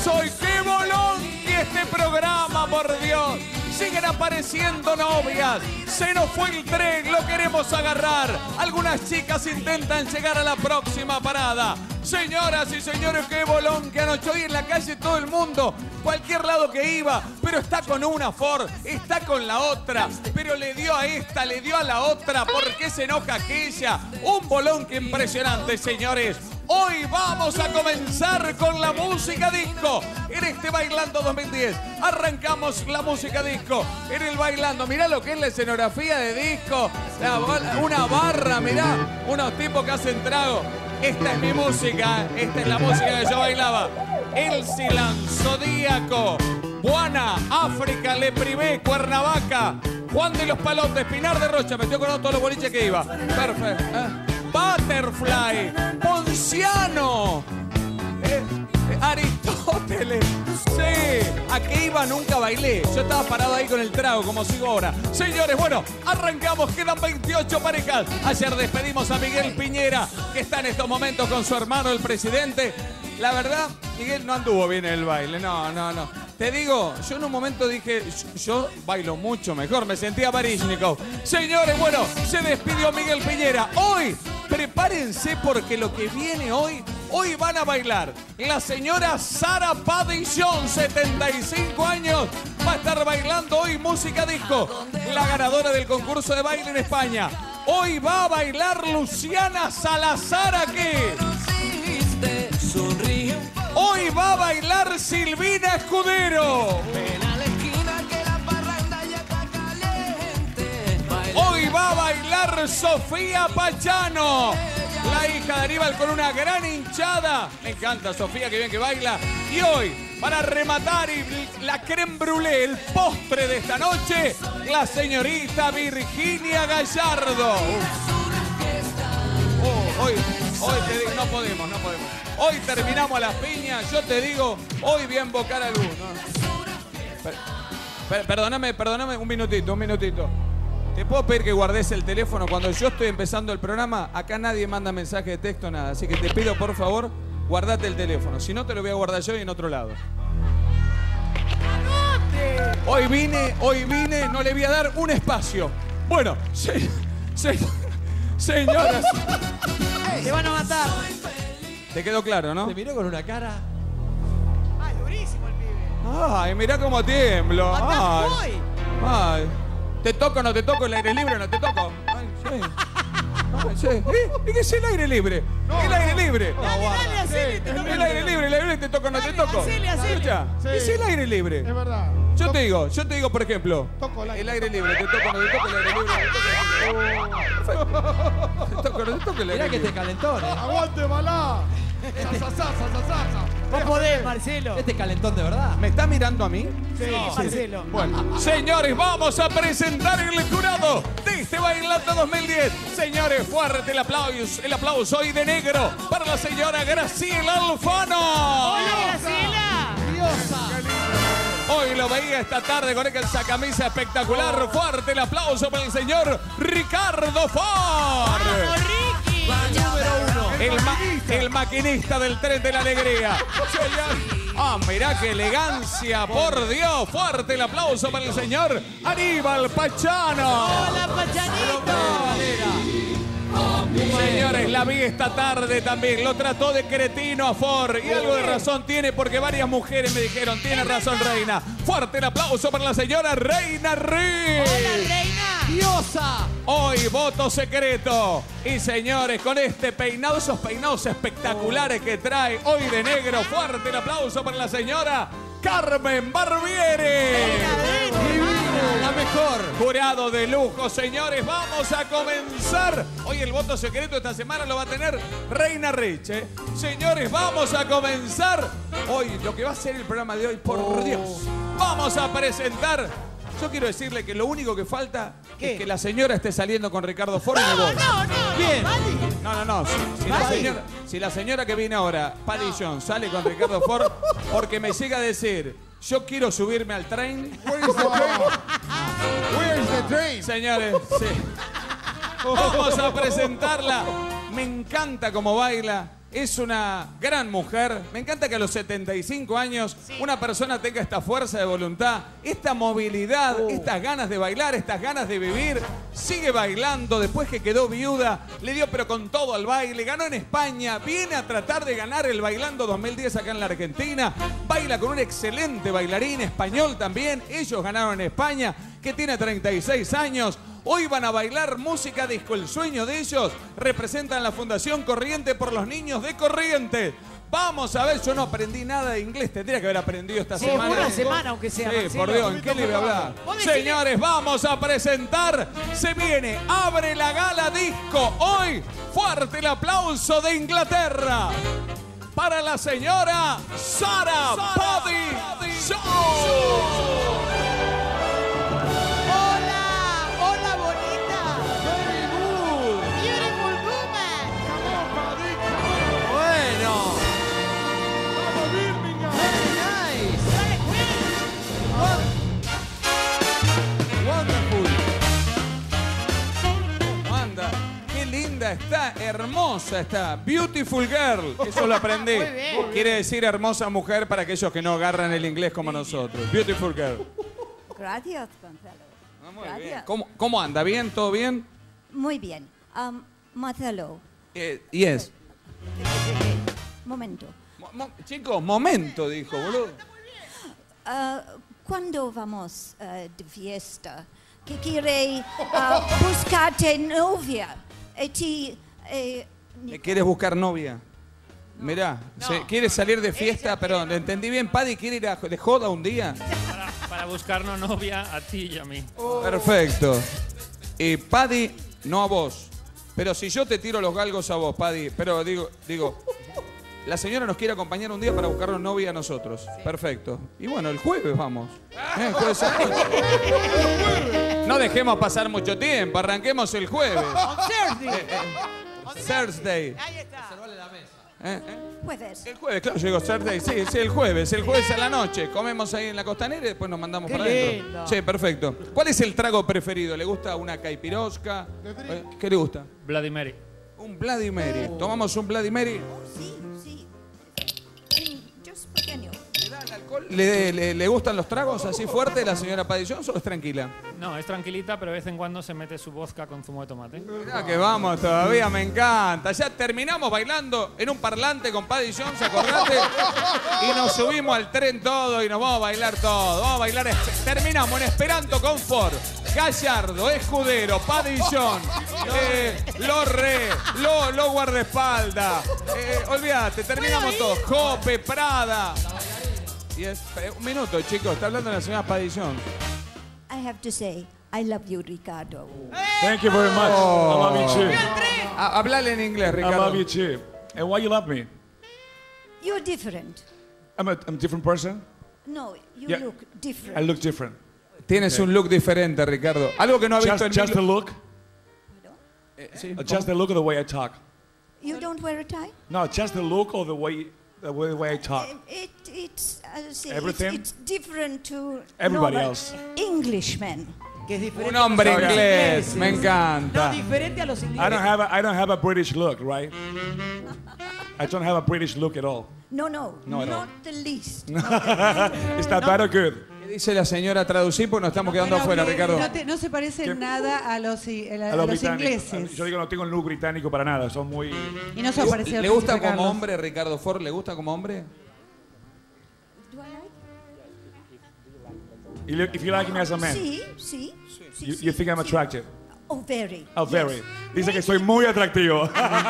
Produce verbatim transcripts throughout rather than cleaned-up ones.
hoy. ¡Qué bolón que este programa, por Dios! Siguen apareciendo novias. Se nos fue el tren, lo queremos agarrar. Algunas chicas intentan llegar a la próxima parada. Señoras y señores, qué bolón que anoche hoy en la calle todo el mundo, cualquier lado que iba, pero está con una Ford, está con la otra, pero le dio a esta, le dio a la otra, ¿por qué se enoja aquella? Un bolón que impresionante, señores. Hoy vamos a comenzar con la música disco en este Bailando dos mil diez. Arrancamos la música disco en el Bailando. Mirá lo que es la escenografía de disco. La, una barra, mirá. Unos tipos que hacen trago. Esta es mi música. Esta es la música que yo bailaba. El Silan, Zodíaco, Buana, África, Le Privé, Cuernavaca, Juan de los Palotes, Pinar de Rocha. Me estoy acordando todos los boliches que iba. Perfecto. ¿Eh? Butterfly, Ponciano, eh, eh, Aristóteles. Sí, ¿a qué iba? Nunca bailé. Yo estaba parado ahí con el trago, como sigo ahora. Señores, bueno, arrancamos. Quedan veintiocho parejas. Ayer despedimos a Miguel Piñera, que está en estos momentos con su hermano, el presidente. La verdad, Miguel no anduvo bien en el baile. No, no, no. Te digo, yo en un momento dije, yo bailo mucho mejor. Me sentía Baryshnikov. Señores, bueno, se despidió Miguel Piñera. Hoy, prepárense porque lo que viene hoy, hoy van a bailar. La señora Sara Padillón, setenta y cinco años, va a estar bailando hoy música disco. La ganadora del concurso de baile en España. Hoy va a bailar Luciana Salazar aquí. Hoy va a bailar Silvina Escudero. Hoy va a bailar Sofía Pachano, la hija de Aníbal con una gran hinchada. Me encanta Sofía, que bien que baila. Y hoy, para rematar y la crème brûlée, el postre de esta noche, la señorita Virginia Gallardo. Oh, hoy, hoy te digo, no podemos, no podemos. Hoy terminamos las piñas, yo te digo, hoy voy a invocar a luz. ¿No? Per, per, perdóname, perdóname un minutito, un minutito. ¿Te puedo pedir que guardes el teléfono? Cuando yo estoy empezando el programa, acá nadie manda mensaje de texto, nada. Así que te pido, por favor, guardate el teléfono. Si no, te lo voy a guardar yo y en otro lado. Hoy vine, hoy vine, no le voy a dar un espacio. Bueno, se, se, señoras. Te van a matar. Te quedó claro, ¿no? Te miró con una cara. Ay, durísimo el pibe. Ay, mirá cómo tiemblo. Acá Ay. voy. Ay. ¿Te toco o no te toco? ¿El aire libre o no te toco? Ay, sí. Ay, sí. ¿Eh? ¿Y qué es el aire libre? No, el aire libre. No, dale, dale, hacele, te El, toco. el aire libre, el aire libre, ¿te toco o no te Dale, toco? hacele, hacele. Escucha, Sí. es el aire libre. Es verdad. Yo Toco- te digo, yo te digo, por ejemplo, Toco el aire. el aire libre, te toco o no te toco, el aire libre, te toco o no te toco. Te toco o no te toco el aire Mirá que libre. te calentón, ¿eh? ¡Aguante, balá! ¡Sa, sa, sa, sa, sa, sa! Vos podés, Marcelo. Este calentón de verdad. ¿Me está mirando a mí? Sí, Marcelo. Bueno, señores, vamos a presentar el jurado de este Bailando dos mil diez. Señores, fuerte el aplauso, el aplauso hoy de negro para la señora Graciela Alfano. Hola, Graciela. Diosa. Hoy lo veía esta tarde con esa camisa espectacular. Fuerte el aplauso para el señor Ricardo Ford. Vamos, Ricky. Número uno. El, ma el maquinista del tren de la alegría. Señor. Ah, mirá qué elegancia, por Dios. Fuerte el aplauso para el señor Aníbal Pachano. Hola, Pachanito. Señores, la vi esta tarde también. Lo trató de cretino a Ford. Y algo de razón tiene porque varias mujeres me dijeron, tiene razón, Reina. Fuerte el aplauso para la señora Reina Riz. Hola, Reina. Diosa. Hoy voto secreto. Y señores, con este peinado, esos peinados espectaculares que trae hoy de negro. Fuerte el aplauso para la señora Carmen Barbieri. La mejor. Jurado de lujo, señores. Vamos a comenzar. Hoy el voto secreto esta semana lo va a tener Reina Rich. ¿eh? Señores, vamos a comenzar. Hoy, lo que va a ser el programa de hoy, por Dios. Vamos a presentar. Yo quiero decirle que lo único que falta ¿Qué? es que la señora esté saliendo con Ricardo Ford y me No, voy. no, no. Bien. Vale. No, no, no. Si, si la Vale. señora, si la señora que viene ahora, Padillón, sale con Ricardo Ford, porque me llega a decir, yo quiero subirme al tren. Where is the train? Where is the train? Señores, sí. Vamos a presentarla. Me encanta cómo baila. Es una gran mujer. Me encanta que a los setenta y cinco años una persona tenga esta fuerza de voluntad, esta movilidad, Oh. estas ganas de bailar, estas ganas de vivir. Sigue bailando. Después que quedó viuda, le dio pero con todo al baile. Ganó en España. Viene a tratar de ganar el Bailando dos mil diez acá en la Argentina. Baila con un excelente bailarín español también. Ellos ganaron en España, que tiene treinta y seis años. Hoy van a bailar música disco. El sueño de ellos representan la Fundación Corriente por los niños de Corrientes. Vamos a ver, yo no aprendí nada de inglés. Tendría que haber aprendido esta Sí, semana. una semana, aunque sea, Sí, Marcelo. por Dios, ¿en qué le voy a hablar? Vos decile- Señores, vamos a presentar. Se viene, abre la gala disco. Hoy, fuerte el aplauso de Inglaterra para la señora Sarah Paddy Jones. Hola, hola bonita. Very good. Beautiful woman. Bueno. Very nice. Wonderful. ¿Cómo anda? Qué linda está, hermosa está. Beautiful girl. Eso lo aprendí. Muy bien. Quiere decir hermosa mujer para aquellos que no agarran el inglés como nosotros. Beautiful girl. Gracias, Gonzalo. Ah, muy Gracias. bien. ¿Cómo, ¿Cómo anda? ¿Bien? ¿Todo bien? Muy bien. Um, Marcelo, Eh, yes. momento. Mo- mo- chicos, momento, dijo, boludo. Uh, ¿Cuándo vamos uh, de fiesta? Que quiere uh, buscarte novia. Eh, ti, eh, ¿Me quieres buscar novia? Mirá, se- quiere salir de fiesta, perdón, ¿le entendí bien? Paddy quiere ir a, de joda un día. Para, para buscarnos novia a ti y a mí. Perfecto. Y Paddy, no a vos. Pero si yo te tiro los galgos a vos, Paddy, pero digo, digo, la señora nos quiere acompañar un día para buscarnos novia a nosotros. Perfecto. Y bueno, el jueves vamos. ¿Eh? Jueves a- No dejemos pasar mucho tiempo, arranquemos el jueves. On Thursday. Thursday. Ahí está. ¿Eh? ¿Eh? jueves. El jueves, claro, yo digo Thursday, sí, sí, el jueves, el jueves a la noche. Comemos ahí en la costanera y después nos mandamos Qué para adentro. lindo. Sí, perfecto. ¿Cuál es el trago preferido? ¿Le gusta una caipirosca? Eh, ¿Qué le gusta? Bloody Mary. Un Bloody Mary. Tomamos un Bloody Mary. Sí, sí. Mm, just pequeño. ¿Le da el alcohol? ¿Le, le, le gustan los tragos así fuertes la señora Paddy Jones o es tranquila? No, es tranquilita, pero de vez en cuando se mete su vodka con zumo de tomate. Mirá que vamos todavía, me encanta. Ya terminamos bailando en un parlante con Paddy Jones, acordate. Y nos subimos al tren todo y nos vamos a bailar todo. Vamos a bailar. espe- Terminamos en Esperanto con Ford, Gallardo, Escudero, Paddy Jones, eh, Lorre, Lo, Lo guardaespaldas. Eh, olvídate, terminamos todo. Jope, Prada. Y es, eh, un minuto, chicos, está hablando la señora Paddy Jones. I have to say, I love you, Ricardo. Thank you very much. I love you too. Ha- Hablale en inglés, I Ricardo. love you too. And why you love me? You're different. I'm a, I'm a different person. No, you Yeah. look different. I look different. Tienes un look diferente, Ricardo. Algo que no ha visto Just, en just the mil- look. Eh, sí, Uh, Just the look of the way I talk. You don't wear a tie? No, just the look of the way the way, the way I talk. It, it's, uh, see, Everything? It's, it's different to Everybody normal else. Englishmen. Que es diferente Un a los hombre ingleses. inglés, me No, encanta. diferente a los I don't ingleses. have a I don't have a British look, right? I don't have a British look at all. No, no, No, I not don't. the least. Is that bad or good? ¿Qué dice la señora traducir? Pues nos estamos quedando Bueno, afuera, que Ricardo. No, te- no se parecen ¿Qué? nada a los, i- a la- A a los los británicos. ingleses. Yo digo, no tengo un look británico para nada. Son muy. Y no se ha parecido al ¿Le gusta príncipe como Carlos. hombre, Ricardo Ford? ¿Le gusta como hombre? Do I like? You look- If you like me as a man, Sí, sí. sí, you, sí, you think I'm sí. attractive? Oh, very. Oh, very. Yes. Dice que soy muy atractivo.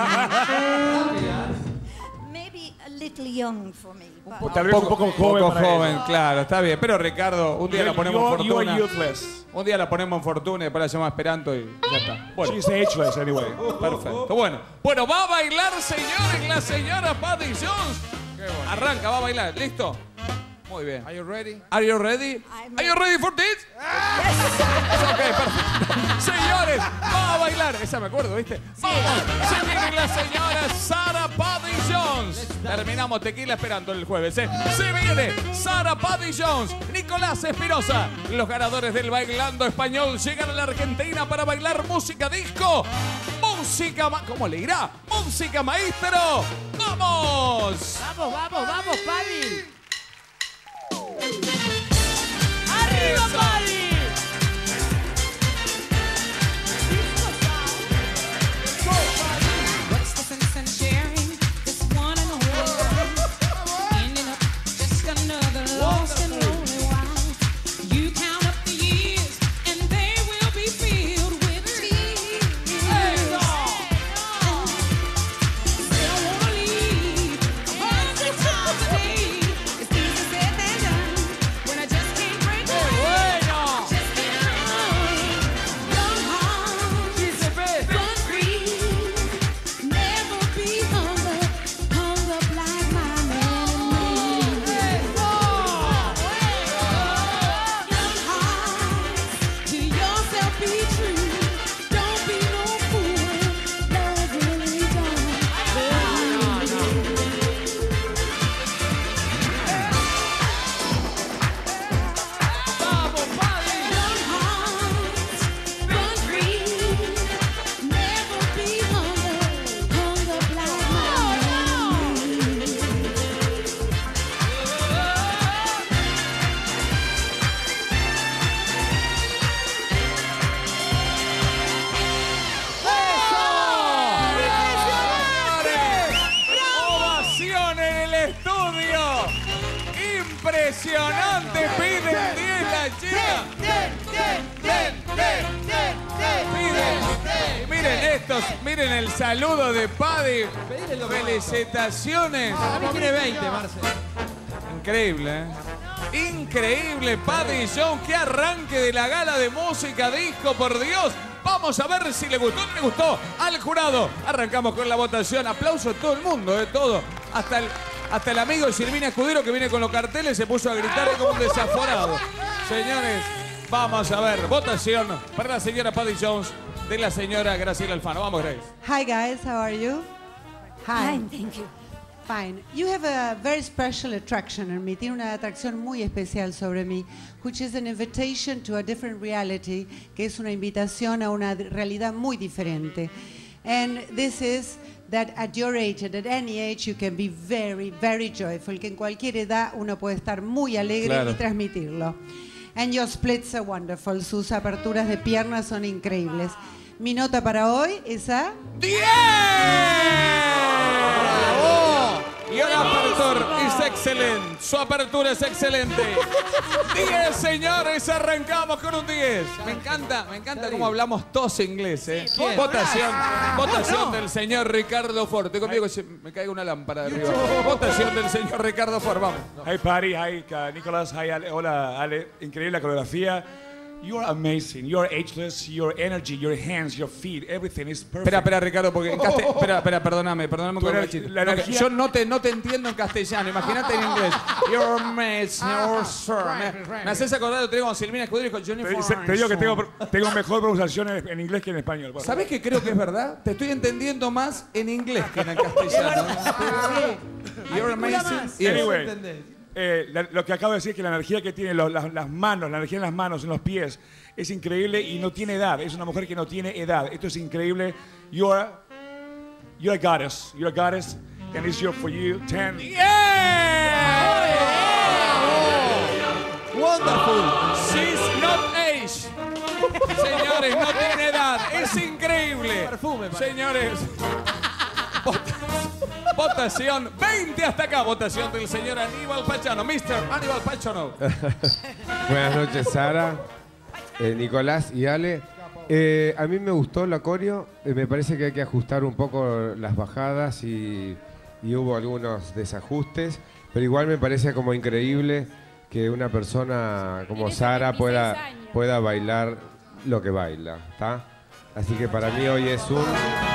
Maybe a little young for me. but- O tal vez un poco joven Poco para joven, él. claro, está bien. Pero Ricardo, un día You- la ponemos en you- you are fortuna. youthless. Un día la ponemos en fortuna y después la llamamos Esperanto y ya está. Bueno, She's ageless anyway. perfecto. Bueno, bueno, va a bailar, señores, la señora Paddy Jones. Arranca, va a bailar. ¿Listo? Muy bien. Are you ready? Are you ready? I'm Are you ready for this? Ok, perfecto. Señores, va a bailar. Esa me acuerdo, ¿viste? Vamos. Se viene la señora Sarah Paddy Jones. Terminamos Tequila esperando el jueves. ¿eh? Se viene Sarah Paddy Jones, Nicolás Espinosa. Los ganadores del Bailando Español llegan a la Argentina para bailar música disco. Música, ma- ¿cómo le irá? Música maestro. ¡Vamos! Vamos, vamos, vamos, Paddy. ¡Arriba, Paddy! What's the sense in sharing this one and only? Ending up just another lost and lonely wife. You count up the years and they will be filled with tears. Still wanna leave a hundred times a day. It's easier said than done when I just can't break away. Just can't run. Young hearts run free. Never be hung up, hung up like my man and me. Young hearts, to yourself be true. Don't be no fool. Love really don't love you. Vamos, Paddy. Young hearts, run free. Never be hung up, hung up like my man and me. ¡Ovación en el estudio! ¡Impresionante! Piden diez la chica. Piden. Miren estos, miren el saludo de Paddy. Felicitaciones. A mí quiere veinte, Marce. Increíble, ¿eh? Increíble, Paddy Jones. ¡Qué arranque de la gala de música disco, por Dios! Vamos a ver si le gustó o no le gustó al jurado. Arrancamos con la votación. Aplauso a todo el mundo, ¿eh? Todo. Hasta el, hasta el amigo Silvina Escudero que viene con los carteles se puso a gritar como un desaforado. Señores, vamos a ver. Votación para la señora Paddy Jones de la señora Graciela Alfano. Vamos, Grace. Hi guys, how are you? Hi. Fine, thank you. Fine. You have a very special attraction on me. Tiene una atracción muy especial sobre mí, which is an invitation to a different reality, que es una invitación a una d- realidad muy diferente. And this is that at your age and at any age you can be very, very joyful, que en cualquier edad uno puede estar muy alegre Claro. y transmitirlo. And your splits are wonderful. Sus aperturas de piernas son increíbles. Mi nota para hoy es a... ¡diez! Y el apertura es excelente. Su apertura es excelente. diez, señores. Arrancamos con un diez. Me encanta, me encanta cómo hablamos todos inglés, ¿eh? ¿quién? Votación, votación del señor Ricardo Ford. Estoy conmigo, se- me caiga una lámpara de arriba. Votación del señor Ricardo Ford. Vamos. Hi, Patty. Hi, uh, Nicholas. Hi, Ale. Hola, Ale. Increíble la coreografía. You're amazing. You're ageless. Your energy, your hands, your feet, everything is perfect. Espera, espera, Ricardo, porque en castellano... Espera, espera, perdóname, perdóname Tú con eres- el chiste. la No, que energía- yo no te, no te entiendo en castellano, imagínate en inglés. You're amazing, you're sir. Me, me haces acordar de tengo con Silvina Escudero y con Johnny Te, dice- Forrest. te digo que tengo, tengo mejor pronunciación en, en inglés que en español. Bueno. ¿Sabés que creo que es verdad? Te estoy entendiendo más en inglés que en el castellano. You're amazing. Yes. Anyway, eh, la- lo que acabo de decir es que la energía que tiene lo- las, las manos, la energía en las manos, en los pies, es increíble y no tiene edad. Es una mujer que no tiene edad. Esto es increíble. You're, you're a goddess. You're a goddess. And it's your for you. Ten. Wonderful. She's not age. Señores, no tiene edad. Es increíble. Perfume, parece. Señores. vota- Votación veinte hasta acá. Votación del señor Aníbal Pachano. mister Aníbal Pachano. Buenas noches, Sara, eh, Nicolás y Ale. Eh, a mí me gustó la coreo. Eh, me parece que hay que ajustar un poco las bajadas y, y hubo algunos desajustes. Pero igual me parece como increíble que una persona como Tienes Sara veintiséis pueda, años. pueda bailar lo que baila, ¿está? Así que para mí hoy es un...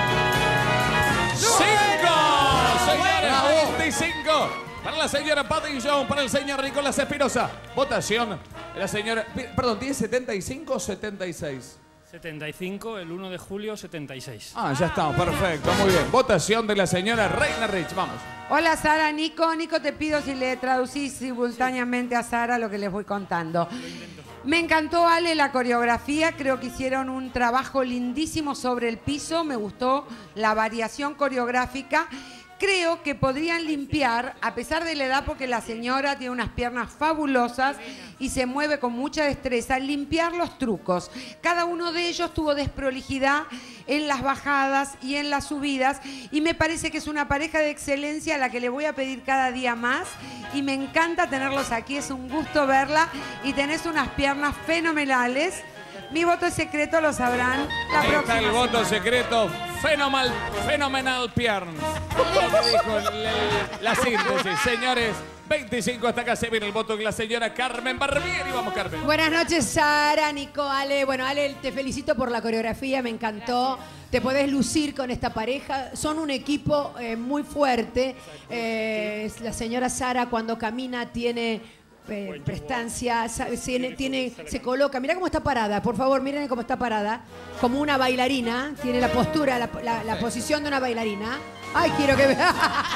¡Cinco! Señores, veinticinco. Para la señora Patty Jones, para el señor Nicolás Espinosa. Votación. La señora... Perdón, ¿tiene setenta y cinco o setenta y seis? setenta y cinco, el uno de julio, setenta y seis. Ah, ya estamos. Perfecto. Muy bien. Votación de la señora Reina Rich. Vamos. Hola Sara, Nico. Nico, te pido si le traducís simultáneamente a Sara lo que les voy contando. Me encantó, Ale, la coreografía. Creo que hicieron un trabajo lindísimo sobre el piso. Me gustó la variación coreográfica. creo que podrían limpiar, a pesar de la edad, porque la señora tiene unas piernas fabulosas y se mueve con mucha destreza, limpiar los trucos. Cada uno de ellos tuvo desprolijidad en las bajadas y en las subidas y me parece que es una pareja de excelencia a la que le voy a pedir cada día más y me encanta tenerlos aquí, es un gusto verla y tenés unas piernas fenomenales. Mi voto es secreto, lo sabrán la Ahí próxima está el voto semana. secreto. Fenomenal, fenomenal Pierns. Lo que dijo el- el- la síntesis. Señores, veinticinco hasta acá se viene el voto de la señora Carmen Barbieri. Vamos, Carmen. Buenas noches, Sara, Nico, Ale. Bueno, Ale, te felicito por la coreografía, me encantó. Te podés lucir con esta pareja. Son un equipo eh, muy fuerte. Eh, la señora Sara cuando camina tiene eh, prestancia, sabe, tiene, tiene, se coloca. Mirá cómo está parada, por favor, miren cómo está parada. Como una bailarina. Tiene la postura, la, la- la posición de una bailarina. Ay, quiero que vea.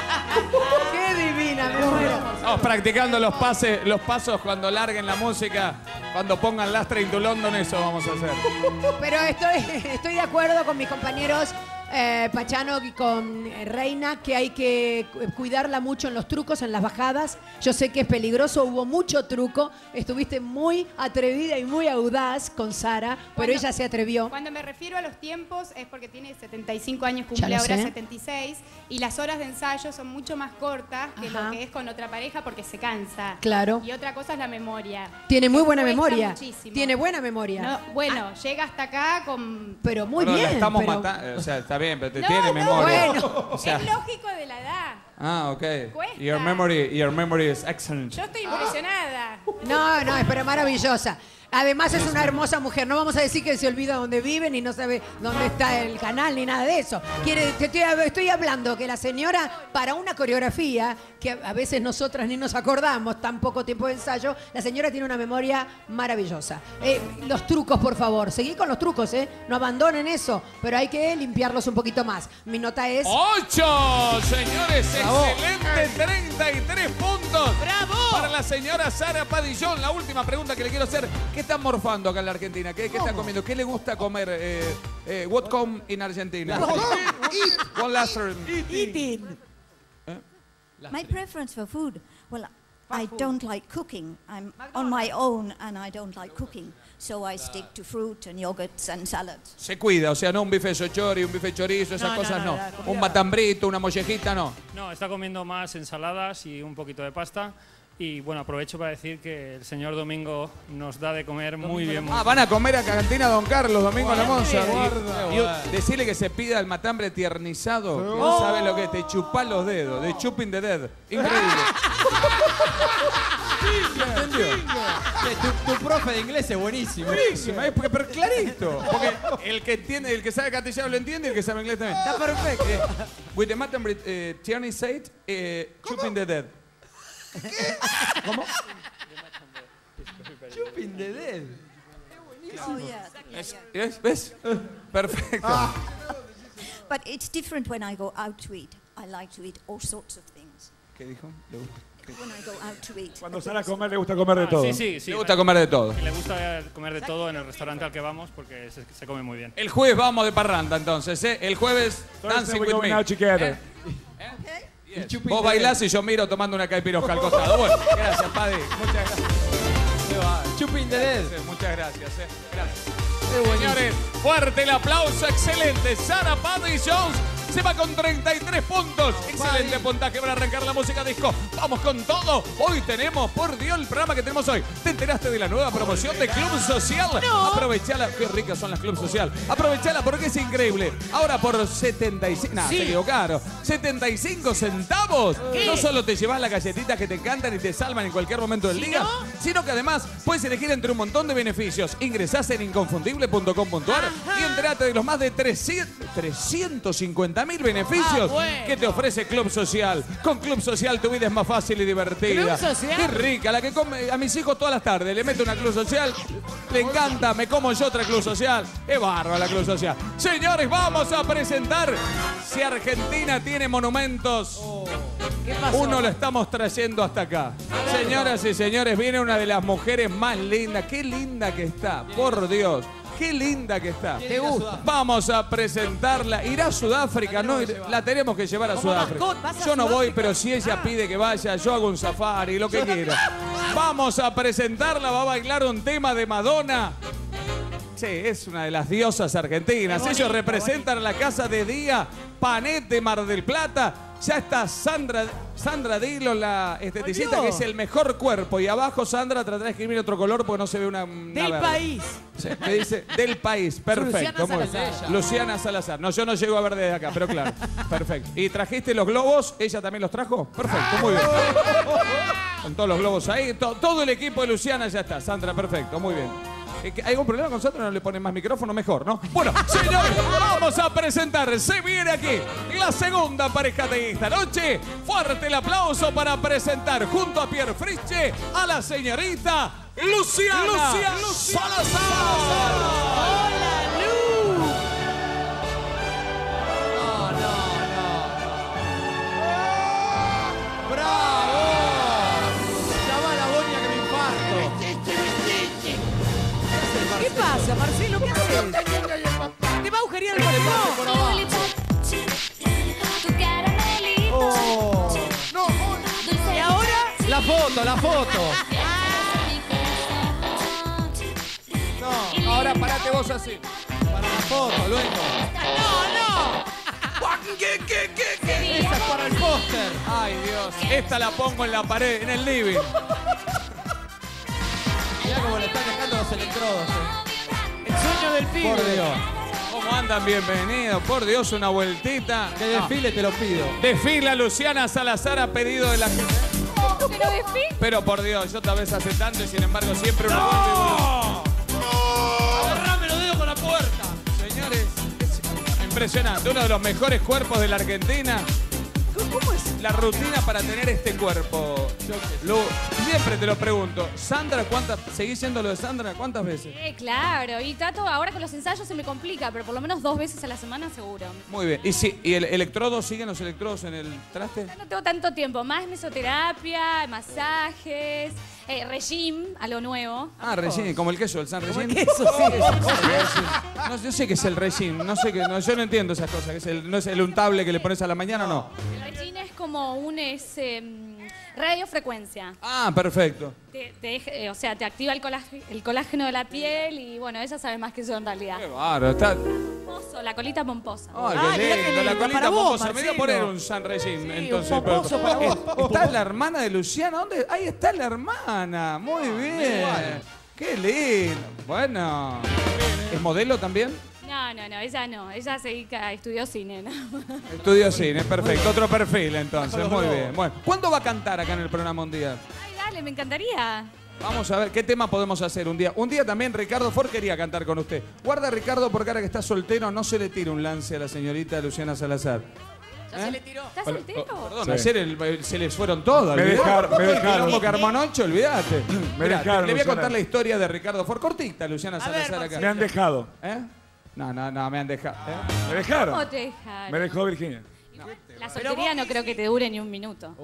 Qué divina, me muero. Estamos practicando los pases, los pasos cuando larguen la música, cuando pongan Last Train to London, eso vamos a hacer. Pero estoy, estoy de acuerdo con mis compañeros eh, Pachano y con eh, Reina que hay que cu- cuidarla mucho en los trucos, en las bajadas. Yo sé que es peligroso, hubo mucho truco. Estuviste muy atrevida y muy audaz con Sara, pero Cuando- ella se atrevió. Cuando me refiero a los tiempos es porque tiene setenta y cinco años, Ya cumple lo ahora sé. setenta y seis, y las horas de ensayo son mucho más cortas que Ajá. lo que es con otra pareja porque se cansa. Claro. Y otra cosa es la memoria. Tiene muy buena Cuesta memoria. muchísimo. Tiene buena memoria. No, bueno, llega hasta acá con... Pero muy Bueno, la bien. estamos pero- matando. O sea, está bien, pero te No, tiene no, memoria. bueno. O sea, es lógico de la edad. ah, ok. Cuesta. Your memory, your memory is excellent. Yo estoy impresionada. No, no, es pero maravillosa. Además es una hermosa mujer. No vamos a decir que se olvida dónde vive ni no sabe dónde está el canal ni nada de eso. Quiere, te estoy, estoy hablando que la señora para una coreografía que a veces nosotras ni nos acordamos, tan poco tiempo de ensayo, la señora tiene una memoria maravillosa. Eh, los trucos, por favor. Seguí con los trucos, ¿eh? No abandonen eso, pero hay que limpiarlos un poquito más. Mi nota es... ¡Ocho! Señores, excelente. treinta y tres puntos. ¡Bravo! Para la señora Sara Padillón. La última pregunta que le quiero hacer. ¿Qué están morfando acá en la Argentina? ¿Qué, qué está comiendo? ¿Qué le gusta comer? Eh, eh, what come in Argentina? One last term. Eating. My preference for food, well, I don't like cooking. I'm on my own and I don't like cooking. So I stick to fruit and yogurts and salads. Se cuida, o sea, no un bife sochori, un bife chorizo, esas No, no, cosas no, no. la comida- Un matambrito, una mollejita, no. No, está comiendo más ensaladas y un poquito de pasta. Y bueno, aprovecho para decir que el señor Domingo nos da de comer muy bien. muy Ah, bien. van a comer a Cantina Don Carlos, Domingo La Monza. Guarda. Y, y decirle que se pida el matambre tiernizado, que no Oh. sabe lo que es, te chupás los dedos, de chuping the dead. Increíble. ¿Entendió? Che, tu, tu profe de inglés es buenísimo. Buenísimo, es porque- pero clarito. Porque el que entiende, el que sabe castellano lo entiende y el que sabe inglés también. Está perfecto. Eh, with the matambre eh, tiernizado, eh, chuping the dead. ¿Cómo? Chupin de dead. Oh, yeah. yeah, Es- yeah. ¿Ves? ¿Ves? Perfecto. But it's different when I go out to eat. I like to eat all sorts of things. ¿Qué dijo? ¿Le gusta? When I go out to eat. Cuando sale a comer le gusta comer de Ah, todo. Sí, sí, sí. Le gusta comer de todo. Y le gusta comer de todo en el restaurante al que vamos porque se, se come muy bien. El jueves vamos de parranda entonces, ¿eh? El jueves Dancing we with going me. out together. ¿Eh? Yes. Vos bailás y yo miro tomando una caipirosca al costado. Bueno, gracias, Paddy. Muchas gracias. Chupin de dead. Sí, muchas gracias, eh. Gracias. Señores, fuerte el aplauso, excelente. Sara Paddy Jones se va con treinta y tres puntos. Excelente puntaje para arrancar la música disco. Vamos con todo. Hoy tenemos, por Dios, el programa que tenemos hoy. ¿Te enteraste de la nueva promoción de Club Social? No. Aprovechala. Qué ricas son las Club Social. Aprovechala porque es increíble. Ahora por setenta y cinco... Nah, Sí. se equivocaron. setenta y cinco centavos. ¿Qué? No solo te llevas las galletitas que te encantan y te salvan en cualquier momento del ¿Sí, día, no? sino que además puedes elegir entre un montón de beneficios. Ingresás en inconfundible punto com punto ar y enterate de los más de trescientos cincuenta mil beneficios Ah, bueno. que te ofrece Club Social. Con Club Social tu vida es más fácil y divertida. ¿Club Social? Qué rica, la que come a mis hijos todas las tardes. Le meto una Club Social, le encanta, me como yo otra Club Social. Es bárbaro la Club Social. Señores, vamos a presentar si Argentina tiene monumentos. Uno lo estamos trayendo hasta acá. Señoras y señores, viene una de las mujeres más lindas. Qué linda que está, por Dios. Qué linda que está. Te gusta. Vamos a presentarla. Irá a Sudáfrica, ¿no? La tenemos que llevar a Como Sudáfrica. mascota, ¿vas a Yo no voy, Sudáfrica? pero si ella pide que vaya, yo hago un safari, lo que quiera. Vamos a presentarla, va a bailar un tema de Madonna. Sí, es una de las diosas argentinas. Qué bonito, Ellos representan a la casa de día Panet de Mar del Plata. Ya está Sandra, Sandra Dillon, la esteticista, que es el mejor cuerpo. Y abajo, Sandra, tratará de escribir otro color porque no se ve una. una Del verde. país. Sí, me dice del país, perfecto. Luciana muy bien. Salazar. Luciana Salazar. No, yo no llego a ver desde acá, pero claro. Perfecto. ¿Y trajiste los globos? ¿Ella también los trajo? Perfecto, muy bien. Con todos los globos ahí. to- todo el equipo de Luciana ya está. Sandra, perfecto, muy bien. Eh, ¿Hay algún problema con Sandra? ¿No le ponen más micrófono? Mejor, ¿no? Bueno, señores, vamos a presentar. Se viene aquí la segunda pareja de esta noche. Fuerte el aplauso para presentar junto a Pierre Friche a la señorita Luciana, Luciana Salazar. ¡Hola, Lu! No, no, no. ¡Bravo! Llama a la doña que me infarto. ¿Qué pasa, Marcelo? ¿Qué haces? Te va a agujerear el pantalón por abajo. Oh. ¿Y ahora? La foto, la foto. No, ahora parate vos así. Para la foto, luego. ¡No, no! ¿Qué, qué, qué, qué? Esa es para el póster. Ay, Dios. Esta la pongo en la pared, en el living. Mirá cómo le están dejando los electrodos. eh. El sueño del pibe. Por Dios. ¿Cómo andan? Bienvenidos. Por Dios, una vueltita. Que desfile te lo pido. Desfila Luciana Salazar a pedido de la gente. Pero de fin. Pero por Dios, yo tal vez hace tanto y sin embargo siempre una ¡No! Agarrame los dedos con la puerta. Señores, es impresionante. Uno de los mejores cuerpos de la Argentina. ¿Cómo es? La rutina para tener este cuerpo. Lu, siempre te lo pregunto. Sandra, ¿cuántas? ¿Seguís siendo lo de Sandra? ¿Cuántas veces? Eh, claro, y trato, ahora con los ensayos se me complica, pero por lo menos dos veces a la semana seguro. Muy bien. ¿Y, si, y el electrodo? ¿Siguen los electrodos en el traste? No tengo tanto tiempo, más mesoterapia, masajes, eh, regime, a lo nuevo. Ah, regime, como el queso, el San Como el Regime. queso, sí. No, yo sé que es el regime, no sé que, no, yo no entiendo esas cosas. Que es el, ¿no es el untable que le pones a la mañana o no? El regime es como un es, em, radiofrecuencia. Ah, perfecto. Te, te deja- eh, o sea, te activa el colágeno, el colágeno de la piel y bueno, ella sabe más que yo en realidad. Qué bárbaro, está. Pomposo, la colita pomposa. Ay, Ay, qué mirá qué lindo, la lindo, colita para vos, pomposa. Me voy a poner Marcelo. un San Regime, Sí, entonces. un pomposo para vos. Está la hermana de Luciana, ¿dónde? Ahí está la hermana, muy bien. Qué lindo. Bueno. ¿Es modelo también? No, no, no, ella no. Ella se dedica, estudió cine, ¿no? Estudio cine, perfecto. Otro perfil entonces, muy bien. Bueno, ¿cuándo va a cantar acá en el programa un día? Ay, dale, me encantaría. Vamos a ver, ¿qué tema podemos hacer un día? Un día también Ricardo Ford quería cantar con usted. Guarda, Ricardo, porque ahora que está soltero no se le tira un lance a la señorita Luciana Salazar. Ya se le tiró. ¿Estás Hola, soltero? oh, Perdón, Sí. ayer el- se les fueron todas. Me olvidate. dejaron, me El dejaron. quilombo que armó anoche, olvídate. Me Mirá, dejaron, le voy a contar Luciana. la historia de Ricardo Ford. Cortita, Luciana A ver, Salazar acá. Me han dejado. ¿Eh? No, no, no, me han dejado. ¿eh? Me dejaron. ¿Cómo te dejaron? Me dejó Virginia. La soltería no creo que te dure ni un minuto.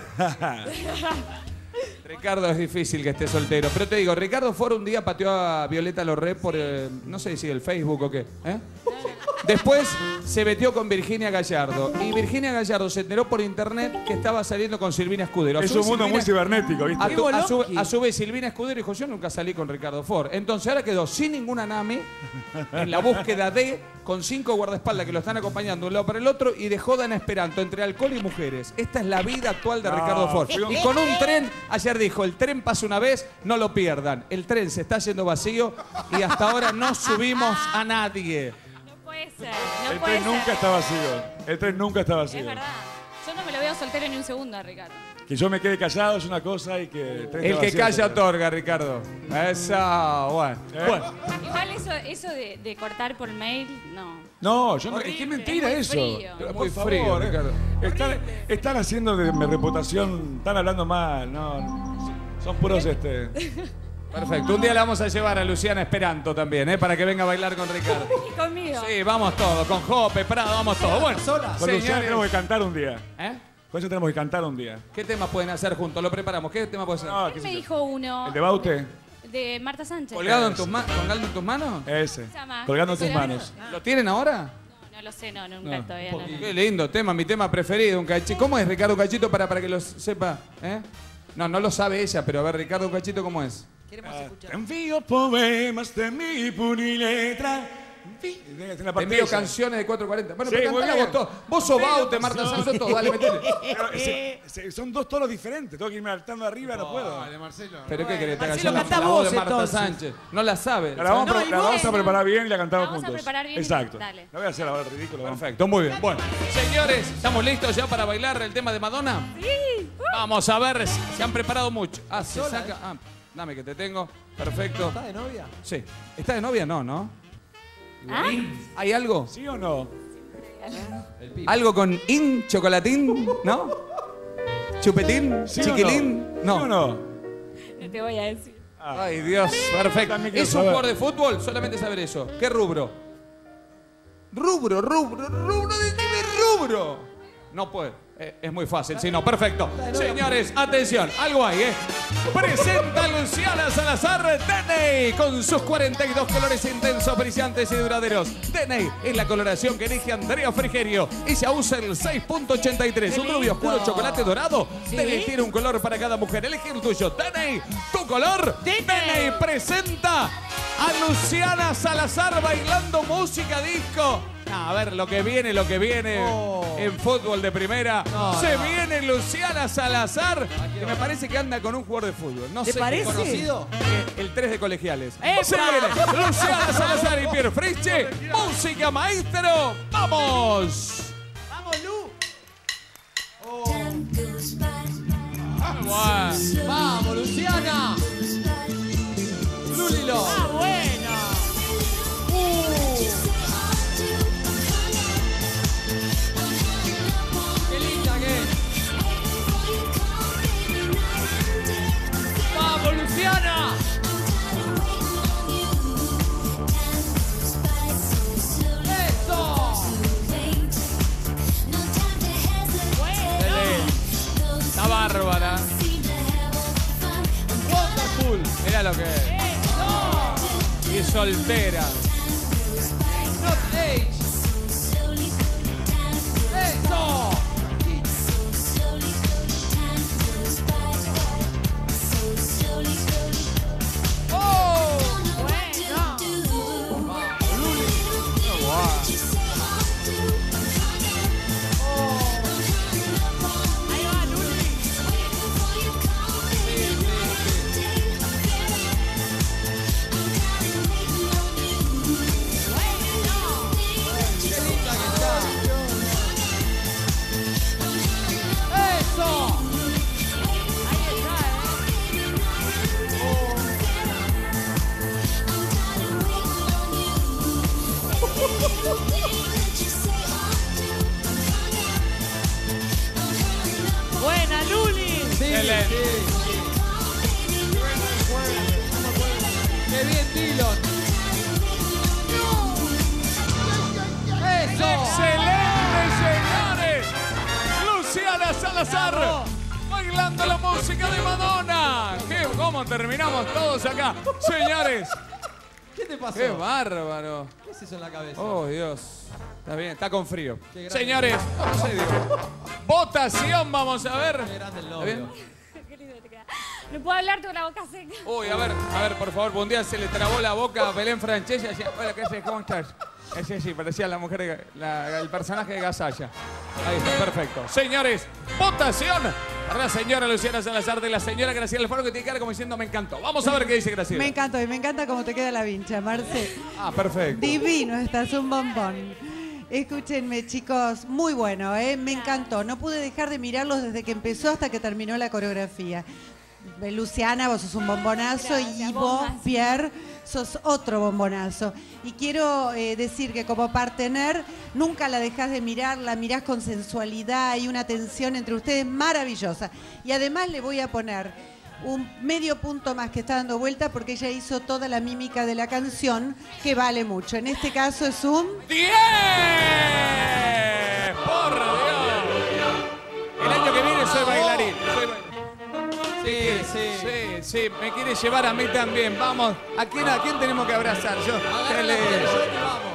Ricardo es difícil que esté soltero. Pero te digo, Ricardo Ford un día pateó a Violeta Lorré por, eh, no sé si el Facebook o qué. ¿eh? Después se metió con Virginia Gallardo. Y Virginia Gallardo se enteró por internet que estaba saliendo con Silvina Escudero. A Es su un vez, mundo Silvina- muy cibernético, ¿viste? A, tu- a su, a su vez, Silvina Escudero dijo, yo nunca salí con Ricardo Ford. Entonces ahora quedó sin ninguna Nami en la búsqueda de, con cinco guardaespaldas que lo están acompañando de un lado para el otro y de joda en Esperanto, entre alcohol y mujeres. Esta es la vida actual de No, Ricardo Ford. fui un- Y con un tren, ayer dijo, el tren pasa una vez, no lo pierdan. El tren se está haciendo vacío y hasta ahora no subimos a nadie. No puede ser, no El puede tren ser. nunca está vacío. El tren nunca está vacío. Es verdad. Yo no me lo veo soltero ni un segundo a Ricardo. Que yo me quede callado es una cosa y que el tren El está que vacío calla es otra. otorga, Ricardo. Eso, bueno. ¿Eh? Bueno. Igual eso, eso de, de cortar por mail, no. No, yo no, es Horrible. que mentira Es eso. muy frío. Por Muy favor, frío, eh. Ricardo. Están, están haciendo de mi reputación, están hablando mal, no. Son puros este. Perfecto. Un día la vamos a llevar a Luciana Esperanto también, ¿eh? Para que venga a bailar con Ricardo. Y conmigo. Sí, vamos todos. Con Jope, Prado, vamos todos. Bueno, Con Luciana señores. tenemos que cantar un día. ¿Eh? Con eso tenemos que cantar un día. ¿Qué temas pueden hacer juntos? Lo preparamos. ¿Qué tema puede ser? No, Él qué me sé yo. dijo uno. ¿El de Baute? de Marta Sánchez. ¿Colgado en tus, ma colgando en tus manos? Ese. Se llama. Colgando en tus ¿Se llama? manos. ¿Lo tienen ahora? No, no lo sé, no, nunca No. todavía. No, no. Qué lindo tema, mi tema preferido, un cachito. ¿Cómo es Ricardo Cachito para, para que lo sepa? ¿Eh? No, no lo sabe ella, pero a ver, Ricardo Cachito, ¿cómo es? Queremos Te escuchar. envío poemas de mi puniletra. Te Te envío canciones de cuatro cuarenta. Bueno, Sí, pero muy cantala bien. vos todo. Vos sos Baute, Marta Sanso, todo. Dale, metele. Pero ese- ese- son dos tonos diferentes. Tengo que irme saltando arriba, no puedo. Dale, Marcelo. ¿Pero qué querés? Te haga Marcelo, la, cantá la voz de vos, Marta entonces. Sánchez. No la sabe. La vamos, a No, pre- y la vos, vamos a ¿no? preparar bien y la cantamos La vamos a juntos. preparar bien y- Exacto. dale. No voy a hacer ahora el ridículo. vamos. Perfecto, muy bien. Bueno, señores, ¿estamos listos ya para bailar el tema de Madonna? Sí. Vamos a ver, se han preparado mucho. Ah, se saca. Ah, dame que te tengo. Perfecto. ¿Estás de novia? Sí. ¿Está de novia? No, ¿no? ¿Ah? ¿Hay algo? ¿Sí o no? El pibe. ¿Algo con in, chocolatín? ¿No? ¿Chupetín? ¿Sí o ¿Chiquilín? no? ¿Sí o no? No te voy a decir. Ay, Dios, perfecto. También quiero ¿Es un saber. jugador de fútbol? Solamente saber eso. ¿Qué rubro? Rubro, rubro, rubro, decime rubro. No puede. Eh, es muy fácil, si no, perfecto. Señores, atención, algo hay, ¿eh? Presenta Luciana Salazar D N I con sus cuarenta y dos colores intensos, brillantes y duraderos. D N I es la coloración que elige Andrea Frigerio. Ella usa el seis punto ochenta y tres, un rubio oscuro chocolate dorado. ¿Sí? D N I tiene un color para cada mujer. Elige el tuyo. D N I, tu color. D N I presenta a Luciana Salazar bailando música disco. A ver, lo que viene, lo que viene Oh. en fútbol de primera. No, Se no. viene Luciana Salazar, que me parece que anda con un jugador de fútbol. No ¿Te sé, parece? conocido. Eh, El tres de colegiales. ¡Epa! Se viene Luciana Salazar y Pierre Frische. Música, maestro. ¡Vamos! ¡Vamos, Lu! Bueno. ¡Vamos, Luciana! ¡Lulilo! ¡Ah, bueno! ¡Qué linda que es! ¡Vamos, Luciana! ¡Eso! Está bárbara. ¡Wonderful! Mira lo que es. Y soltera. ¡Not age! ¡Eso! ¡Oh! Ahí va, Luli. ¡Qué linda que está! ¡Eso! Ahí está, ¿eh? Buena, Luli. Sí, Excelente. sí. ¡Qué bien, Dillon! ¡Eso! ¡Excelente, señores! Luciana Salazar bailando la música de Madonna. ¿Qué, ¿Cómo terminamos todos acá? Señores, ¿Qué te pasó? qué bárbaro. ¿Qué es eso en la cabeza? Oh, Dios. Está bien, está con frío. Qué grande. Señores, no sé, digo, votación, vamos a ver. Qué grande el ¿Está novio. bien? Qué lindo te queda. No puedo hablar con la boca seca. Uy, a ver, a ver, por favor, un día se le trabó la boca a Belén Francesa y decía, hola, ¿qué haces? ¿Cómo estás? Ese sí, parecía la mujer, de- la- el personaje de Gasalla. Ahí está, perfecto. Señores, votación para la señora Luciana Salazar de la señora Graciela Alfaro, que tiene cara como diciendo, me encantó. Vamos a ver qué dice Graciela. Me encantó y me encanta cómo te queda la vincha, Marce. Ah, perfecto. Divino, estás un bombón. Escúchenme, chicos, muy bueno, ¿eh? Me encantó. No pude dejar de mirarlos desde que empezó hasta que terminó la coreografía. Eh, Luciana, vos sos un bombonazo Gracias, y vos, bombas. Pierre, sos otro bombonazo. Y quiero eh, decir que como partener, nunca la dejás de mirar, la mirás con sensualidad, hay una tensión entre ustedes maravillosa. Y además le voy a poner un medio punto más que está dando vuelta porque ella hizo toda la mímica de la canción, que vale mucho. En este caso es un... ¡diez! ¡Por Dios! El año que viene soy bailarín. Soy bailarín. Sí, Sí, sí, sí, me quiere llevar a mí también. Vamos, ¿a quién, a quién tenemos que abrazar? Yo, Agarra que la le- mano, Johnny, vamos.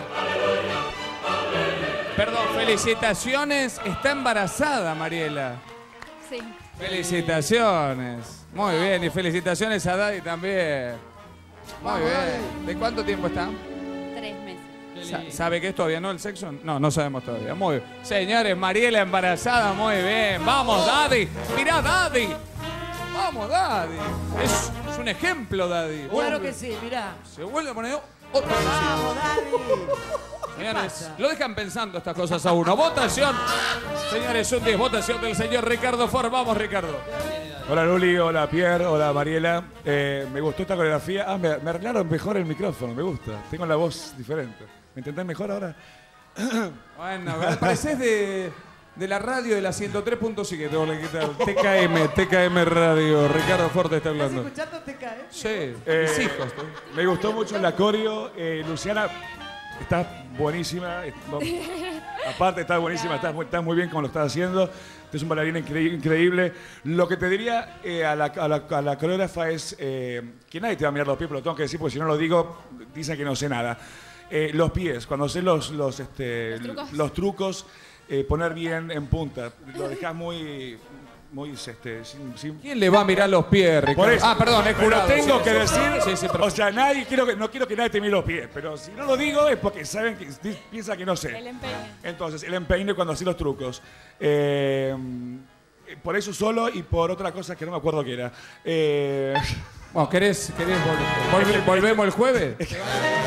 Perdón, felicitaciones. Está embarazada, Mariela. Sí. Felicitaciones. Muy bien, y felicitaciones a Daddy también. Muy bien. ¿De cuánto tiempo está? Tres meses. Sa- ¿Sabe qué es todavía, no? ¿El sexo? No, no sabemos todavía. Muy bien. Señores, Mariela embarazada, muy bien. Vamos, Daddy. Mirá, Daddy. Vamos, Daddy. Es, es un ejemplo, Daddy. Claro que sí, mirá. Se vuelve a poner otro Vamos, Daddy. Señores, pasa? lo dejan pensando estas cosas a uno. Votación. Señores, un diez. Votación del señor Ricardo Ford. Vamos, Ricardo. Hola Luli, hola Pierre, hola Mariela. Eh, me gustó esta coreografía. Ah, me, me arreglaron mejor el micrófono, me gusta. Tengo la voz diferente. ¿Me entendés mejor ahora? Bueno, pareces de, de la radio de la ciento tres punto siete. ¿Qué tal? T K M, T K M Radio. Ricardo Ford te está hablando. ¿Escuchando te cae? Sí, Eh, mis hijos. Me gustó mucho la coreo. Eh, Luciana, estás buenísima. Eh, no, aparte, estás buenísima, estás, muy- estás muy bien como lo estás haciendo. Es un bailarín incre- increíble. Lo que te diría eh, a, la, a, la, a la coreógrafa es eh, que nadie te va a mirar los pies, pero lo tengo que decir porque si no lo digo, dicen que no sé nada. Eh, los pies, cuando haces los, los, este, Los trucos. los trucos, eh, poner bien en punta. Lo dejas muy... muy este, sin- sin- ¿Quién le va a mirar los pies, Ricardo? Por eso. Ah, perdón, es Pero jurado. tengo sí, que sí. decir, Sí, sí, o sea, nadie quiero que, no quiero que nadie te mire los pies, pero si no lo digo es porque saben que di- piensa que no sé. El empeño. Entonces, el empeine cuando hacía los trucos. Eh, por eso solo y por otra cosa que no me acuerdo qué era. Eh, Bueno, ¿querés, querés vol- vol- volvemos el jueves? es,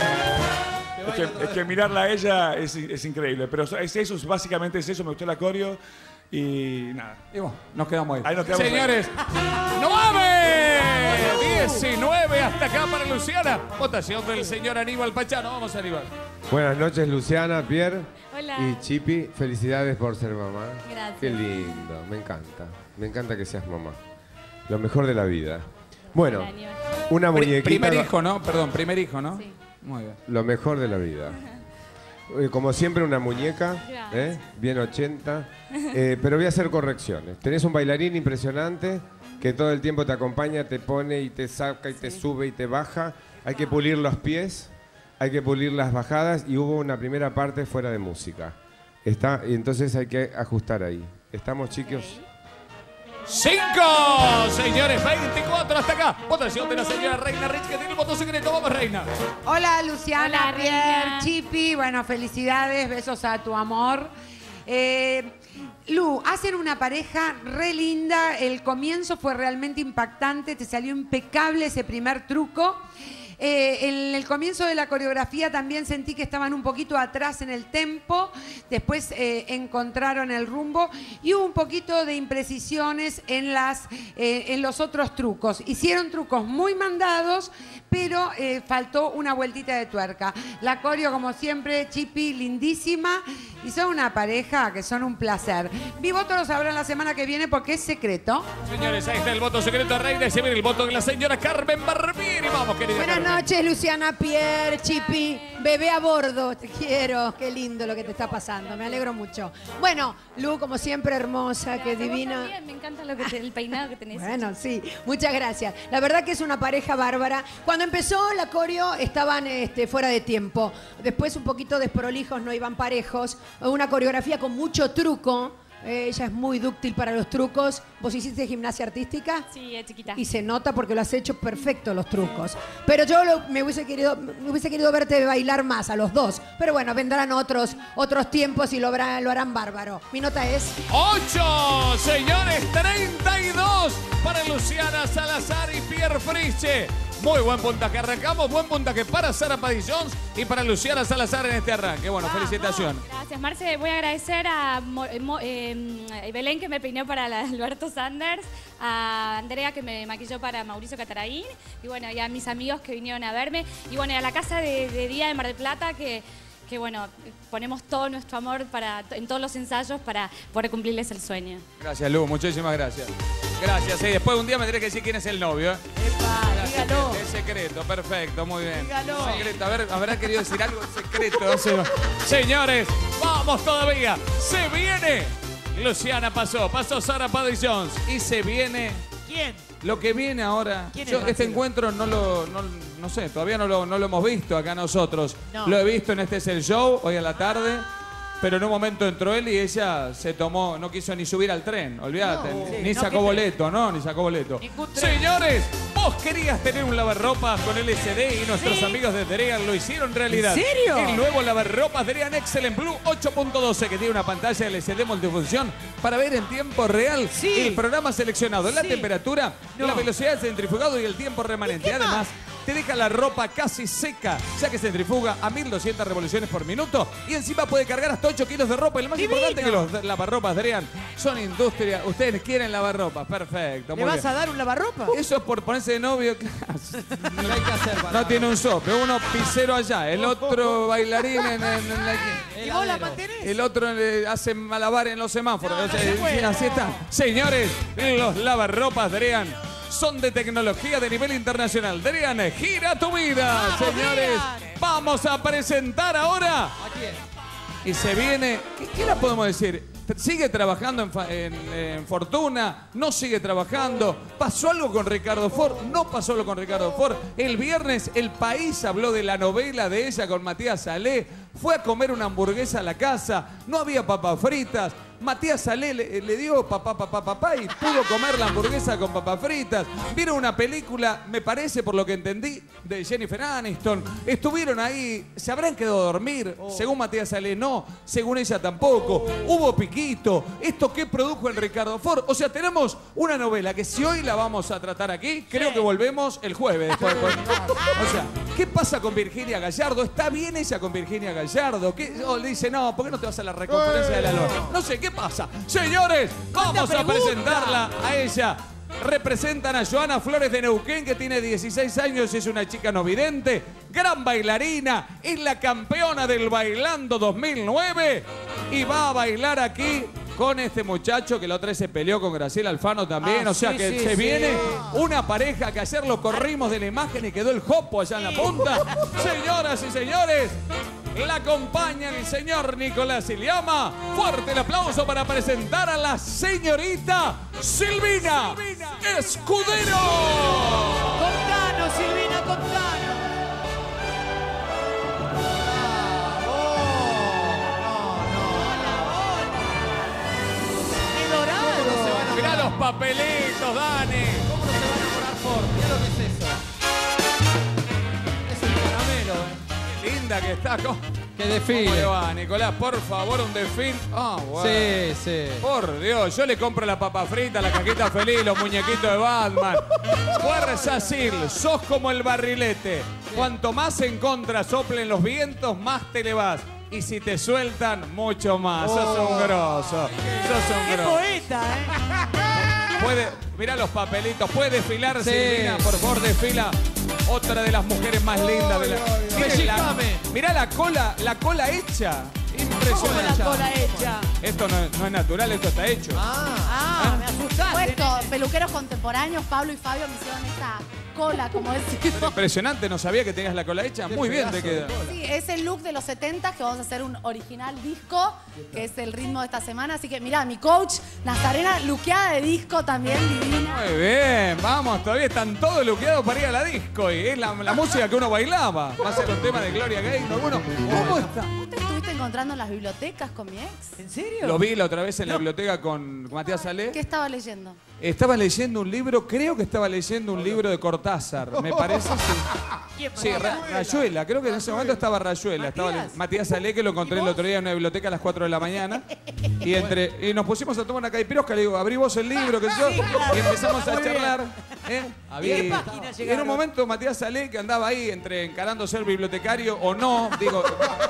que, es que mirarla a ella es, es increíble, pero es eso, es- básicamente es eso, me gustó la coreo y nada. Y bueno, nos quedamos ahí. Ahí nos quedamos ahí. Señores, ¡nueve! diecinueve hasta acá para Luciana. Votación del señor Aníbal Pachano. Vamos, Aníbal. Buenas noches, Luciana, Pierre Hola. y Chipi. Felicidades por ser mamá. Gracias. Qué lindo, me encanta. Me encanta que seas mamá. Lo mejor de la vida. Bueno, Hola, Aníbal. una Pri- muñequita. primer hijo, ¿no? Perdón, primer hijo, ¿no? Sí. Muy bien. Lo mejor de la vida. Eh, Como siempre, una muñeca, Gracias. ¿eh? Bien ochenta. Eh, pero voy a hacer correcciones. Tenés un bailarín impresionante que todo el tiempo te acompaña, te pone y te saca y te sube y te baja. Hay que pulir los pies, hay que pulir las bajadas y hubo una primera parte fuera de música. Está, y entonces hay que ajustar ahí. ¿Estamos, chicos? Cinco, señores, veinticuatro hasta acá. Votación de la señora Reina Rich, que tiene el voto secreto. Vamos, Reina. Hola Luciana, Hola, Pierre, reina. Chipi, bueno, felicidades, besos a tu amor. Eh, Lu, hacen una pareja re linda, el comienzo fue realmente impactante, te salió impecable ese primer truco. Eh, en el comienzo de la coreografía también sentí que estaban un poquito atrás en el tempo, después eh, encontraron el rumbo y hubo un poquito de imprecisiones en, las, eh, en los otros trucos. Hicieron trucos muy mandados, pero eh, faltó una vueltita de tuerca. La coreo, como siempre, Chipi, lindísima, y son una pareja que son un placer. Mi voto lo sabrán la semana que viene porque es secreto. Señores, ahí está el voto secreto de Reina y se viene el voto de la señora Carmen Barbieri. Vamos, querida Buenas Carmen. noches, Luciana, Pierre, Chipi, bebé a bordo, te quiero, qué lindo lo que te está pasando, me alegro mucho. Bueno, Lu, como siempre, hermosa, qué Gracias, vos divina. también, me encanta lo que te- el peinado que tenés. Bueno, sí, muchas gracias. La verdad que es una pareja bárbara. Cuando empezó la coreo estaban este, fuera de tiempo. Después un poquito desprolijos, no iban parejos. Una coreografía con mucho truco. Eh, ella es muy dúctil para los trucos. ¿Vos hiciste gimnasia artística? Sí, es chiquita. Y se nota porque lo has hecho perfecto los trucos. Pero yo lo- me, hubiese querido, me hubiese querido verte bailar más a los dos. Pero bueno, vendrán otros, otros tiempos y lo, habrá- lo harán bárbaro. Mi nota es... ocho, señores, treinta y dos para Luciana Salazar y Pierre Friche. Muy buen puntaje. Arrancamos, buen puntaje para Sara Padillons y para Luciana Salazar en este arranque. Bueno, felicitaciones. Gracias, Marce. Voy a agradecer a Mo- eh, Mo- eh, Belén, que me peinó para la Alberto Sanders, a Andrea, que me maquilló para Mauricio Cataraín, y bueno, y a mis amigos que vinieron a verme, y bueno, y a la Casa de, de Día de Mar del Plata, que, que bueno, ponemos todo nuestro amor para, en todos los ensayos para poder cumplirles el sueño. Gracias, Lu, muchísimas gracias. Gracias. Y después un día me tendré que decir quién es el novio. ¿eh? Gracias, dígalo. Es secreto, perfecto, muy bien. Dígalo. Secreto, a ver, habrá querido decir algo en secreto. No sé. Señores, vamos todavía. Se viene. Luciana pasó, pasó Sara Paddy Jones y se viene ¿Quién? Lo que viene ahora, ¿Quién es yo este Marcelo? encuentro no lo, no, no sé, todavía no lo, no lo hemos visto acá nosotros. No. Lo he visto en Este es el Show, hoy a la tarde, pero en un momento entró él y ella se tomó, no quiso ni subir al tren, olvídate, No. ni, Sí, ni no, sacó ¿qué boleto, no, ni sacó boleto. Ningún tren. Señores, vos querías tener un lavarropas con L C D y nuestros amigos de Drean lo hicieron realidad. ¿En serio? El nuevo lavarropas Drean Excellent Blue ocho punto doce que tiene una pantalla L C D multifunción para ver en tiempo real Sí. el programa seleccionado, la Sí. temperatura, No. la velocidad del centrifugado y el tiempo remanente. Además, te deja la ropa casi seca, ya que centrifuga a mil doscientas revoluciones por minuto y encima puede cargar hasta ocho kilos de ropa. Y lo más ¡Divino! importante que los lavarropas Drean son industria. Ustedes quieren lavarropas, perfecto. ¿Le muy vas bien. a dar un lavarropa? Eso es por ponerse de novio. No hay que hacer para... No tiene un sope, uno pisero allá, el otro bailarín en, en- en la ¿Y vos la mantenés? el otro eh, hace malabar en los semáforos. No, O sea, no se puede. así está. Señores, los lavarropas Drean son de tecnología de nivel internacional. Drean, gira tu vida. Vamos, Señores, Drean. vamos a presentar ahora. ¿A quién? Y se viene, ¿qué, qué la podemos decir? ¿Sigue trabajando en, fa- en- en Fortuna? ¿No sigue trabajando? ¿Pasó algo con Ricardo Ford? ¿No pasó algo con Ricardo Ford? El viernes El País habló de la novela de ella con Matías Salé. Fue a comer una hamburguesa a la casa. No había papas fritas. Matías Salé le, le dio papá, papá, papá y pudo comer la hamburguesa con papas fritas. Vieron una película, me parece, por lo que entendí, de Jennifer Aniston. Estuvieron ahí, se habrán quedado a dormir. Según Matías Salé, no. Según ella, tampoco. Hubo piquito. ¿Esto qué produjo el Ricardo Ford? O sea, tenemos una novela que si hoy la vamos a tratar aquí, creo que volvemos el jueves. Después, después. O sea, ¿qué pasa con Virginia Gallardo? ¿Está bien ella con Virginia Gallardo? ¿Qué? O le dice, no, ¿por qué no te vas a la reconferencia de la Lora? No sé, ¿qué pasa? Señores, vamos a presentarla a ella. Representan a Joana Flores de Neuquén, que tiene dieciséis años y es una chica no vidente, gran bailarina, es la campeona del Bailando dos mil nueve y va a bailar aquí con este muchacho que la otra vez se peleó con Graciela Alfano también. Ah, o sea sí, que sí, se sí. viene una pareja que ayer lo corrimos de la imagen y quedó el jopo allá en la punta. Señoras y señores, la acompaña el señor Nicolás Iliama. Fuerte el aplauso para presentar a la señorita Silvina Escudero. Contanos, Silvina, contanos. ¡Qué dorado! Mirá los papelitos, Dani. ¿Cómo no se va a enamorar Ford? Mirá lo que es eso. Es un caramelo, ¿eh? Qué linda que está. ¿Cómo, Que ¿Cómo le desfile. va, Nicolás? Por favor, un desfile. Ah, bueno. Sí, sí. Por Dios, yo le compro la papa frita, la cajita feliz, los muñequitos de Batman. Fuerza Sil, sos como el barrilete. Cuanto más en contra soplen los vientos, más te le vas. Y si te sueltan, mucho más. Sos un grosso. Sos un ¡Qué grosso. poeta, eh! Puede, mirá los papelitos. ¿Puede desfilar, Sí. Silvina? Por favor, desfila. Otra de las mujeres más lindas de la... Miren la- Pellizcame. Mirá la cola, la cola hecha. Impresionante. La cola hecha. Esto no, es- no es natural, esto está hecho. Ah, me asustaste. Puesto, peluqueros contemporáneos, Pablo y Fabio me hicieron esta cola, como decimos. Impresionante, no sabía que tenías la cola hecha. Muy bien te queda. Sí, es el look de los setenta que vamos a hacer un original disco, que es el ritmo de esta semana. Así que mirá, mi coach, Nazarena, luqueada de disco también, divina. Muy bien, vamos, todavía están todos luqueados para ir a la disco. Y es la, la música que uno bailaba. Va a ser un tema de Gloria Gaynor. Bueno, ¿cómo está? ¿Vos te estuviste encontrando en las bibliotecas con mi ex? ¿En serio? Lo vi la otra vez en la biblioteca con Matías Salé. ¿Qué estaba leyendo? Estaba leyendo un libro, creo que estaba leyendo un libro de Cortázar, me parece. Sí, sí Ra- Rayuela, creo que en ese momento estaba Rayuela. Estaba le- Matías Salé, que lo encontré el otro día en una biblioteca a las cuatro de la mañana. Y entre y nos pusimos a tomar una caipirosca, le digo, abrí vos el libro, que yo. Y empezamos a Muy bien. charlar. ¿eh? ¿Y Y qué páginas en llegaron? un momento Matías Salé, que andaba ahí entre encarando ser bibliotecario o no, digo,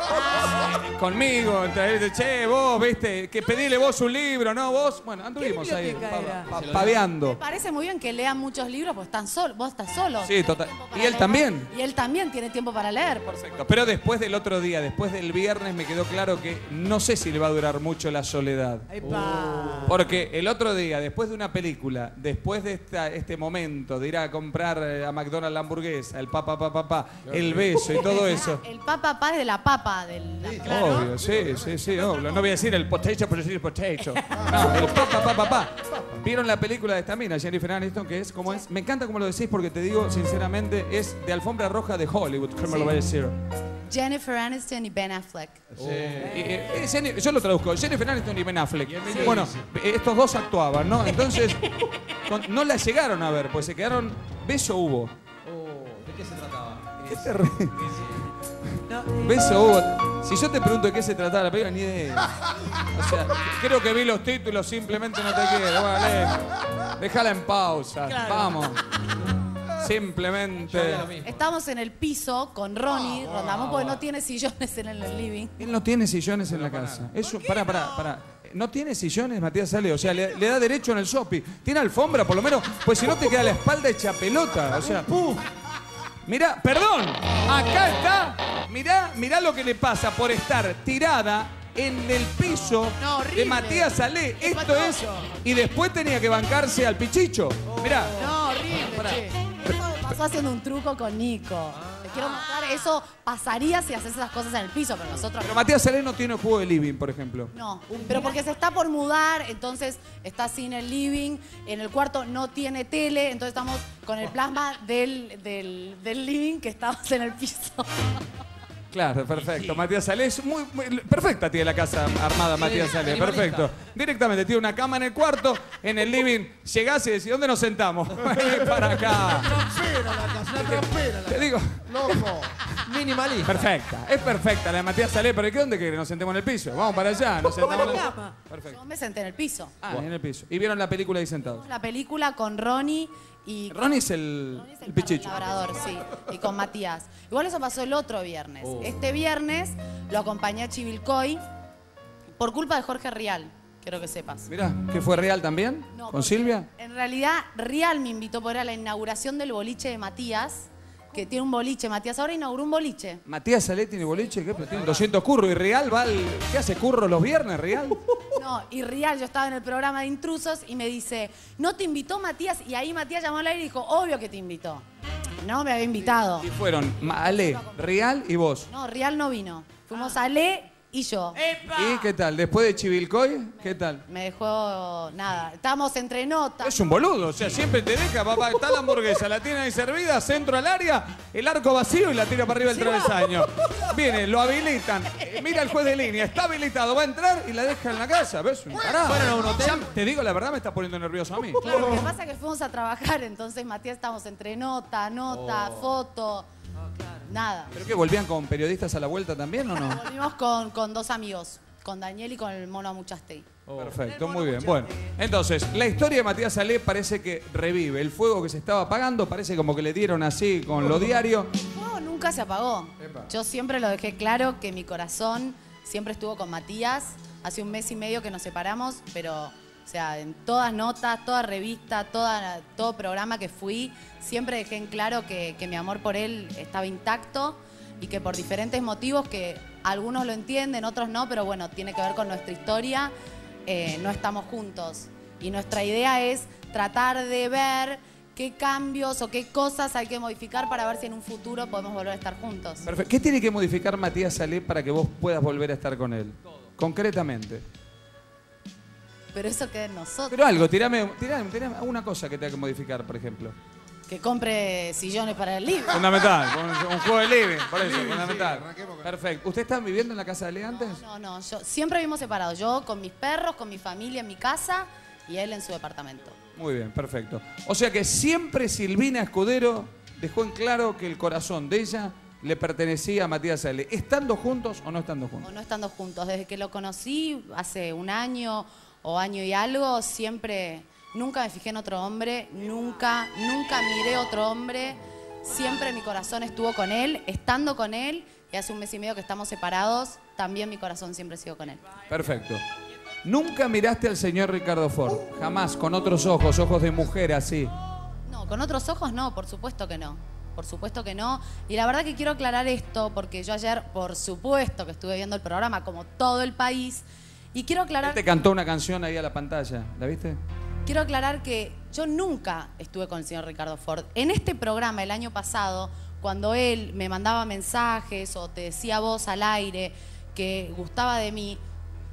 conmigo, entre, che, vos, viste, que pedile vos un libro, ¿no? Vos, bueno, anduvimos ahí, biblioteca pa- era? pa- paveando. Me parece muy bien que lean muchos libros, pues están solos, vos estás solo. Sí, tenés total. tiempo para Y él leer. también. Y él también tiene tiempo para leer, por supuesto. Pero después del otro día, después del viernes, me quedó claro que no sé si le va a durar mucho la soledad. ¡Epa! Porque el otro día, después de una película, después de esta, este momento de ir a comprar eh, a McDonald's la hamburguesa, el papá, papá, papá, el beso y todo eso. El papa pa es de la papa, del la- Obvio, sí, sí, sí, obvio. No voy a decir el potato, pero decir potato. No, el papá, papá, papá. Vieron la película. película de esta mina, Jennifer Aniston, que es, ¿cómo es? Me encanta como lo decís porque te digo, sinceramente, es de alfombra roja de Hollywood, ¿cómo Sí. lo voy a decir? Jennifer Aniston y Ben Affleck. Eh, eh, Jenny- yo lo traduzco, Jennifer Aniston y Ben Affleck. Bueno, eh, estos dos actuaban, ¿no? Entonces, con- no la llegaron a ver, pues se quedaron... Beso hubo. ¿De qué se trataba? ¿Qué te re- Beso hubo. Si yo te pregunto de qué se trataba la película, ni idea. O sea, creo que vi los títulos, simplemente no te quiero. Vale, déjala en pausa. Claro. Vamos. Simplemente... Estamos en el piso con Ronnie, rondamos porque no tiene sillones en el living. Él no tiene sillones en la casa. Eso, pará, pará, pará. No tiene sillones, Matías Sale. O sea, le, le da derecho en el shopping. Tiene alfombra, por lo menos. Pues si no te queda la espalda hecha pelota. O sea, mirá, perdón. Acá está. Mirá, mirá lo que le pasa por estar tirada en el piso No, horrible. de Matías Salé. Esto es. Y después tenía que bancarse al pichicho. Mirá. No, horrible, che. Eso me pasó haciendo un truco con Nico. Te quiero mostrar, eso pasaría si haces esas cosas en el piso, pero nosotros Pero Matías Salé no tiene juego de living, por ejemplo. no. Pero porque se está por mudar, entonces está sin el living, en el cuarto no tiene tele, entonces estamos con el plasma del, del, del living que estamos en el piso. Claro, perfecto. Matías Salé es muy, muy- perfecta tiene la casa armada Matías Salé, minimalista. perfecto. Directamente tiene una cama en el cuarto, en el living, llegás y decís, ¿dónde nos sentamos? Para acá. Trampera la casa, una trampera la Te digo, Loco. Minimalista. perfecta, es perfecta la de Matías Salé, pero ¿qué dónde quiere? Nos sentemos en el piso. Vamos para allá, nos sentamos en el Perfecto. Yo me senté en el piso. Ah, en el piso. Y vieron la película ahí sentados. La película con Ronnie y... Ronnie es el, el pichicho. Labrador, sí. Y con Matías. Igual eso pasó el otro viernes. Oh. Este viernes lo acompañé a Chivilcoy por culpa de Jorge Rial. Quiero que sepas. Mirá, ¿qué fue real también? No, ¿Con porque Silvia? En realidad, Rial me invitó por ir a la inauguración del boliche de Matías, que tiene un boliche. Matías ahora inauguró un boliche. Matías Salé tiene boliche, ¿qué? Pero tiene doscientos curros. ¿Y Real va al... ¿Qué hace curro los viernes, Real? No, y Rial, yo estaba en el programa de intrusos y me dice, ¿no te invitó Matías? Y ahí Matías llamó al aire y dijo, obvio que te invitó. No me había invitado. Y fueron Ma- Ale, Real y vos. No, Rial no vino. Fuimos Ale y yo. ¿Y qué tal? Después de Chivilcoy, ¿qué tal? Me dejó nada. Estábamos entre notas. Es un boludo, o sea, siempre te deja, papá. Está la hamburguesa, la tiene ahí servida, centro al área, el arco vacío y la tira para arriba del travesaño. Viene, lo habilitan. eh, Mira el juez de línea, está habilitado, va a entrar y la deja en la casa. ¿Ves? Un tarado. ¿Fueron a un hotel? Ya, te digo, la verdad me está poniendo nervioso a mí. Claro, lo que pasa es que fuimos a trabajar, entonces Matías estábamos entre nota, nota, Oh. foto. Nada. ¿Pero qué, volvían con periodistas a la vuelta también o no? Volvimos con, con dos amigos, con Daniel y con el mono Amuchastey. Perfecto, muy bien. Bueno, entonces, la historia de Matías Salé parece que revive. El fuego que se estaba apagando parece como que le dieron así con lo diario. El fuego nunca se apagó. Yo siempre lo dejé claro que mi corazón siempre estuvo con Matías. Hace un mes y medio que nos separamos, pero, o sea, en todas notas, toda revista, toda, todo programa que fui, siempre dejé en claro que, que mi amor por él estaba intacto y que por diferentes motivos que algunos lo entienden, otros no, pero bueno, tiene que ver con nuestra historia, eh, no estamos juntos. Y nuestra idea es tratar de ver qué cambios o qué cosas hay que modificar para ver si en un futuro podemos volver a estar juntos. Perfecto. ¿Qué tiene que modificar Matías Salé para que vos puedas volver a estar con él? Concretamente. Pero eso queda en nosotros. Pero algo, tirame, tirame, tirame una cosa que tenga que modificar, por ejemplo. Que compre sillones para el living. Fundamental, un, un juego de living, por eso, fundamental. Perfecto. ¿Usted está viviendo en la casa de Ale antes? No, no, yo siempre vivimos separados. Yo con mis perros, con mi familia en mi casa y él en su departamento. Muy bien, perfecto. O sea que siempre Silvina Escudero dejó en claro que el corazón de ella le pertenecía a Matías Salé. ¿Estando juntos o no estando O juntos? no estando juntos. Desde que lo conocí hace un año o año y algo, siempre, nunca me fijé en otro hombre, nunca, nunca miré otro hombre. Siempre mi corazón estuvo con él, estando con él, y hace un mes y medio que estamos separados, también mi corazón siempre sigo con él. Perfecto. Nunca miraste al señor Ricardo Ford, jamás, con otros ojos, ojos de mujer así. No, con otros ojos no, por supuesto que no. Por supuesto que no. Y la verdad que quiero aclarar esto, porque yo ayer, por supuesto que estuve viendo el programa, como todo el país, y quiero aclarar... Él te cantó una canción ahí a la pantalla, ¿la viste? Quiero aclarar que yo nunca estuve con el señor Ricardo Ford. En este programa el año pasado, cuando él me mandaba mensajes o te decía vos al aire que gustaba de mí,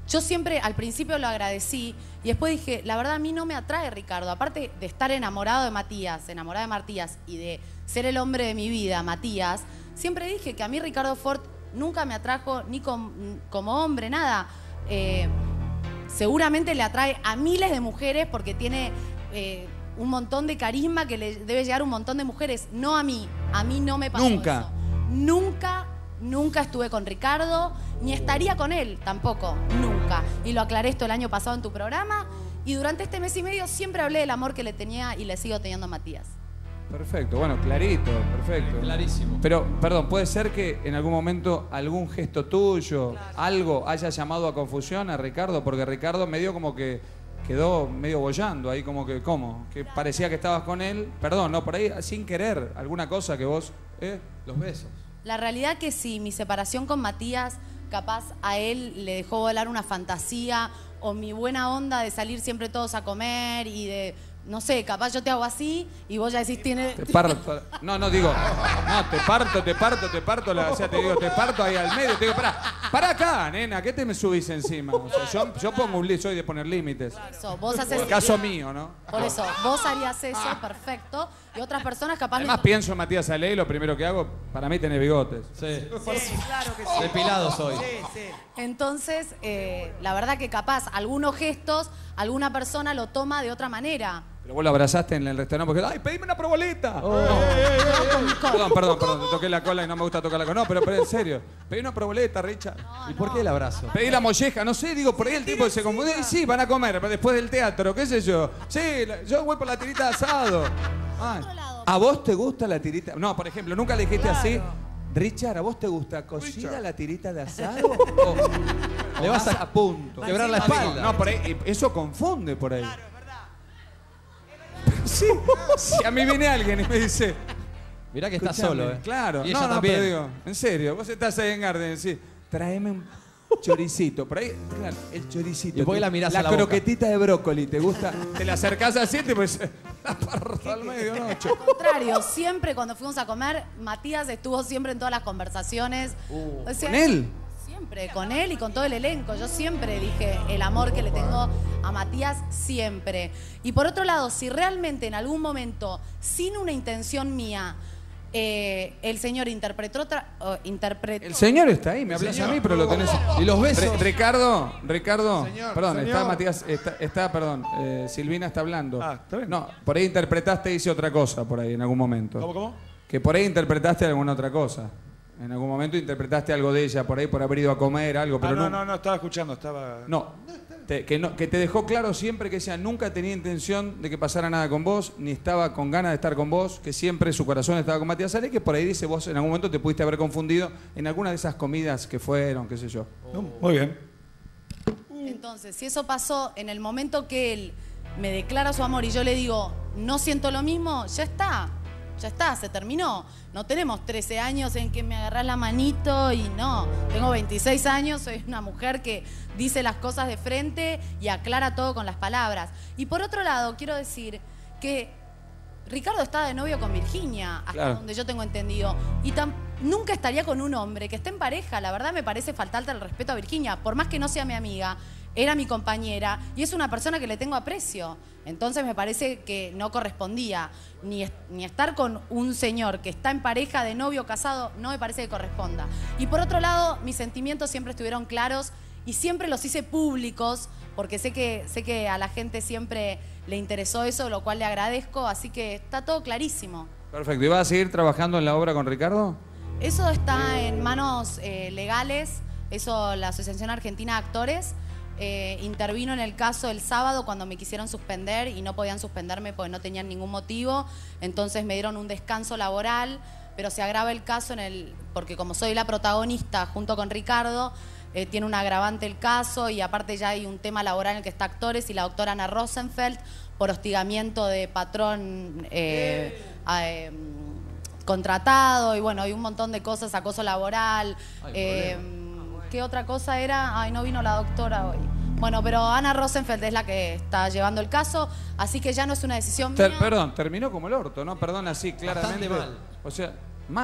yo siempre al principio lo agradecí y después dije, la verdad a mí no me atrae Ricardo. Aparte de estar enamorado de Matías, enamorada de Matías y de ser el hombre de mi vida, Matías, siempre dije que a mí Ricardo Ford nunca me atrajo ni com, como hombre, nada. Eh, seguramente le atrae a miles de mujeres porque tiene eh, un montón de carisma que le debe llegar a un montón de mujeres. No a mí, a mí no me pasó Nunca. eso. Nunca, nunca estuve con Ricardo, ni estaría con él tampoco, nunca. Y lo aclaré esto el año pasado en tu programa y durante este mes y medio siempre hablé del amor que le tenía y le sigo teniendo a Matías. Perfecto, bueno, clarito, perfecto. Clarísimo. Pero, perdón, ¿puede ser que en algún momento algún gesto tuyo, algo haya llamado a confusión a Ricardo? Porque Ricardo medio como que quedó medio bollando ahí, como que, ¿cómo? Que parecía que estabas con él. Perdón, no, por ahí sin querer, alguna cosa que vos... ¿eh? Los besos. La realidad que si mi separación con Matías, capaz a él le dejó volar una fantasía o mi buena onda de salir siempre todos a comer y de... No sé, capaz yo te hago así y vos ya decís tiene... Te parto. No, no, digo, no, te parto, te parto, te parto, la, o sea, te digo, te parto ahí al medio, te digo, pará, pará acá, nena, ¿qué te me subís encima? O sea, yo, yo pongo un límite, soy de poner límites. Eso, vos haces... Por caso mío, ¿no? Por eso, vos harías eso, perfecto, y otras personas capaz... Además les- pienso en Matías Ale y lo primero que hago, para mí tenés bigotes. Sí. Sí, claro que sí. Depilado soy. Sí, sí. Entonces, eh, la verdad que capaz algunos gestos, alguna persona lo toma de otra manera. Pero vos lo abrazaste en el restaurante porque, ¡ay, pedime una proboleta! Oh. Perdón, perdón, perdón, te toqué la cola y no me gusta tocar la cola. No, pero, pero en serio, pedí una proboleta, Richard. ¿Y por qué el abrazo? Pedí la molleja, no sé, digo, por ahí el tipo se confundió. Y sí, van a comer después del teatro, qué sé yo. Sí, la- yo voy por la tirita de asado. Ay, ¿a vos te gusta la tirita? No, por ejemplo, nunca le dijiste así. Richard, ¿a vos te gusta cocida la tirita de asado? O, Le vas a a punto. quebrar la espalda. No, por ahí, eso confunde por ahí. Sí, si a mí viene alguien y me dice... Mirá que estás escuchame, solo, ¿eh? Claro, Y ella no, no, también. pero digo, en serio, vos estás ahí en Garden y decís, tráeme un choricito. Por ahí, claro, el choricito. ¿Y por qué la mirás a la boca? croquetita de brócoli, ¿te gusta? Te la acercás así y te pues la parto al medio, ¿no? Al contrario, siempre cuando fuimos a comer, Matías estuvo siempre en todas las conversaciones. O sea, ¿Con él? Siempre, con él y con todo el elenco. Yo siempre dije el amor que le tengo a Matías, siempre. Y por otro lado, si realmente en algún momento, sin una intención mía, eh, el señor interpretó otra... o interpretó, El señor está ahí, me hablas a mí, pero lo tenés... ¿Y los besos? Re- Ricardo, Ricardo, Señor, perdón, señor. está Matías, está, está, perdón, eh, Silvina está hablando. Ah, está bien. No, por ahí interpretaste y hice otra cosa por ahí en algún momento. ¿Cómo, cómo? Que por ahí interpretaste alguna otra cosa. En algún momento interpretaste algo de ella, por ahí por haber ido a comer, algo, pero Ah, no, no. no, no, estaba escuchando, estaba... No, te- que no, que te dejó claro siempre que ella nunca tenía intención de que pasara nada con vos, ni estaba con ganas de estar con vos, que siempre su corazón estaba con Matías Ale, que por ahí dice vos en algún momento te pudiste haber confundido en alguna de esas comidas que fueron, qué sé yo. No, muy bien. Entonces, si eso pasó en el momento que él me declara su amor y yo le digo, no siento lo mismo, ya está, ya está, se terminó. No tenemos trece años en que me agarrás la manito y no. Tengo veintiséis años, soy una mujer que dice las cosas de frente y aclara todo con las palabras. Y por otro lado, quiero decir que Ricardo está de novio con Virginia, hasta Claro. donde yo tengo entendido. Y tam- nunca estaría con un hombre que esté en pareja. La verdad me parece faltarle el respeto a Virginia. Por más que no sea mi amiga, era mi compañera y es una persona que le tengo aprecio. Entonces me parece que no correspondía ni, es- ni estar con un señor que está en pareja de novio casado, no me parece que corresponda. Y por otro lado, mis sentimientos siempre estuvieron claros y siempre los hice públicos porque sé que, sé que a la gente siempre le interesó eso, lo cual le agradezco, así que está todo clarísimo. Perfecto, ¿y vas a seguir trabajando en la obra con Ricardo? Eso está en manos eh, legales, eso la Asociación Argentina de Actores eh, intervino en el caso el sábado cuando me quisieron suspender y no podían suspenderme porque no tenían ningún motivo, entonces me dieron un descanso laboral, pero se agrava el caso en el porque como soy la protagonista junto con Ricardo, eh, tiene un agravante el caso y aparte ya hay un tema laboral en el que está Actores y la doctora Ana Rosenfeld por hostigamiento de patrón eh, a, eh, contratado y bueno, hay un montón de cosas, acoso laboral. Eh, ¿Qué otra cosa era? Ay, no vino la doctora hoy. Bueno, pero Ana Rosenfeld es la que está llevando el caso, así que ya no es una decisión Ter- mía. perdón, terminó como el orto, ¿no? Perdón, así claramente. mal. O sea, mal.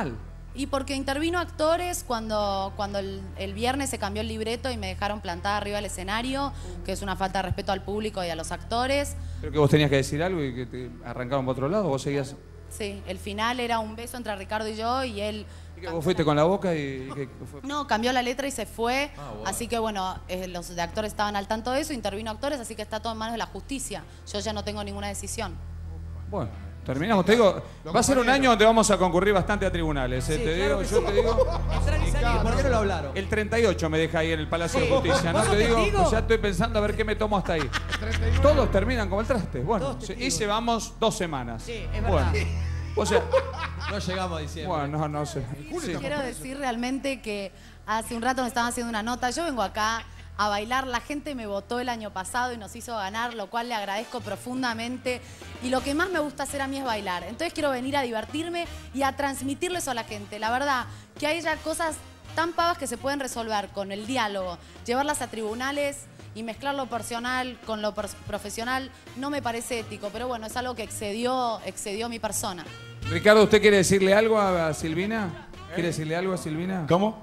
Y porque intervino actores cuando, cuando el, el viernes se cambió el libreto y me dejaron plantada arriba del escenario, que es una falta de respeto al público y a los actores. Creo que vos tenías que decir algo y que te arrancaron por otro lado, vos seguías... Sí, el final era un beso entre Ricardo y yo y él... ¿Y que vos fuiste con la boca y, y que fue? No, cambió la letra y se fue. Ah, bueno. Así que bueno, eh, los de actores estaban al tanto de eso, intervino actores, así que está todo en manos de la justicia. Yo ya no tengo ninguna decisión. Bueno, terminamos. Te digo, va a ser un año donde vamos a concurrir bastante a tribunales. ¿eh? Sí, te claro digo, que yo sí. te digo. ¿Por qué no lo hablaron? El treinta y ocho me deja ahí en el Palacio Sí. de Justicia, ¿no? ¿Vos sos Te digo, testigo? pues ya estoy pensando a ver qué me tomo hasta ahí. Todos terminan como el traste. Bueno, Todos y llevamos dos semanas. Sí, es Bueno, verdad. o sea, No llegamos a diciembre. bueno, no, no sé. Sí. Quiero decir realmente que hace un rato me estaban haciendo una nota. Yo vengo acá a bailar. La gente me votó el año pasado y nos hizo ganar, lo cual le agradezco profundamente. Y lo que más me gusta hacer a mí es bailar. Entonces quiero venir a divertirme y a transmitirle eso a la gente. La verdad, que hay ya cosas tan pavas que se pueden resolver con el diálogo. Llevarlas a tribunales y mezclar lo personal con lo pers- profesional no me parece ético. Pero bueno, es algo que excedió, excedió mi persona. Ricardo, ¿usted quiere decirle algo a a Silvina? ¿Quiere decirle algo a Silvina? ¿Cómo?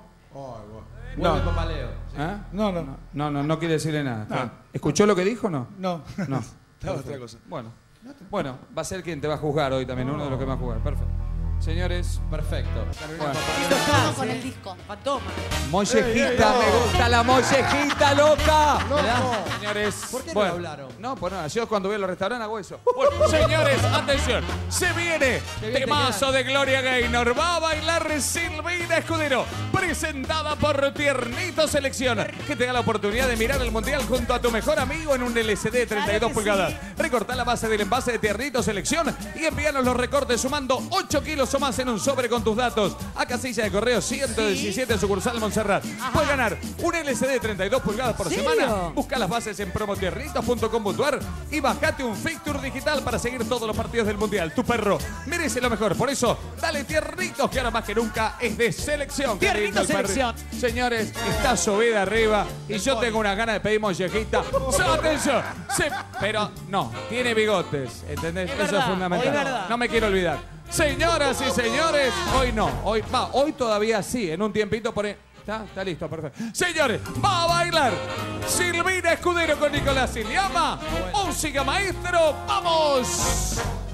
Vuelve papá Leo. ¿Ah? No, no, no. No, no, no quiere decirle nada. No. ¿Escuchó lo que dijo o no? No. No. Estaba otra cosa. Bueno. Bueno, va a ser quien te va a juzgar hoy también, uno de los que va a jugar. Perfecto. Señores. Perfecto. Bueno. Vamos con el disco. Fantoma. Mollejita, me gusta la mollejita, loca. Loco. Señores. ¿Por qué no bueno, hablaron? No, pues nada, yo cuando voy a los restaurantes hago eso. Bueno, señores, atención. Se viene viene, temazo de Gloria Gaynor. Va a bailar Silvina Escudero, presentada por Tiernito Selección, que te da la oportunidad de mirar el Mundial junto a tu mejor amigo en un L C D de treinta y dos pulgadas. Recortá la base del envase de Tiernito Selección y envíanos los recortes sumando ocho kilos o más en un sobre con tus datos a casilla de correo ciento diecisiete sucursal Montserrat. Puedes ganar un L C D de treinta y dos pulgadas por ¿Serio? semana. Busca las bases en promotierritos punto com punto ar y bajate un fixture digital para seguir todos los partidos del Mundial. Tu perro merece lo mejor. Por eso, dale Tiernitos, que ahora más que nunca es de selección. Qué lindo Tiernitos el perro. Selección. Señores, está subida arriba y yo tengo una gana de pedir mollejita. ¡Atención! Se- Pero no, tiene bigotes. ¿Entendés? Es Eso verdad, es fundamental. es verdad. No me quiero olvidar. Señoras y señores, hoy no. Hoy, va, hoy todavía sí. En un tiempito por ahí. ¿Está? Está listo, perfecto. Señores, va a bailar Silvina Escudero con Nicolás Iliama. Música maestro, ¡vamos!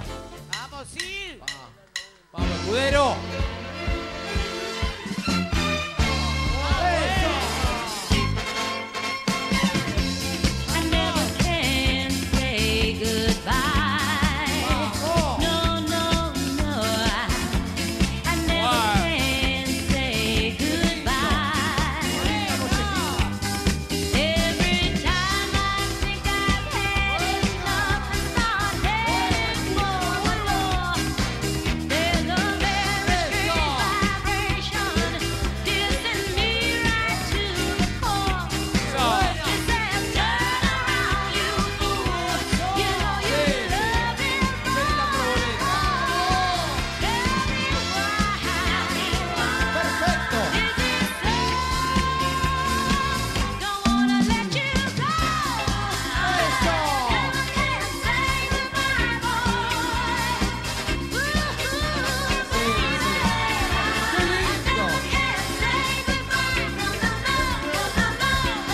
Vamos, Sil. Vamos, Escudero. I never can say goodbye. No, no, no. I never can say goodbye. Every time I think I've had enough and start having more and more, there's a very strange vibration dissing me right to the core. It says, turn around, you fool. You know your love is wrong. Tell me why. Perfecto. Is it so? Don't wanna let you go. Never can say goodbye, boy. Qué lindo. Can't say goodbye. No, no, no, no, no, no,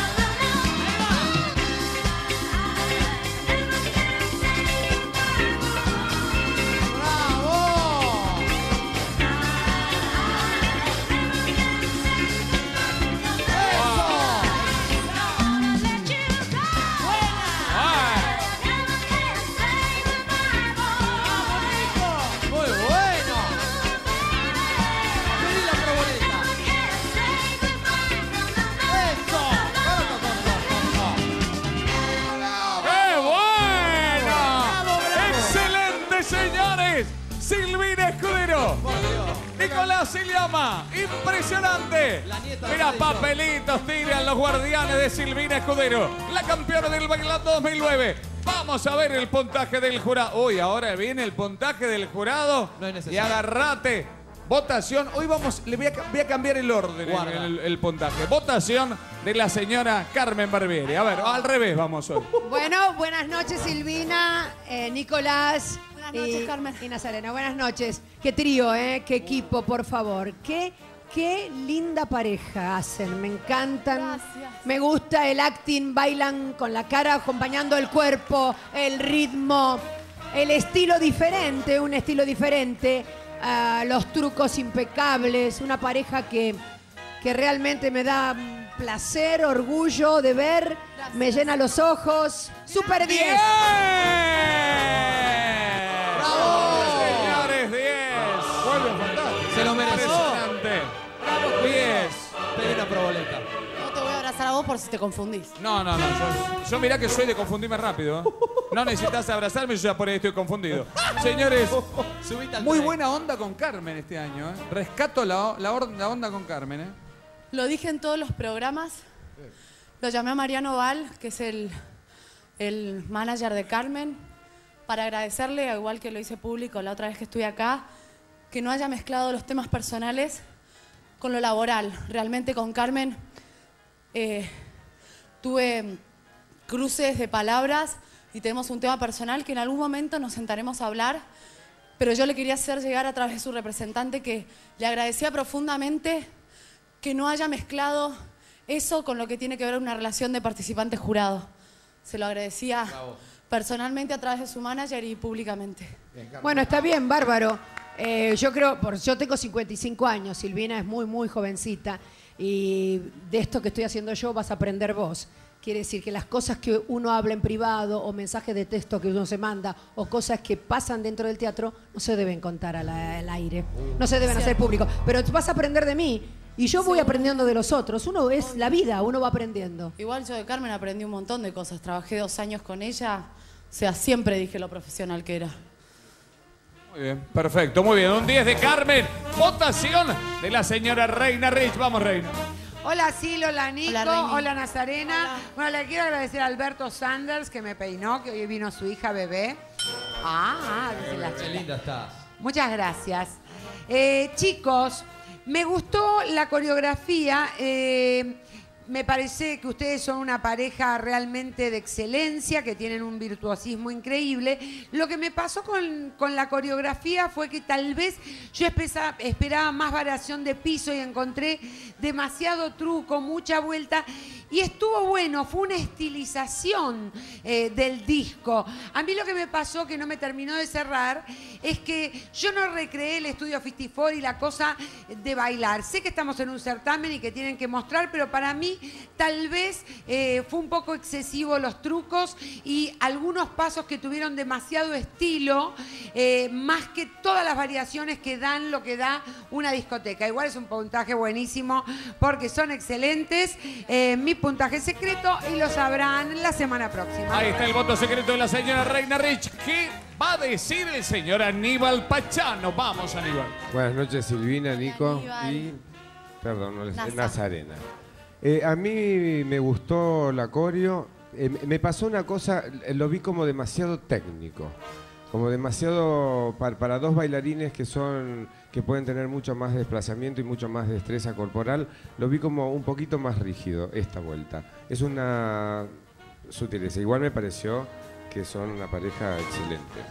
¡Bravo! Muy bueno. Qué linda proboleta. Eso. ¡Qué bueno! ¡Excelente, señores! Silvina Escudero. Nicolás Iliama. Impresionante. Mira, papelitos tiran los guardianes de Silvina Escudero, la campeona del Bailando dos mil nueve. Vamos a ver el puntaje del jurado. Uy, ahora viene el puntaje del jurado. No es Y necesario. agarrate. Votación. Hoy vamos, le voy a, voy a cambiar el orden, el, el, el puntaje. Votación de la señora Carmen Barbieri. A ver, al revés vamos hoy. Bueno, buenas noches Silvina, eh, Nicolás Buenas noches, y, Carmen. y Nazarena. Buenas noches. Qué trío, ¿eh? Qué equipo, por favor. Qué, qué linda pareja hacen. Me encantan. Gracias. Me gusta el acting. Bailan con la cara acompañando el cuerpo, el ritmo, el estilo diferente, un estilo diferente. Uh, los trucos impecables. Una pareja que, que realmente me da placer, orgullo de ver. Gracias. Me llena los ojos. Super diez. ¡Bravo! Señores, diez. Vuelve a faltar. Se lo mereció. Impresionante. diez. Pedí una proboleta. No te voy a abrazar a vos por si te confundís. No, no, no. Yo, yo mirá que soy de confundirme rápido. ¿eh? No necesitas abrazarme, yo ya por ahí estoy confundido. Señores, muy buena onda con Carmen este año. ¿eh? Rescato la, la, or- la onda con Carmen. ¿eh? Lo dije en todos los programas. Lo llamé a Mariano Val, que es el, el manager de Carmen, para agradecerle, igual que lo hice público la otra vez que estuve acá, que no haya mezclado los temas personales con lo laboral. Realmente con Carmen eh, tuve cruces de palabras y tenemos un tema personal que en algún momento nos sentaremos a hablar, pero yo le quería hacer llegar a través de su representante que le agradecía profundamente que no haya mezclado eso con lo que tiene que ver una relación de participante-jurado. Se lo agradecía Bravo. personalmente a través de su manager y públicamente. Bueno, está bien, bárbaro. Eh, yo creo, por, yo tengo cincuenta y cinco años, Silvina es muy, muy jovencita y de esto que estoy haciendo yo vas a aprender vos. Quiere decir que las cosas que uno habla en privado o mensajes de texto que uno se manda o cosas que pasan dentro del teatro no se deben contar al, al aire, no se deben hacer público. Pero tú vas a aprender de mí y yo voy aprendiendo de los otros. Uno es la vida, uno va aprendiendo. Igual yo de Carmen aprendí un montón de cosas. Trabajé dos años con ella, o sea, siempre dije lo profesional que era. Muy bien, perfecto, muy bien. Un diez de Carmen. Votación de la señora Reina Rich. Vamos, Reina. Hola Sil, hola Nico, Hola, hola, Reini. Nazarena. Hola. Bueno, le quiero agradecer a Alberto Sanders que me peinó, que hoy vino su hija bebé. Ah, dice la Qué chica. linda estás. Muchas gracias. Eh, chicos, me gustó la coreografía. eh, me parece que ustedes son una pareja realmente de excelencia, que tienen un virtuosismo increíble. Lo que me pasó con, con la coreografía fue que tal vez yo espesa- esperaba más variación de piso y encontré demasiado truco, mucha vuelta. Y estuvo bueno, fue una estilización eh, del disco. A mí lo que me pasó, que no me terminó de cerrar, es que yo no recreé el estudio cincuenta y cuatro y la cosa de bailar. Sé que estamos en un certamen y que tienen que mostrar, pero para mí tal vez eh, fue un poco excesivo los trucos y algunos pasos que tuvieron demasiado estilo, eh, más que todas las variaciones que dan lo que da una discoteca. Igual es un puntaje buenísimo porque son excelentes. Eh, mi puntaje secreto y lo sabrán la semana próxima. Ahí está el voto secreto de la señora Reina Rich. ¿Qué va a decir el señor Aníbal Pachano? Vamos, Aníbal. Buenas noches, Silvina, Nico Aníbal. y... Perdón, no les- Nasa. Nazarena. Eh, a mí me gustó la coreo. Eh, me pasó una cosa, eh, lo vi como demasiado técnico. Como demasiado para, para dos bailarines que son que pueden tener mucho más desplazamiento y mucho más destreza corporal. Lo vi como un poquito más rígido esta vuelta. Es una sutileza. Igual me pareció que son una pareja excelente.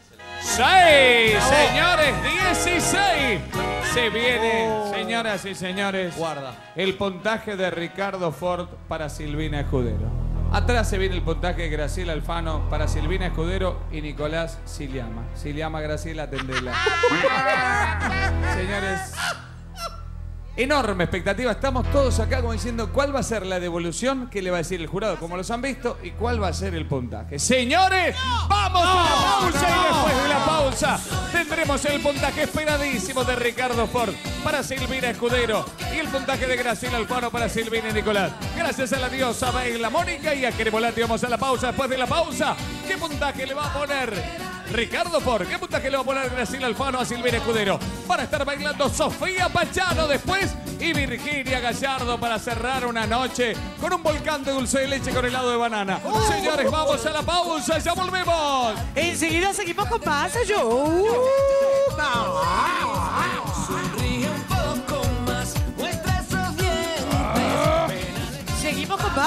¡Seis! Señores, dieciséis. Se viene, señoras y señores, Guarda. el puntaje de Ricardo Ford para Silvina Escudero. Atrás se viene el puntaje de Graciela Alfano para Silvina Escudero y Nicolás Siliama. Siliama, Graciela, atendela. Señores, enorme expectativa. Estamos todos acá como diciendo cuál va a ser la devolución que le va a decir el jurado, como los han visto, y cuál va a ser el puntaje. Señores, vamos a la pausa y después de la pausa tendremos el puntaje esperadísimo de Ricardo Ford para Silvina Escudero y el puntaje de Graciela Alfano para Silvina y Nicolás. Gracias a la diosa Baila Mónica y a Crevolati. Vamos a la pausa. Después de la pausa, ¿qué puntaje le va a poner Ricardo Ford? ¿Qué puntaje le va a poner Graciela Alfano a Silvina Escudero? Van a estar bailando Sofía Pachano después y Virginia Gallardo para cerrar una noche con un volcán de dulce de leche con helado de banana. Señores, vamos a la pausa, ya volvemos. Enseguida seguimos con más. Yo.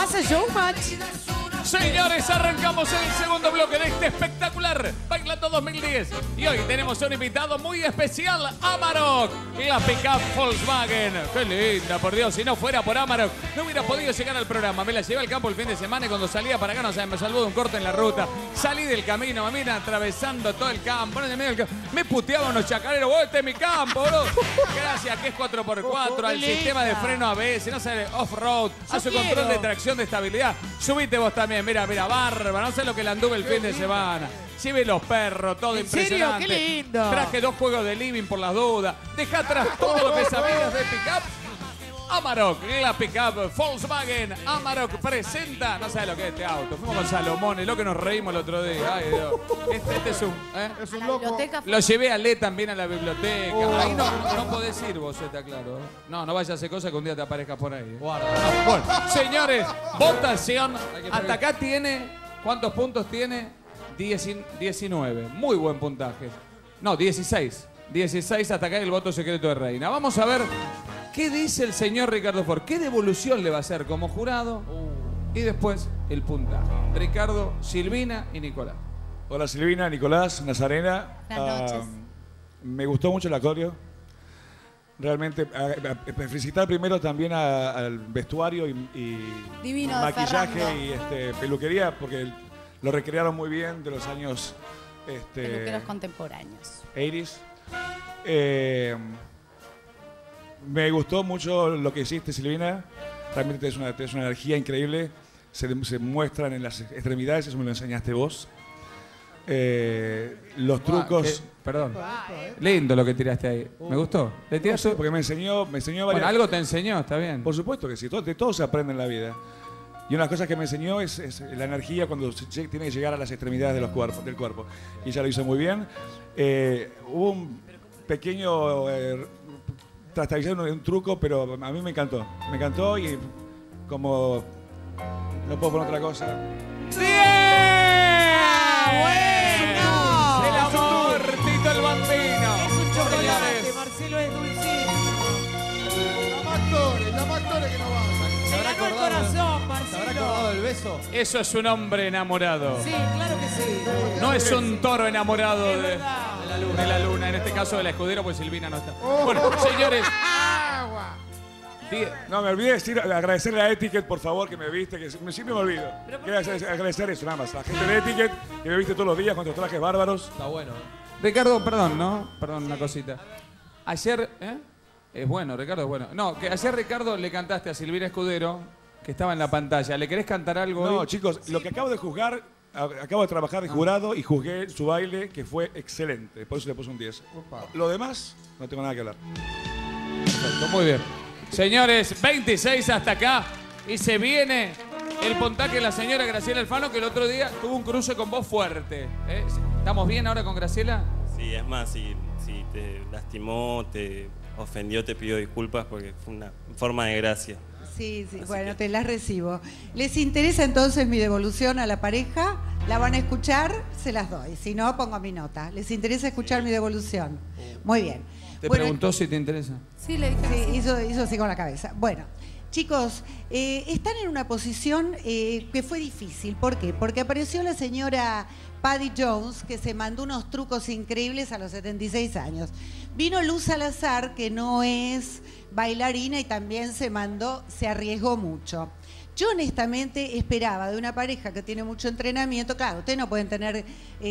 Hace so much. Señores, arrancamos el segundo bloque de este espectacular Bailando dos mil diez. Y hoy tenemos un invitado muy especial, Amarok, la pick-up Volkswagen. Qué linda, por Dios. Si no fuera por Amarok, no hubiera podido llegar al programa. Me la llevé al campo el fin de semana y cuando salía para acá, no sé, me salvó de un corte en la ruta. Salí del camino, me miran atravesando todo el campo. En el medio del campo. Me puteaban los chacareros. ¡Oh, este es mi campo, bro! Gracias, que es cuatro por cuatro, al sistema de freno A B S, no sé, off-road, a su quiero. control de tracción de estabilidad. Subite vos también. Mira, mira, bárbaro, no sé lo que le anduve el fin de semana. Lleve los perros, todo ¿En serio? impresionante. ¡Qué lindo! Traje dos juegos de living por las dudas. Deja atrás todo lo que sabías de pick-up. Amarok, la pick-up Volkswagen. Amarok presenta, no sabes lo que es este auto. Fuimos con Salomón, el lo que nos reímos el otro día. Ay, Dios. Este, este es un... ¿eh? Es un A la loco. biblioteca. Lo llevé a Le también a la biblioteca. Oh. Ahí no, no, no podés ir vos, está claro. ¿eh? No, no vayas a hacer cosas que un día te aparezcas por ahí. ¿eh? Guarda. Bueno, señores, votación. Hasta acá tiene... ¿Cuántos puntos tiene? Dieci- diecinueve. Muy buen puntaje. No, dieciséis. dieciséis hasta acá el voto secreto de Reina. Vamos a ver qué dice el señor Ricardo Ford. ¿Qué devolución le va a hacer como jurado? Y después el puntaje. Ricardo, Silvina y Nicolás. Hola Silvina, Nicolás, Nazarena. Buenas noches. Ah, me gustó mucho el acorio. Realmente, a- a- felicitar primero también a- al vestuario y, y Divino de maquillaje Ferrando. y este, peluquería, porque lo recrearon muy bien de los años este, Peluqueros contemporáneos. ochenta. Eh, me gustó mucho lo que hiciste, Silvina. Realmente es una, es una energía increíble. Se, se muestran en las extremidades, eso me lo enseñaste vos. Eh, los trucos. Ah, que- perdón. Lindo lo que tiraste ahí. ¿Me gustó? ¿Le tiraste? Porque me enseñó, me enseñó varias... Bueno, algo te enseñó, está bien. Por supuesto que sí, todo, de todo se aprende en la vida. Y una de las cosas que me enseñó es, es la energía cuando se lle- tiene que llegar a las extremidades de los cuerpos, del cuerpo. Y ella lo hizo muy bien. Eh, hubo un pequeño eh, trastabillado de un truco, pero a mí me encantó. Me encantó y como no puedo poner otra cosa. ¡Bueno! El amor, Tito el Bambino. Es un chocolate, Señores, Marcelo es dulcísimo. Llama actores, llama actores que no van. ¿Se habrá Ganó el acordado, corazón, ¿Se habrá Marcelo. acordado del beso? eso es un hombre enamorado. Sí, claro que sí. No es un toro enamorado Es de, verdad. de la luna. De la luna, en este caso de la escudero, pues Silvina no está. Bueno, señores. Agua. di- No, me olvidé de decir, agradecerle a Etiquette, por favor, que me viste, que me- siempre me olvido. Quería agradecer- agradecer eso nada más. La gente de Etiquette, que me viste todos los días con tus trajes bárbaros. Está bueno. Ricardo, perdón, ¿no? Perdón, una cosita. Ayer, ¿eh? Es bueno, Ricardo es bueno. No, que ayer, Ricardo, le cantaste a Silvina Escudero, que estaba en la pantalla. ¿Le querés cantar algo No, hoy? chicos, lo que acabo de juzgar, a- acabo de trabajar de jurado y juzgué su baile, que fue excelente. Por eso le puse un diez. Lo demás, no tengo nada que hablar. Perfecto, muy bien. Señores, veintiséis hasta acá. Y se viene el puntaje de la señora Graciela Alfano, que el otro día tuvo un cruce con vos fuerte. ¿eh? ¿Estamos bien ahora con Graciela? Sí, es más, si, si te lastimó, te ofendió, te pido disculpas porque fue una forma de gracia. Sí, sí, bueno, te las recibo. ¿Les interesa entonces mi devolución a la pareja? ¿La van a escuchar? Se las doy. Si no, pongo mi nota. ¿Les interesa escuchar mi devolución? Muy bien. Te Bueno, preguntó si te interesa. Sí, le dije Sí, que sí. hizo, hizo así con la cabeza. Bueno, chicos, eh, están en una posición eh, que fue difícil. ¿Por qué? Porque apareció la señora Paddy Jones, que se mandó unos trucos increíbles a los setenta y seis años. Vino Luz Salazar, que no es bailarina y también se mandó, se arriesgó mucho. Yo honestamente esperaba de una pareja que tiene mucho entrenamiento, claro, ustedes no pueden tener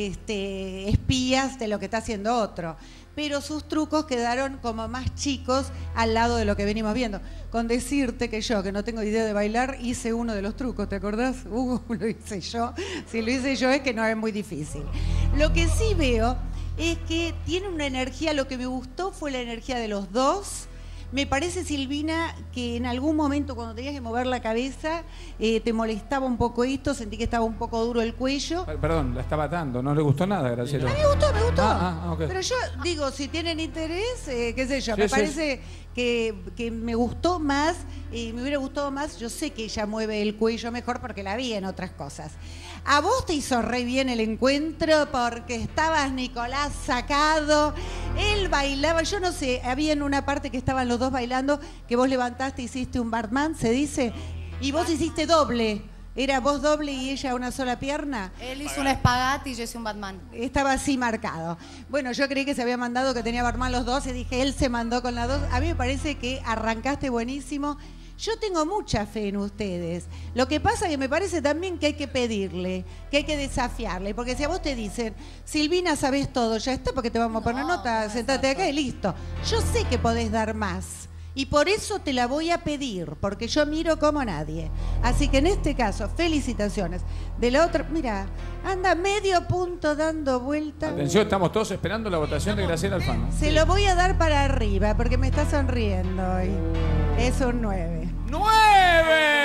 este, espías de lo que está haciendo otro, pero sus trucos quedaron como más chicos al lado de lo que venimos viendo. Con decirte que yo, que no tengo idea de bailar, hice uno de los trucos, ¿te acordás? Uh, lo hice yo. Si lo hice yo es que no es muy difícil. Lo que sí veo es que tiene una energía, lo que me gustó fue la energía de los dos. Me parece, Silvina, que en algún momento cuando tenías que mover la cabeza eh, te molestaba un poco esto, sentí que estaba un poco duro el cuello. Per- Perdón, la estaba dando. ¿No le gustó nada, Graciela? A mí me gustó, me gustó. Ah, ah, ok. Pero yo digo, si tienen interés, eh, qué sé yo, Sí, me sí. parece que, que me gustó más, eh, me hubiera gustado más, yo sé que ella mueve el cuello mejor porque la vi en otras cosas. A vos te hizo re bien el encuentro porque estabas, Nicolás, sacado, él bailaba, yo no sé, había en una parte que estaban los dos bailando, que vos levantaste, hiciste un Bartman, ¿se dice? Y vos hiciste doble. ¿Era vos doble y ella una sola pierna? Él hizo un espagueti y yo hice un Batman. Estaba así marcado. Bueno, yo creí que se había mandado, que tenía Batman los dos, y dije, él se mandó con las dos. A mí me parece que arrancaste buenísimo. Yo tengo mucha fe en ustedes. Lo que pasa es que me parece también que hay que pedirle, que hay que desafiarle. Porque si a vos te dicen, Silvina, sabés todo, ya está, porque te vamos a poner nota, sentate acá y listo. Yo sé que podés dar más. Y por eso te la voy a pedir, porque yo miro como nadie. Así que en este caso, felicitaciones. De la otra, mira, anda medio punto dando vuelta. Atención, estamos todos esperando la votación de Graciela Alfano. Se lo voy a dar para arriba, porque me está sonriendo hoy. Es un nueve. ¡Nueve!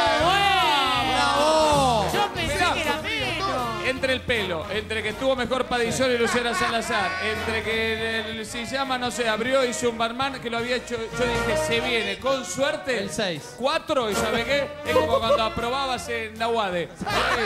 ¡Bravo! Yo pensé Mirá, que era menos. Entre el pelo, entre que estuvo mejor Padillón y Luciana Salazar, entre que el, si llama, no sé, abrió, hizo un barman que lo había hecho, yo dije, se viene, con suerte. El seis. Cuatro, y ¿sabe qué? Es como cuando aprobabas en la U A D E.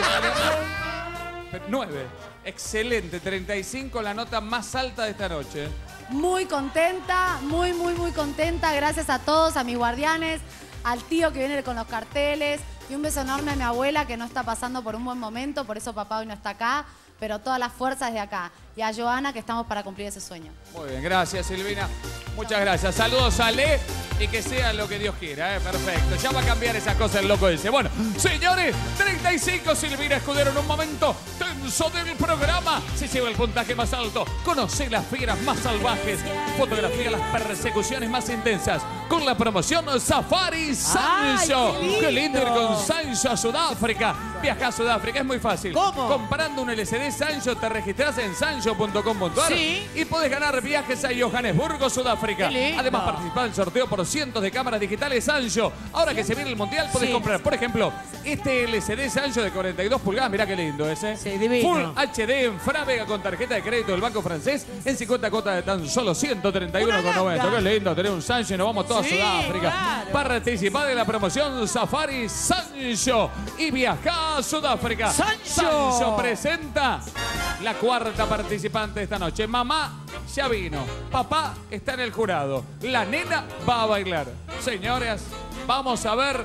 Nueve. Excelente, treinta y cinco, la nota más alta de esta noche. Muy contenta, muy, muy, muy contenta. Gracias a todos, a mis guardianes, al tío que viene con los carteles. Y un beso enorme a mi abuela que no está pasando por un buen momento, por eso papá hoy no está acá, pero todas las fuerzas de acá. Y a Joana que estamos para cumplir ese sueño. Muy bien, gracias Silvina. Muchas gracias. Saludos a Le y que sea lo que Dios quiera, ¿eh? Perfecto. Ya va a cambiar esas cosas el loco ese. Bueno, señores, treinta y cinco, Silvina Escudero en un momento tenso del programa. Se lleva el puntaje más alto. Conoce las fieras más salvajes. Fotografía las persecuciones más intensas. Con la promoción Safari Sancho. Ay, qué Qué lindo ir lindo. con Sancho a Sudáfrica. Viaja a Sudáfrica, es muy fácil. ¿Cómo? Comprando un L C D Sancho te registras en sancho punto com punto a r Sí. y podés ganar viajes a Johannesburgo, Sudáfrica. Qué lindo. Además, participar del sorteo por cientos de cámaras digitales Sancho. Ahora que se viene el Mundial, podés Sí. comprar, por ejemplo, este L C D Sancho de cuarenta y dos pulgadas. Mirá qué lindo ese. Sí, divino. Full H D en Frávega con tarjeta de crédito del Banco Francés en cincuenta cuotas de tan solo ciento treinta y uno con noventa. Una Qué lindo tener un Sancho y nos vamos todos Sí, a Sudáfrica. claro. Participar de la promoción Safari Sancho y viajar a Sudáfrica. Sancho. Sancho presenta la cuarta participante de esta noche. Mamá ya vino. Papá está en el jurado. La nena va a bailar. Señoras, vamos a ver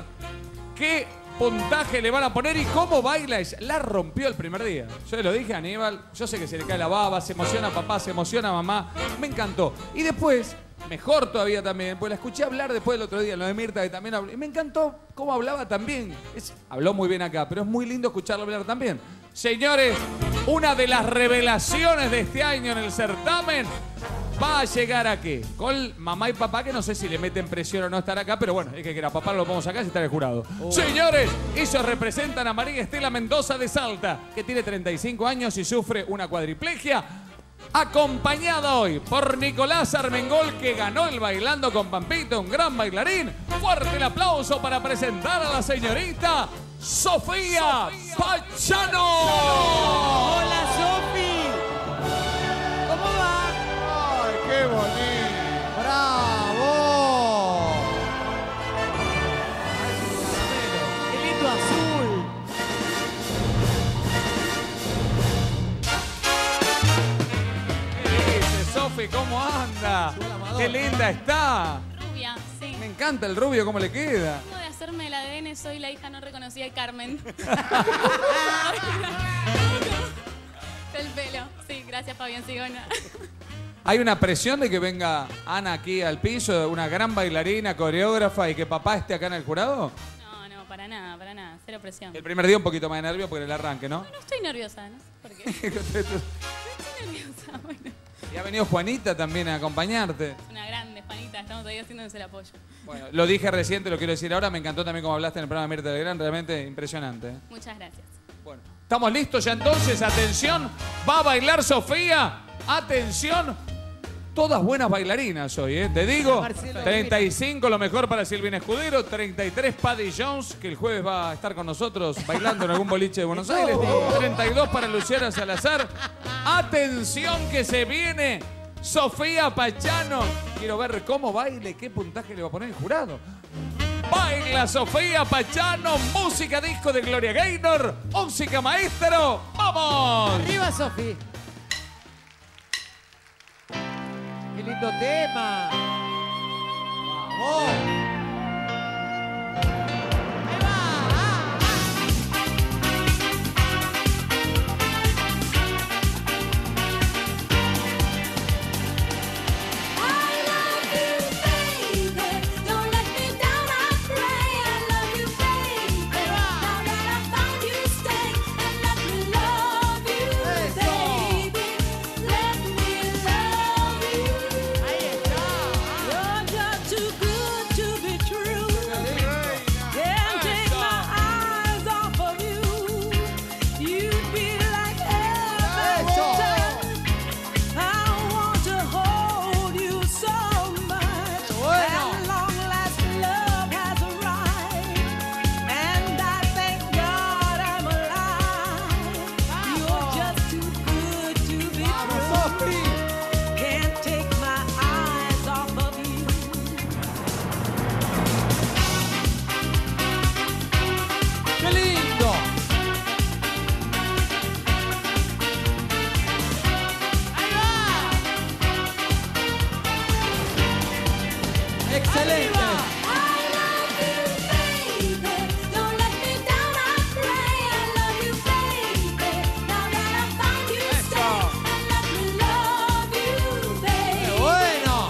qué puntaje le van a poner y cómo baila ella. La rompió el primer día. Yo lo dije a Aníbal. Yo sé que se le cae la baba, se emociona papá, se emociona mamá. Me encantó. Y después, mejor todavía también, pues la escuché hablar después del otro día, lo de Mirta, que también habló. Y me encantó cómo hablaba también. Es, habló muy bien acá, pero es muy lindo escucharlo hablar también. Señores, una de las revelaciones de este año en el certamen va a llegar aquí. Con mamá y papá, que no sé si le meten presión o no estar acá, pero bueno, es que era papá, lo ponemos acá y está en el jurado. Oh. Señores, ellos representan a María Estela Mendoza de Salta, que tiene treinta y cinco años y sufre una cuadriplegia. Acompañada hoy por Nicolás Armengol, que ganó el Bailando con Pampito, un gran bailarín. Fuerte el aplauso para presentar a la señorita Sofía Pachano. Hola, Sofi. ¿Cómo va? ¡Ay, qué bonito! ¡Bravo! Qué lindo azul. ¿Qué dice, Sofi? ¿Cómo anda? ¡Qué linda está! Rubia, sí. Me encanta el rubio, cómo le queda. Vengo de hacerme el A D N, soy la hija no reconocida de Carmen. El pelo. Sí, gracias Fabián Sigona. Hay una presión de que venga Ana aquí al piso, una gran bailarina, coreógrafa, y que papá esté acá en el jurado. No, no, para nada, para nada. Cero presión. El primer día un poquito más de nervio porque el arranque, ¿no? No estoy nerviosa, no sé por qué. No estoy nerviosa, bueno. Y ha venido Juanita también a acompañarte. Una grande, Juanita, estamos ahí haciéndose el apoyo. Bueno, lo dije recién, te lo quiero decir ahora. Me encantó también cómo hablaste en el programa de Mirta Legrand, realmente impresionante. ¿eh? Muchas gracias. Bueno, ¿estamos listos ya entonces? Atención, va a bailar Sofía. Atención, todas buenas bailarinas hoy, ¿eh? Te digo, treinta y cinco lo mejor para Silvina Escudero, treinta y tres Paddy Jones, que el jueves va a estar con nosotros bailando en algún boliche de Buenos Aires, treinta y dos para Luciana Salazar. Atención que se viene Sofía Pachano. Quiero ver cómo baile, qué puntaje le va a poner el jurado. Baila Sofía Pachano, música disco de Gloria Gaynor, música maestro, ¡vamos! Arriba, Sofi. Qué lindo tema. Vamos. Ahí va. Excelente. Bueno.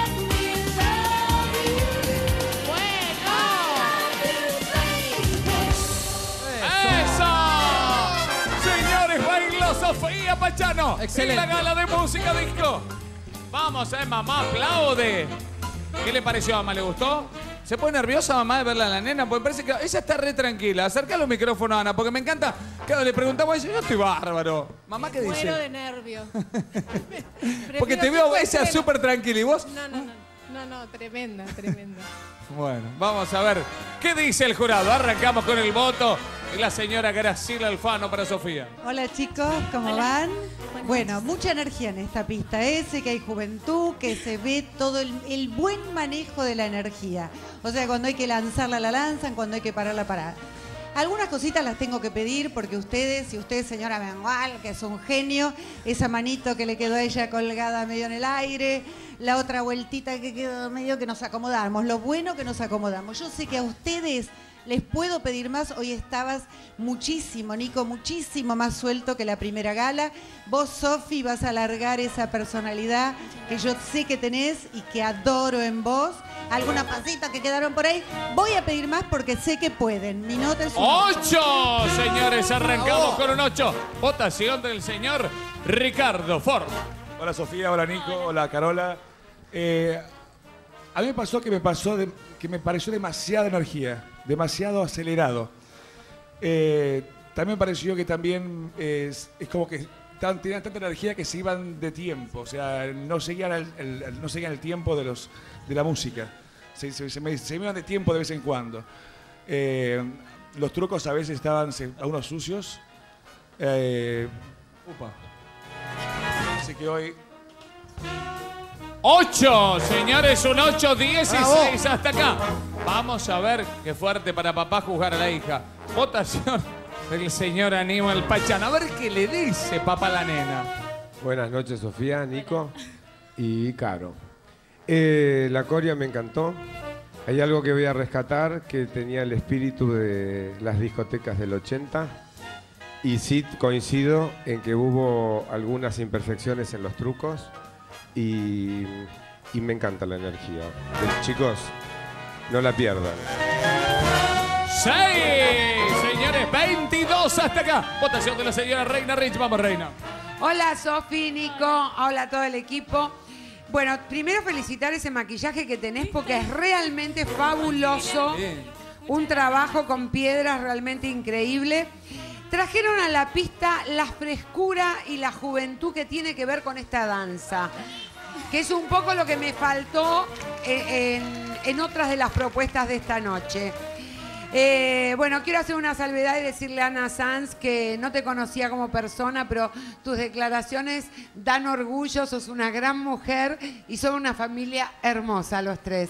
¡Eso! Señores, bailó Sofía Pachano. Excelente. En la gala de música disco. Vamos, eh, mamá, aplaude. ¿Qué le pareció a mamá? ¿Le gustó? ¿Se pone nerviosa mamá de verla a la nena? Porque parece que ella está re tranquila. Acerca los micrófonos, Ana, porque me encanta. Claro, le preguntamos a ella, yo estoy bárbaro. Mamá, ¿qué dice? Muero de nervios. Porque te veo ella súper tranquila. ¿Y vos? No, no, no. No, no, tremenda, tremenda. Bueno, vamos a ver qué dice el jurado. Arrancamos con el voto de la señora Graciela Alfano para Sofía. Hola chicos, ¿cómo van? Bueno, mucha energía en esta pista, ese que hay juventud, que se ve todo el, el buen manejo de la energía. O sea, cuando hay que lanzarla, la lanzan, cuando hay que pararla, parar. Algunas cositas las tengo que pedir porque ustedes, y usted, señora Mengual, que es un genio, esa manito que le quedó a ella colgada medio en el aire, la otra vueltita que quedó medio que nos acomodamos, lo bueno que nos acomodamos. Yo sé que a ustedes les puedo pedir más. Hoy estabas muchísimo, Nico, muchísimo más suelto que la primera gala. Vos, Sofi, vas a alargar esa personalidad que yo sé que tenés y que adoro en vos. Algunas pasitas que quedaron por ahí. Voy a pedir más porque sé que pueden. Mi nota es un ¡Ocho! Señores, arrancamos con un ocho. Votación del señor Ricardo Ford. Hola Sofía, hola Nico, hola Carola. Eh, a mí me pasó que me pasó de- que me pareció demasiada energía, demasiado acelerado. Eh, también me pareció que también eh, es, es como que tan- tenían tanta energía que se iban de tiempo, o sea, no seguían el, el- el- no seguían el tiempo de, los, de la música. Se, se- se me, se me iban de tiempo de vez en cuando. Eh, los trucos a veces estaban se- algunos sucios. Eh, upa. Así que hoy... ocho, señores, un ocho, dieciséis Bravo. hasta acá. Vamos a ver qué fuerte para papá juzgar a la hija. Votación del señor Aníbal Pachano. A ver qué le dice papá a la nena. Buenas noches, Sofía, Nico y Caro. Eh, la corea me encantó. Hay algo que voy a rescatar que tenía el espíritu de las discotecas del ochenta. Y sí coincido en que hubo algunas imperfecciones en los trucos. Y, y me encanta la energía. Eh, chicos, no la pierdan. seis, señores, veintidós hasta acá. Votación de la señora Reina Rich. Vamos, Reina. Hola Sofi, Nico, hola a todo el equipo. Bueno, primero felicitar ese maquillaje que tenés porque es realmente fabuloso. Un trabajo con piedras realmente increíble. Trajeron a la pista la frescura y la juventud que tiene que ver con esta danza, que es un poco lo que me faltó en, en- en otras de las propuestas de esta noche. Eh, bueno, quiero hacer una salvedad y decirle a Ana Sanz que no te conocía como persona, pero tus declaraciones dan orgullo, sos una gran mujer y son una familia hermosa los tres.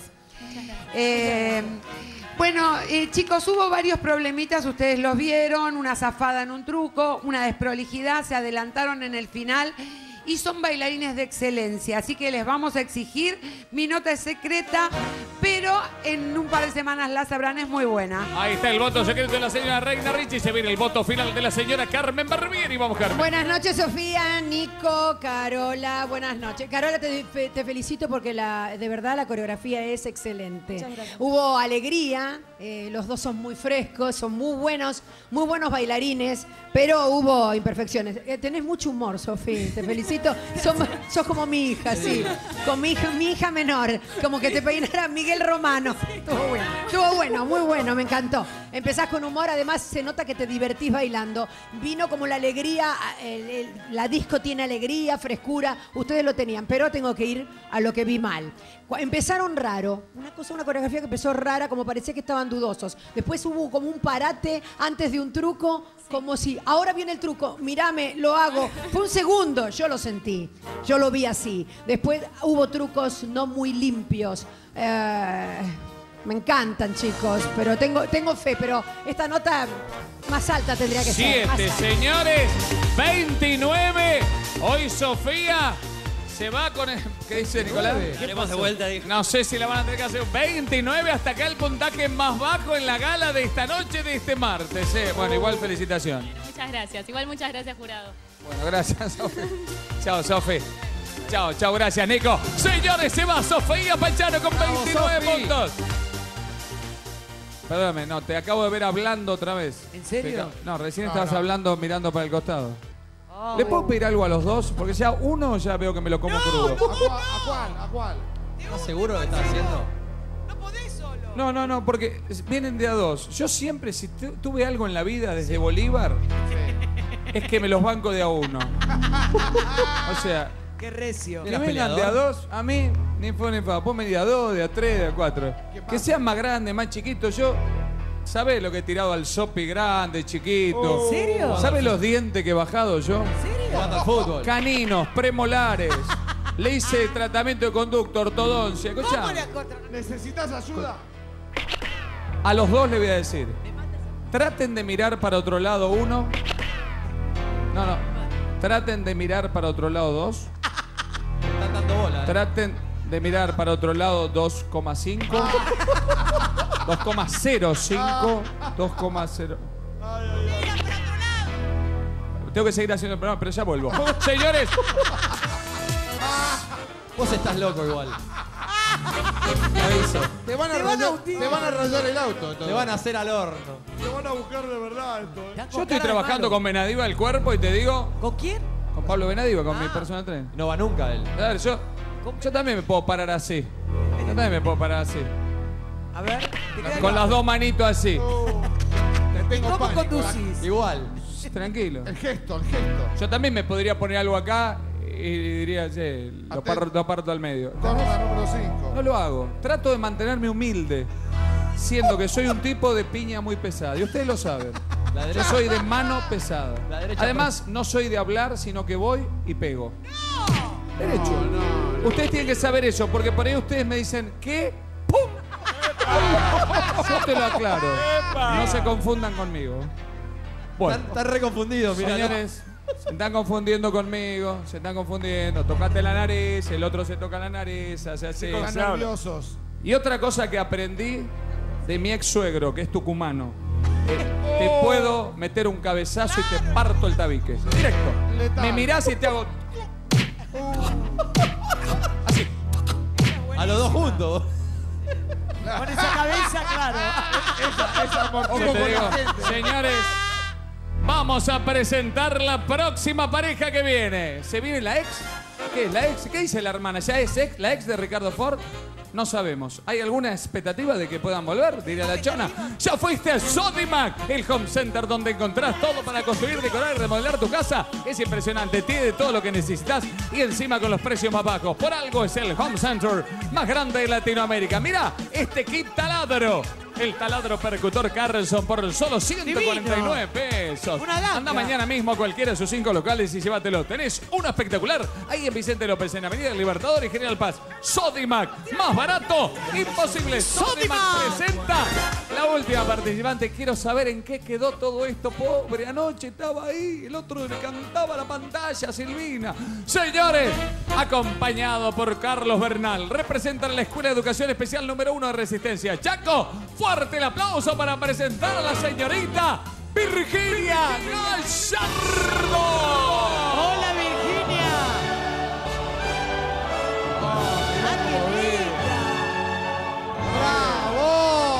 Eh, bueno, eh, chicos, hubo varios problemitas, ustedes los vieron, una zafada en un truco, una desprolijidad, se adelantaron en el final y son bailarines de excelencia, así que les vamos a exigir. Mi nota es secreta, pero en un par de semanas la sabrán, es muy buena. Ahí está el voto secreto de la señora Reina Rich y se viene el voto final de la señora Carmen Barbieri. Vamos, Carmen. Buenas noches, Sofía, Nico, Carola. Buenas noches. Carola, te, fe- te felicito porque la, de verdad la coreografía es excelente. Muchas gracias. Hubo alegría, eh, los dos son muy frescos, son muy buenos, muy buenos bailarines, pero hubo imperfecciones. Eh, tenés mucho humor, Sofía, te felicito. Sos, sos como mi hija, sí. Con mi hija, mi hija menor, como que te peinara Miguel Romano. Estuvo bueno, estuvo bueno, muy bueno, me encantó. Empezás con humor, además se nota que te divertís bailando. Vino como la alegría, el- el- la disco tiene alegría, frescura, ustedes lo tenían, pero tengo que ir a lo que vi mal. Cu- Empezaron raro, una cosa, una coreografía que empezó rara, como parecía que estaban dudosos. Después hubo como un parate antes de un truco, como si, ahora viene el truco, mirame, lo hago. Fue un segundo, yo lo sentí, yo lo vi así. Después hubo trucos no muy limpios. Eh, me encantan, chicos, pero tengo, tengo fe, pero esta nota más alta tendría que ser. más Siete, alta. señores, veintinueve. Hoy Sofía Se va con el... ¿Qué dice Nicolás? Haremos de vuelta, dijo. No sé si la van a tener que hacer. veintinueve hasta acá el puntaje más bajo en la gala de esta noche, de este martes. ¿eh? Bueno, igual felicitación. Muchas gracias. Igual muchas gracias, jurado. Bueno, gracias, Sofi. Chao, Sofi. Chao, chao, gracias, Nico. Señores, se va Sofía Pachano con veintinueve Sofi. puntos. Perdóname, no, te acabo de ver hablando otra vez. ¿En serio? Te- No, recién No, estabas no. hablando mirando para el costado. Oh. ¿Le puedo pedir algo a los dos? Porque ya uno ya veo que me lo como crudo. ¿A cuál? ¿A cuál? ¿A cuál? ¿Estás seguro que estás haciendo? No, no, no, porque vienen de a dos. Yo siempre, si tu- tuve algo en la vida desde Bolívar, es que me los banco de a uno. O sea, Qué recio. que ¿Eras vengan de a peleador? dos, a mí, ni fue ni fa. Vos me de a dos, de a tres, de a cuatro. Que sean más grandes, más chiquitos. Yo, ¿sabés lo que he tirado al sopi grande, chiquito? ¿En serio? ¿Sabés los dientes que he bajado yo? ¿En serio? Jugando al fútbol. Caninos, premolares. Le hice tratamiento de conducto, ortodoncia. Escuchá, ¿Cómo le acorta- ¿Necesitas ayuda? a los dos le voy a decir. Traten de mirar para otro lado uno. No, no. Traten de mirar para otro lado dos. Están dando bola. ¿eh? Traten de mirar para otro lado dos coma cinco. dos coma cero cinco. dos coma cero. Tengo que seguir haciendo el programa, pero ya vuelvo. Señores, Vos estás loco igual. me aviso. Te van a, Te van a rayar, hundir. te van a rayar el auto. entonces. Te van a hacer al horno. Te van a buscar de verdad esto. ¿eh? Yo estoy trabajando con Benadiva el cuerpo y te digo, ¿Con quién? con Pablo Benadiva, con mi Ah. personal trainer. No va nunca él. A ver, yo, yo también me puedo parar así. Yo también me puedo parar así. A ver. ¿te queda Con bien? las dos manitos así. Te ¿Y tengo cómo pánico. conducís? Igual. Tranquilo. El gesto, el gesto. Yo también me podría poner algo acá y diría, che, lo Atento. parto, lo parto al medio. Toma número cinco. No lo hago. Trato de mantenerme humilde, siendo que soy un tipo de piña muy pesada. Y ustedes lo saben. La Yo derecha. soy de mano pesada. La derecha Además, no soy de hablar, sino que voy y pego. Derecho. Ustedes tienen que saber eso, porque por ahí ustedes me dicen, ¿qué? ¡Pum! Yo te lo aclaro. No se confundan conmigo. Bueno. Están, están reconfundidos, mira. Señores, se están confundiendo conmigo, se están confundiendo. Tocate la nariz, el otro se toca la nariz, hace así. Están se habla. nerviosos. Y otra cosa que aprendí de mi ex suegro, que es tucumano. eh, te puedo meter un cabezazo y te parto el tabique. Directo. Letal. Me mirás y te hago... Así. A los dos juntos. Con esa cabeza, claro. Esa, esa ¿Qué amortigua te con digo? la gente. Señores, vamos a presentar la próxima pareja que viene. ¿Se viene la ex? ¿Qué es la ex? ¿Qué dice la hermana? ¿Ya es ex, la ex de Ricardo Ford? No sabemos. ¿Hay alguna expectativa de que puedan volver? Diría la chona. Ya fuiste a Sodimac, el home center donde encontrás todo para construir, decorar y remodelar tu casa. Es impresionante, tiene todo lo que necesitas y encima con los precios más bajos. Por algo es el home center más grande de Latinoamérica. Mira, este kit taladro. El taladro percutor Carlson por solo ciento cuarenta y nueve pesos. Una ganga. Anda mañana mismo a cualquiera de sus cinco locales y llévatelo. Tenés uno espectacular ahí en Vicente López, en Avenida del Libertador y General Paz. Sodimac, más barato, imposible. Sodimac presenta la última participante. Quiero saber en qué quedó todo esto. Pobre, anoche estaba ahí. El otro le cantaba a la pantalla, Silvina. Señores, acompañado por Carlos Bernal, representan la Escuela de Educación Especial número uno de Resistencia. Chaco, fuerte el aplauso para presentar a la señorita Virginia Gallardo. Hola, Virginia. Ah, qué linda. ¡Bravo!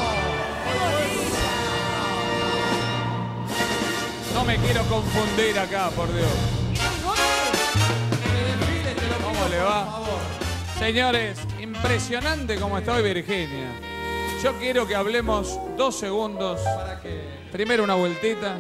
No me quiero confundir acá, por Dios. ¿Cómo le va? Señores, impresionante como está hoy Virginia. Yo quiero que hablemos dos segundos. ¿Para qué? Primero una vueltita.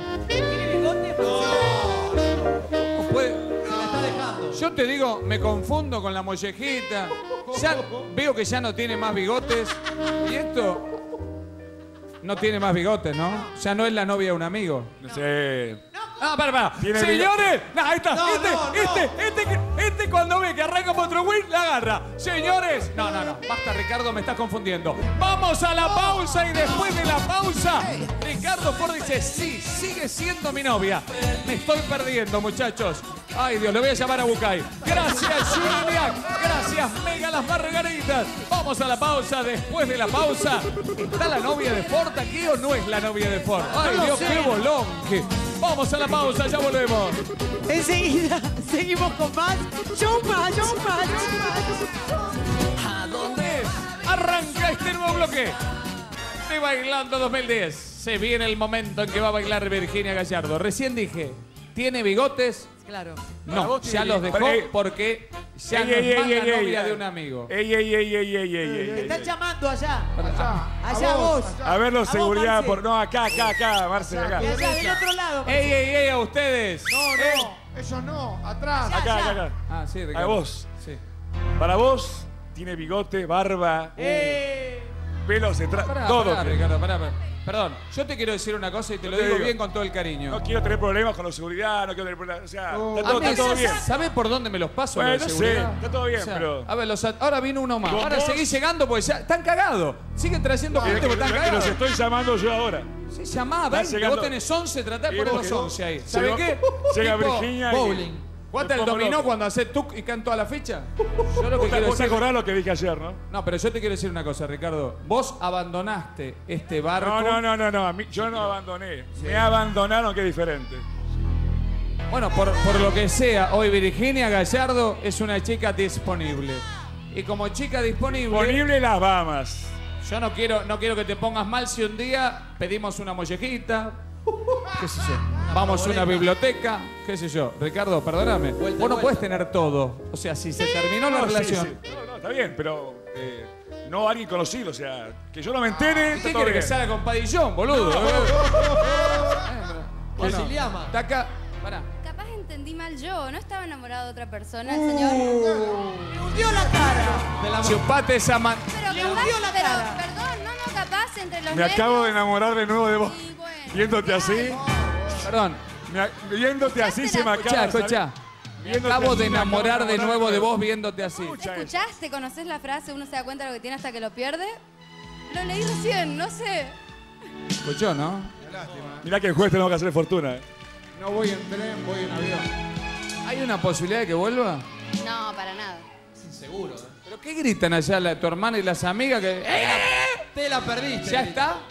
¿Cómo puede? Se la está dejando. Yo te digo, me confundo con la mollejita. Ya veo que ya no tiene más bigotes. Y esto no tiene más bigotes, ¿no? Ya no es la novia de un amigo. Sí. Ah, para, para. Tiene Señores, no, ahí está. No, este, no, no. este, este, este cuando ve que arranca por otro win, la agarra. Señores, no, no, no. Basta, Ricardo, me estás confundiendo. Vamos a la pausa y después de la pausa, Ricardo Ford dice, sí, sigue siendo mi novia. Me estoy perdiendo, muchachos. Ay, Dios, le voy a llamar a Bucay. Gracias, Julián. Gracias, Mega Las Margaritas. Vamos a la pausa. Después de la pausa, ¿está la novia de Ford aquí o no es la novia de Ford? Ay, Dios, qué bolón. Vamos a la pausa, ya volvemos. Enseguida seguimos con más. Show más, show más, show más. ¿A dónde arranca este nuevo bloque de Bailando dos mil diez? Se viene el momento en que va a bailar Virginia Gallardo. Recién dije, ¿tiene bigotes? Claro. No, ya los dejó porque ya no es más la novia de un amigo. Ey, ey, ey, ey, ey, ey, ey, Te ey. están llamando allá. Allá. Allá vos. A verlo, A vos, seguridad. Marce. Por... No, acá, acá, acá, Marce, acá. Y allá, del otro lado. ¡Ey, ey, ey! A ustedes. No, no, ellos no, atrás. Acá, acá, acá. Ah, sí, A Ricardo. vos. Sí. Para vos, tiene bigote, barba, Eh. pelo, se tra... Pará, todo. pará, Ricardo, pará, pará. Perdón, yo te quiero decir una cosa y te lo te digo digo. bien con todo el cariño. No quiero tener problemas con la seguridad, no quiero tener problemas. O sea, está todo, A mí, está todo bien. ¿sabés por dónde me los paso? Bueno, lo de no sé, seguridad? está todo bien, O sea, pero- A ver, los at- ahora vino uno más. ¿Con Ahora vos? seguís llegando porque ya están cagados. Siguen trayendo No, gente que- porque están que cagados. los estoy llamando yo ahora. Sí, llamá, Está veinte. llegando- Vos tenés once, tratá de Y poner vos los que- once ahí. llegó- ¿Sabés qué? llega Tipo, Virginia y- bowling. ¿Cuánto me el pongo dominó loco. cuando hace tuc y canto a la fecha? Yo lo que Vos te- quiero vos te decir... acordás lo que dije ayer, ¿no? No, pero yo te quiero decir una cosa, Ricardo. Vos abandonaste este barco... No, no, no, no, no. a mí- yo no abandoné. Me abandonaron, que es diferente. Bueno, por, por lo que sea, hoy Virginia Gallardo es una chica disponible. Y como chica disponible... Disponible las Bahamas. Yo no quiero, no quiero que te pongas mal si un día pedimos una mollejita, qué sé yo. Vamos a una biblioteca, qué sé yo. Ricardo, perdóname. Vos no puedes tener todo. O sea, si se terminó la No, sí, relación... sí. No, no, está bien, pero eh, no alguien conocido. O sea, que yo no me entere. está ¿Qué todo quiere que bien. salga con Padillón, boludo? Con Siliama. Está acá. Pará. Capaz entendí mal yo, no estaba enamorado de otra persona, el Uh. señor. Le hundió la cara. Chupate esa mano. Pero Le capaz, hundió la pero, cara. perdón, no, no, capaz entre los Me besos. acabo de enamorar de nuevo de vos. Viéndote así. Perdón. me- viéndote así se me acaba. Escuchá, de salir- escuchá. Me Viéndote acabo así de me acabo enamorar de nuevo de vos viéndote así. ¿Escuchaste? ¿Conocés la frase? Uno se da cuenta de lo que tiene hasta que lo pierde. Lo leí recién, no sé. Escuchó, ¿no? Mirá que el juez tenemos que hacer fortuna. eh. No voy en tren, voy en avión. ¿Hay una posibilidad de que vuelva? No, para nada. Es inseguro, ¿eh? ¿Pero qué gritan allá la, tu hermana y las amigas? Que, ¡Eh! Te la perdiste. ¿Ya grita. está?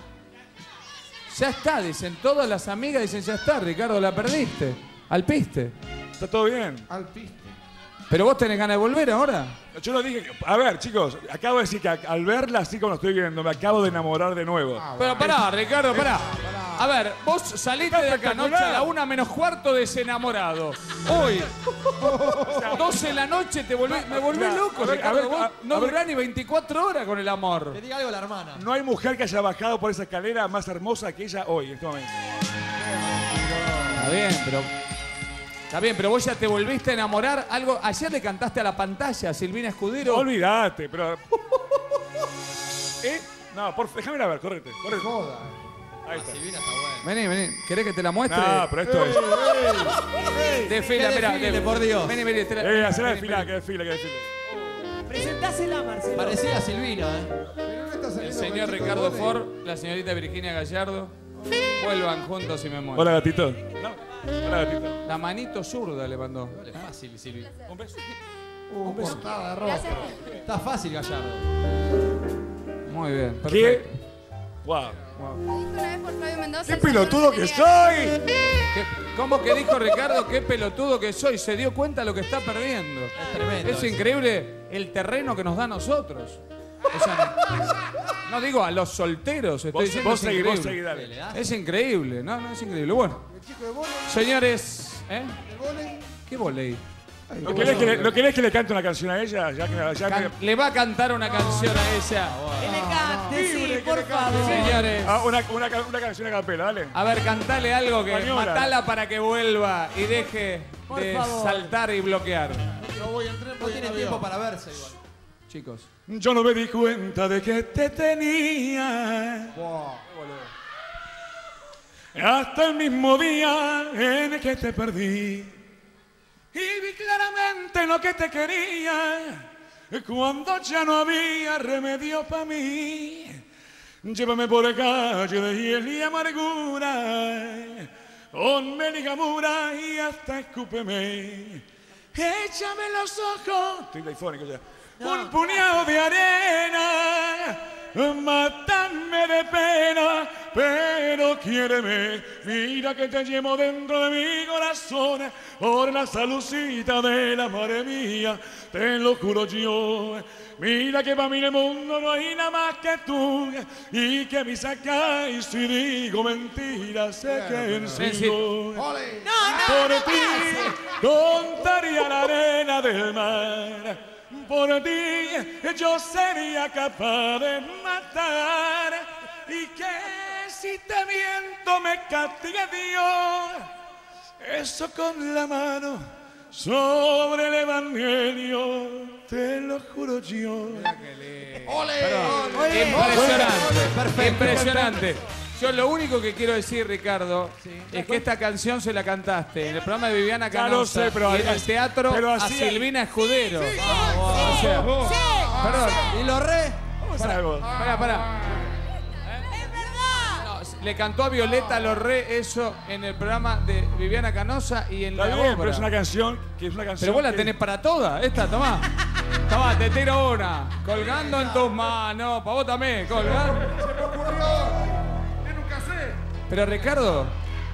Ya está, dicen. Todas las amigas dicen, ya está, Ricardo, la perdiste. Al piste. Está todo bien. Al piste. Pero vos tenés ganas de volver ahora. Yo no dije. A ver, chicos, acabo de decir que al verla así como lo estoy viendo, me acabo de enamorar de nuevo. Pero pará, Ricardo, pará. A ver, vos saliste de acá anoche a la una menos cuarto desenamorado. Hoy, doce de la noche, te volví, me volví Mirá, loco, a ver, Ricardo. a ver, Vos a- no a ver. durás ni veinticuatro horas con el amor. Que diga algo la hermana. No hay mujer que haya bajado por esa escalera más hermosa que ella hoy, en este momento. Está bien, pero... Está bien, pero vos ya te volviste a enamorar. Algo, ayer le cantaste a la pantalla a Silvina Escudero. Olvídate, pero. ¿Eh? No, por déjame ir a ver, correte. correte. Joda. Ahí está. Silvina está buena. Vení, vení. ¿Querés que te la muestre? No, pero esto es. Desfila, Que mirá. desfile, de- por Dios. Vení, vení. te la- Eh, hacer la vení, desfila, vení. que desfile, que desfile. Presentásela, Marcelo. Parecía Silvina, ¿eh? Pero no está El saliendo señor con Ricardo chico de Ford, la señorita Virginia Gallardo. Vuelvan juntos y me muero. Hola, gatito. No. Hola, gatito. La manito zurda le mandó. No es fácil, Silvina. Un beso. Uh, portada de ropa. Gracias. Está fácil, Gallardo. Muy bien. ¿Qué? Perfecto. Wow. Lo dijo una vez por Flavio Mendoza. ¡Qué el señor pelotudo se que tenía- soy! ¿Qué- ¿Cómo que dijo Ricardo? Qué pelotudo que soy. Se dio cuenta lo que está perdiendo. Es tremendo. Es eso. increíble el terreno que nos da a nosotros. O sea, no, no digo a los solteros. Estoy Vos, diciendo vos es seguí, vos increíble. seguí, dale. ¿Le das? Es increíble. No, no, es increíble. Bueno, El chico de volei, señores. ¿Eh? el volei. ¿Qué volei? ¿No querés, que le, ¿No querés que le cante una canción a ella? Ya que, ya que- Can- le va a cantar una canción a ella. Elegante, sí, por favor. Señores. Ah, una, una, ca- una canción a capela, dale. A ver, cantale algo que Española. matala para que vuelva y deje Por de favor. saltar y bloquear. No voy en tren, No voy en tiene avión. tiempo para verse igual. Chicos. Yo no me di cuenta de que te tenía Buah. hasta el mismo día en que te perdí. Y vi claramente lo que te quería cuando ya no había remedio para mí. Llévame por calle de hiel y amargura Ponme ligamura y hasta escúpeme. Échame en los ojos. Estoy laifónico ya. Un puñado de arena. Mátame de pena, pero quiéreme. Mira que te llevo dentro de mi corazón. Por la salucita de la madre mía, te lo juro yo. Mira que para mí en el mundo no hay nada más que tú. Y que me sacáis si digo mentiras, sé que en serio. Por ti contaría la arena del mar. Por ti yo sería capaz de matar. Y que si te miento me castigue Dios. Eso con la mano sobre el evangelio, te lo juro yo. ¡Ole! Impresionante, impresionante. Yo lo único que quiero decir, Ricardo, es que esta canción se la cantaste en el programa de Viviana Ya lo Canosa sé, pero y en el teatro pero a así- Silvina Escudero. Sí, sí, O sea, sí, perdón. ¿Y lo re? Pará, pará. No, le cantó a Violeta Lorré eso en el programa de Viviana Canosa y en Está la bien, obra. pero es una canción que es una canción. Pero vos la que- tenés para toda. Esta, tomá. Tomá, te tiro una. Colgando en tus manos. Para vos también, colgando. Se me ocurrió. Yo nunca sé. Pero Ricardo,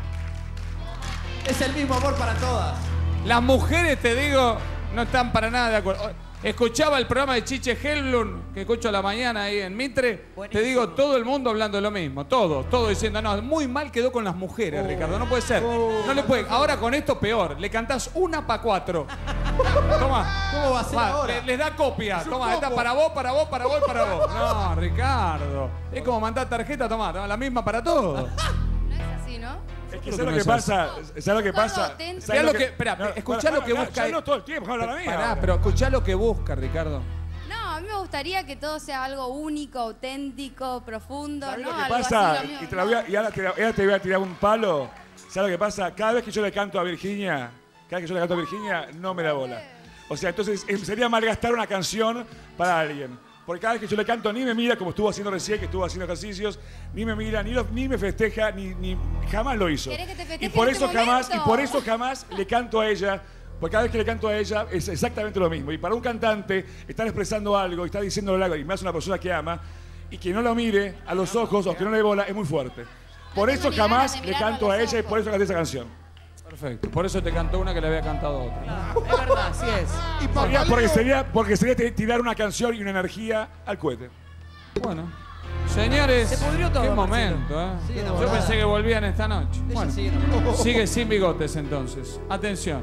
Es el mismo amor para todas. las mujeres, te digo, no están para nada de acuerdo. Escuchaba el programa de Chiche Helblum, que escucho a la mañana ahí en Mitre. Te digo, todo el mundo hablando de lo mismo. Todo, todo diciendo, no, muy mal quedó con las mujeres, Ricardo. No puede ser. No le puede. Ahora con esto peor. Le cantás una pa' cuatro. Toma. ¿Cómo va a ser Va, ahora? le- les da copia. Es un Toma, esta combo. para vos, para vos, para vos y para vos. No, Ricardo. Es como mandar tarjeta, tomá, tomá, la misma para todos. No es así, ¿no? Es que Creo ¿sabes que lo no que es pasa? ¿Sabes lo que Todo pasa? auténtico. ¿Sabes Mirá lo que- espera, escuchá lo que bueno, busca- yo no todo el tiempo, habla la mía. Pará, pero escuchá lo que busca, Ricardo. No, a mí me gustaría que todo sea algo único, auténtico, profundo, ¿Sabes ¿no? lo que Algo pasa? así, lo mío, Y, te la voy a- y ahora, te, ahora te voy a tirar un palo. ¿Sabes lo que pasa? Cada vez que yo le canto a Virginia, cada vez que yo le canto a Virginia, no me da bola. O sea, entonces eh, sería malgastar una canción para alguien. Porque cada vez que yo le canto ni me mira, como estuvo haciendo recién, que estuvo haciendo ejercicios, ni me mira, ni, lo- ni me festeja, ni, ni jamás lo hizo. ¿Querés que te Y festeje por en eso este jamás, y momento? por eso jamás le canto a ella. Porque cada vez que le canto a ella es exactamente lo mismo. Y para un cantante, estar expresando algo y estar diciéndole algo, y más una persona que ama, y que no lo mire a los ojos o que no le dé bola, es muy fuerte. Por eso tengo ni ganas jamás de le mirarlo canto a a los ella y por eso canté esa canción. Perfecto. Por eso te cantó una que le había cantado a otra. Es verdad, así es. Y Sería- Papaleo. porque, sería, porque sería t- tirar una canción y una energía al cohete. Bueno. Señores, Se pudrió todo, qué Marcelo. momento, ¿eh? Sí, Yo enamorada. pensé que volvían esta noche. Ella Bueno, sigue enamorada. sigue sin bigotes entonces. Atención.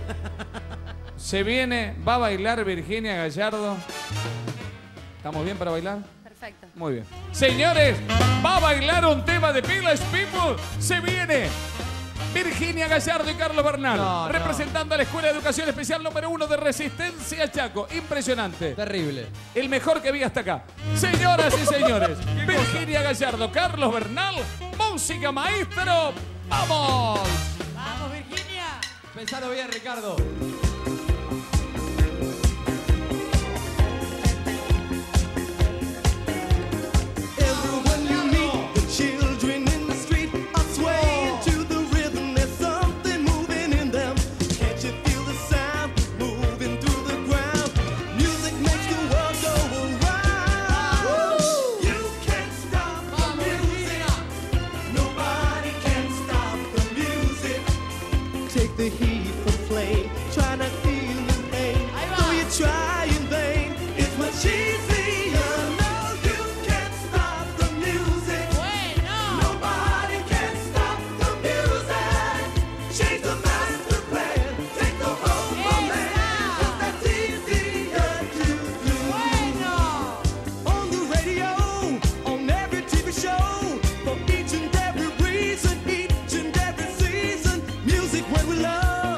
Se viene, va a bailar Virginia Gallardo. ¿Estamos bien para bailar? Perfecto. Muy bien. Señores, va a bailar un tema de Village People. Se viene Virginia Gallardo y Carlos Bernal, No, no. representando a la Escuela de Educación Especial número uno de Resistencia Chaco. Impresionante. Terrible. El mejor que vi hasta acá. Señoras y señores, Virginia Gallardo, Carlos Bernal, música maestro. ¡Vamos! ¡Vamos, Virginia! Pensalo bien, Ricardo. Everyone you meet, the children in the street are swaying to the rhythm. There's something moving in them. Can't you feel the sound moving through the ground? Music makes the world go around. You can't stop the music. Nobody can stop the music. Take the heat from flame. Try not feel the pain. Though you try in vain, it's much easier. No, you can't stop the music. Nobody can stop the music. Change the master plan. Take the whole moment. It's that easier to do. On the radio, on every T V show, for each and every reason, each and every season, music when we love.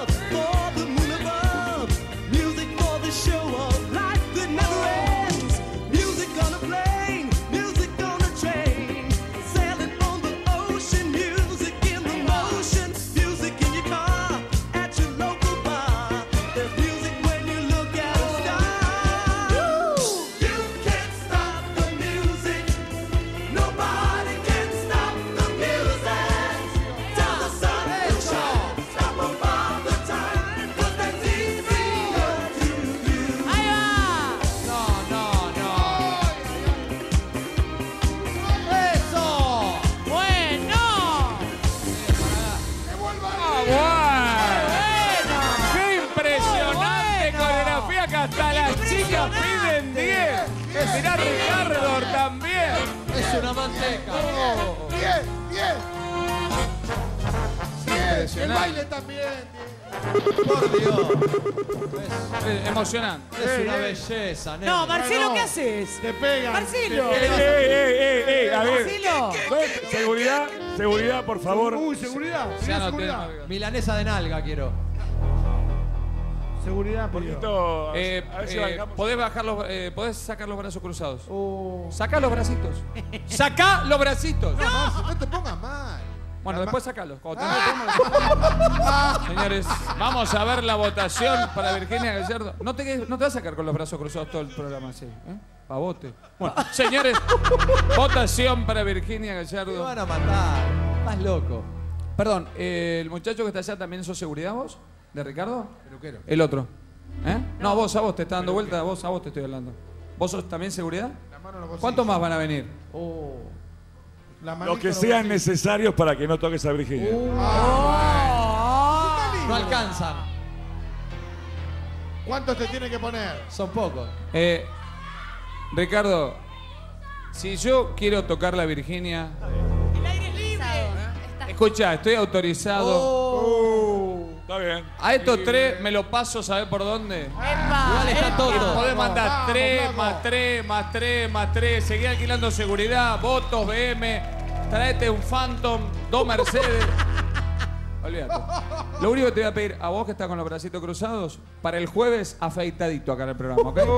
manteca. Oh, bien, bien. Bien, el Impresionante. baile también. Por Dios. Es emocionante. Es una belleza, nene. No, Marcelo, No, ¿qué haces? Te pegan. Marcelo. ¡Ey, ey, ey, ey! A ver. Marcelo. ¿Dónde- Seguridad, seguridad, por favor. Uy, seguridad. Ya Mirá, no seguridad. tengo- Milanesa de nalga quiero. Seguridad, Un por poquito. Eh, a ver si eh, bajamos. podés bajar los, eh, podés sacar los brazos cruzados. Oh. Sacá los bracitos. Sacá los bracitos. No, Marce, no te pongas mal. Bueno, después sacalos. Cuando te- Señores, vamos a ver la votación para Virginia Gallardo. No te, quedes- no te vas a sacar con los brazos cruzados todo el programa así, ¿eh? Pavote. Bueno, señores, votación para Virginia Me Gallardo. van a matar. Estás loco. Perdón, eh, ¿el muchacho que está allá también sos seguridad vos? ¿De Ricardo? Peluquero. El otro. ¿Eh? No, vos, a vos te está dando vuelta, a vos, a vos te estoy hablando. ¿Vos sos también seguridad? La mano no ¿Cuántos más van a venir? Oh. La Lo manito que no sean va a- necesarios para que no toques a Virginia. No alcanzan. ¿Cuántos te tiene que poner? Son pocos. Eh, Ricardo, si yo quiero tocar la Virginia, El aire es libre. escucha, estoy autorizado. Oh, está bien. A estos tres me lo paso, ¿sabés por dónde? Igual está todo. Podés mandar vamos, tres, vamos. más tres, más tres, más tres. Seguí alquilando seguridad, votos, B M. Traete un Phantom, dos Mercedes. Olvídate. Lo único que te voy a pedir a vos que estás con los bracitos cruzados, para el jueves, afeitadito acá en el programa, ¿ok?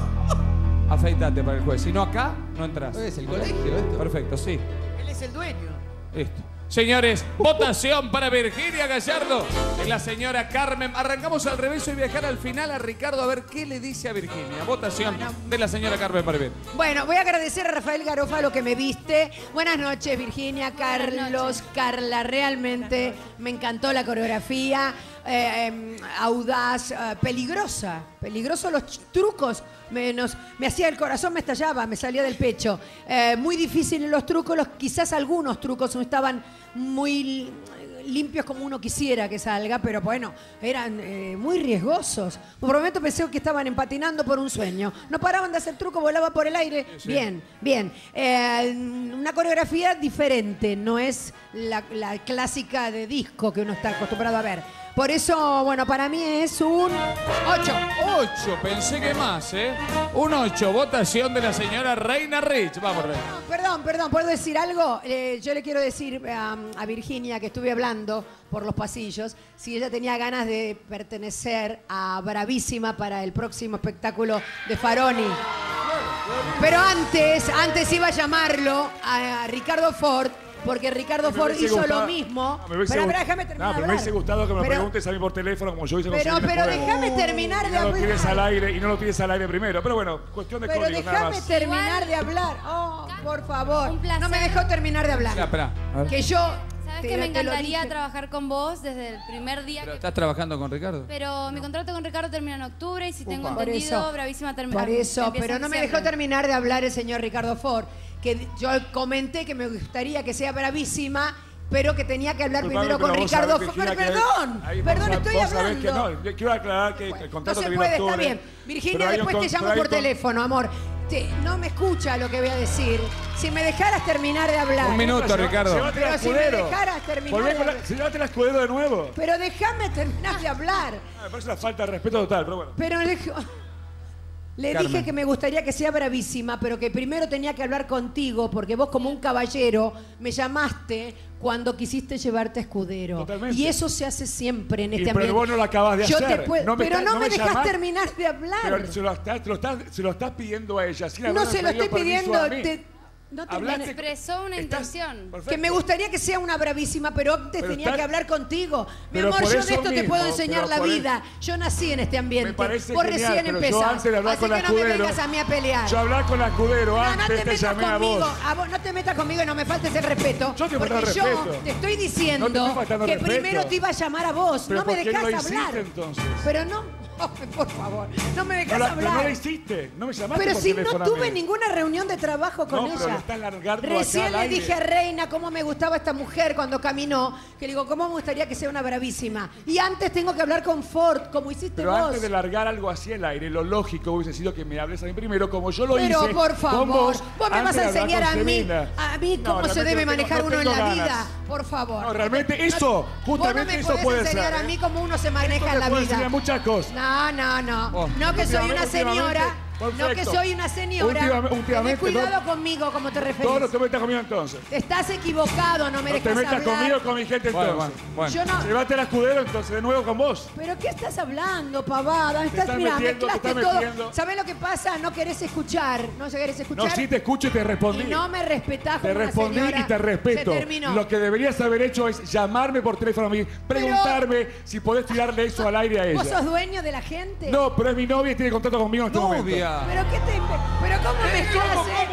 Afeitate para el jueves. Si no acá, no entras. Es el colegio esto. Perfecto, sí. Él es el dueño. Listo. Señores, votación para Virginia Gallardo. Es la señora Carmen. Arrancamos al revés y viajar al final a Ricardo a ver qué le dice a Virginia. Votación de la señora Carmen Parvén. Bueno, voy a agradecer a Rafael Garofalo que me viste. Buenas noches, Virginia, Carlos, Carla. Realmente me encantó la coreografía. eh, eh, audaz, eh, peligrosa. Peligrosos los ch- trucos. Me, nos- me hacía el corazón, me estallaba, me salía del pecho. Eh, muy difíciles los trucos. Los, quizás algunos trucos no estaban muy limpios como uno quisiera que salga, pero bueno, eran eh, muy riesgosos. Por un momento pensé que estaban empatinando por un sueño. No paraban de hacer truco, volaba por el aire. Sí. Bien, bien. Eh, una coreografía diferente, no es la, la clásica de disco que uno está acostumbrado a ver. Por eso, bueno, para mí es un ocho. ocho, pensé que más, ¿eh? Un ocho, votación de la señora Reina Rich. Vamos, Reina. Perdón, perdón, ¿puedo decir algo? Eh, yo le quiero decir um, a Virginia que estuve hablando por los pasillos si ella tenía ganas de pertenecer a Bravísima para el próximo espectáculo de Faroni. Pero antes, antes iba a llamarlo a, a Ricardo Ford, porque Ricardo Me Ford hubiese hizo gustado- lo mismo. No, me hubiese Pero, gust- pero déjame terminar No, de pero me hubiese hablar. gustado que me lo Pero- preguntes a mí por teléfono como yo hice con Pero, Silvia pero Fuego. déjame terminar Y de no lo tires al hablar. aire y no lo tires al aire primero. Pero bueno, cuestión de Pero códigos nada déjame más. terminar de hablar. Oh, por favor. No me dejó terminar de hablar. Espera, espera. A ver. Que yo. ¿Sabes te- que me te lo encantaría dije. trabajar con vos desde el primer día ¿Pero que... estás trabajando con Ricardo? Pero mi contrato con Ricardo termina en octubre y si tengo Por entendido, eso, Bravísima termina. Por eso, empieza pero en no me diciembre. dejó terminar de hablar el señor Ricardo Ford, que yo comenté que me gustaría que sea Bravísima, pero que tenía que hablar Disculpame, primero con pero vos Ricardo sabés, Ford. Virginia, Pero que- perdón, ahí vos perdón, sab- estoy vos sabés hablando. que no, yo quiero aclarar que el No contrato se termina puede, en está octubre. bien. Virginia, pero hay un después te con- llamo pero hay por un con- teléfono, amor. Te- no me escucha lo que voy a decir. Si me dejaras terminar de hablar. Un minuto, Se va- Ricardo. Llévate Pero al si me escudero. dejaras terminar Volvé de con la- hablar. se- Llévate el escudero de nuevo. Pero déjame terminar de hablar. Ah, Me parece una falta de respeto total, pero bueno. Pero le, le Carmen. dije que me gustaría que sea Bravísima, pero que primero tenía que hablar contigo, porque vos como un caballero me llamaste cuando quisiste llevarte a Escudero. Totalmente. Y eso se hace siempre en Y este pero ambiente. vos no lo acabas de Yo hacer. te puedo- No me pero está- no, no me me dejas llamás. terminar de hablar. Pero se lo, estás, se, lo estás, se lo estás pidiendo a ella. Sin no haberme se lo pedido estoy permiso pidiendo. a mí. te- no te Hablaste- viene- Expresó una intención. que me gustaría que sea una Bravísima, pero antes Pero tenía está- que hablar contigo. Mi pero amor, por yo eso de esto te mismo, puedo enseñar pero la por vida. Yo nací en este ambiente. Me parece Vos genial, recién pero yo empezás. antes de hablar Así con que la no me Escudero, vengas a mí a pelear. Yo hablar con la Escudero No, no antes te te metas llamé a conmigo. vos. A vos no te metas conmigo y no me faltes el respeto. Yo te porque falto yo respeto. te estoy diciendo No te estoy faltando que respeto. primero te iba a llamar a vos. Pero no me ¿por qué dejás no lo hablar. hiciste, entonces? Pero no. Por favor, no me dejas No la, pero hablar. no la hiciste, no me llamaste Pero por si no teléfono a mí. tuve ninguna reunión de trabajo con No, pero ella. lo estás largando Recién acá al le aire. dije a Reina cómo me gustaba esta mujer cuando caminó, que le digo, cómo me gustaría que sea una bravísima. Y antes tengo que hablar con Ford, como hiciste Pero vos. antes de largar algo así al aire, lo lógico hubiese sido que me hables a mí primero, como yo lo Pero hice. por favor, con vos, vos, me vas antes a de hablar enseñar con a mí, Semina. a mí No, cómo se realmente debe no tengo- manejar no uno en tengo la ganas. vida. Por favor. No, realmente eso, Vos no justamente me eso podés puede enseñar ser. a ¿eh? mí cómo uno se maneja Esto en te la puede vida. enseñar muchas cosas. No, no, no. Oh, No que soy una últimamente- señora. No que Perfecto. soy una señora. Última- Ten últimamente, cuidado no- conmigo, como te referís. Todo no te metas conmigo entonces. Estás equivocado, no me No te dejas metas hablar. conmigo con mi gente Bueno, entonces. bueno, bueno. Yo no- Llévate al escudero entonces, de nuevo con vos. ¿Pero qué estás hablando, pavada? Estás, estás mira, metiendo, te mezclaste estás todo. metiendo. ¿Sabés lo que pasa? No querés escuchar. No querés escuchar. No, sí te escucho y te respondí. Y no me respetás como Te una respondí señora. y te respeto. Se terminó. Lo que deberías haber hecho es llamarme por teléfono a mí, preguntarme si podés tirarle eso al aire a ella. ¿Vos sos dueño de la gente? No, pero es mi novia y tiene contrato conmigo en este momento. Novia. ¿Pero qué te... ¿Pero cómo mezclas? eh?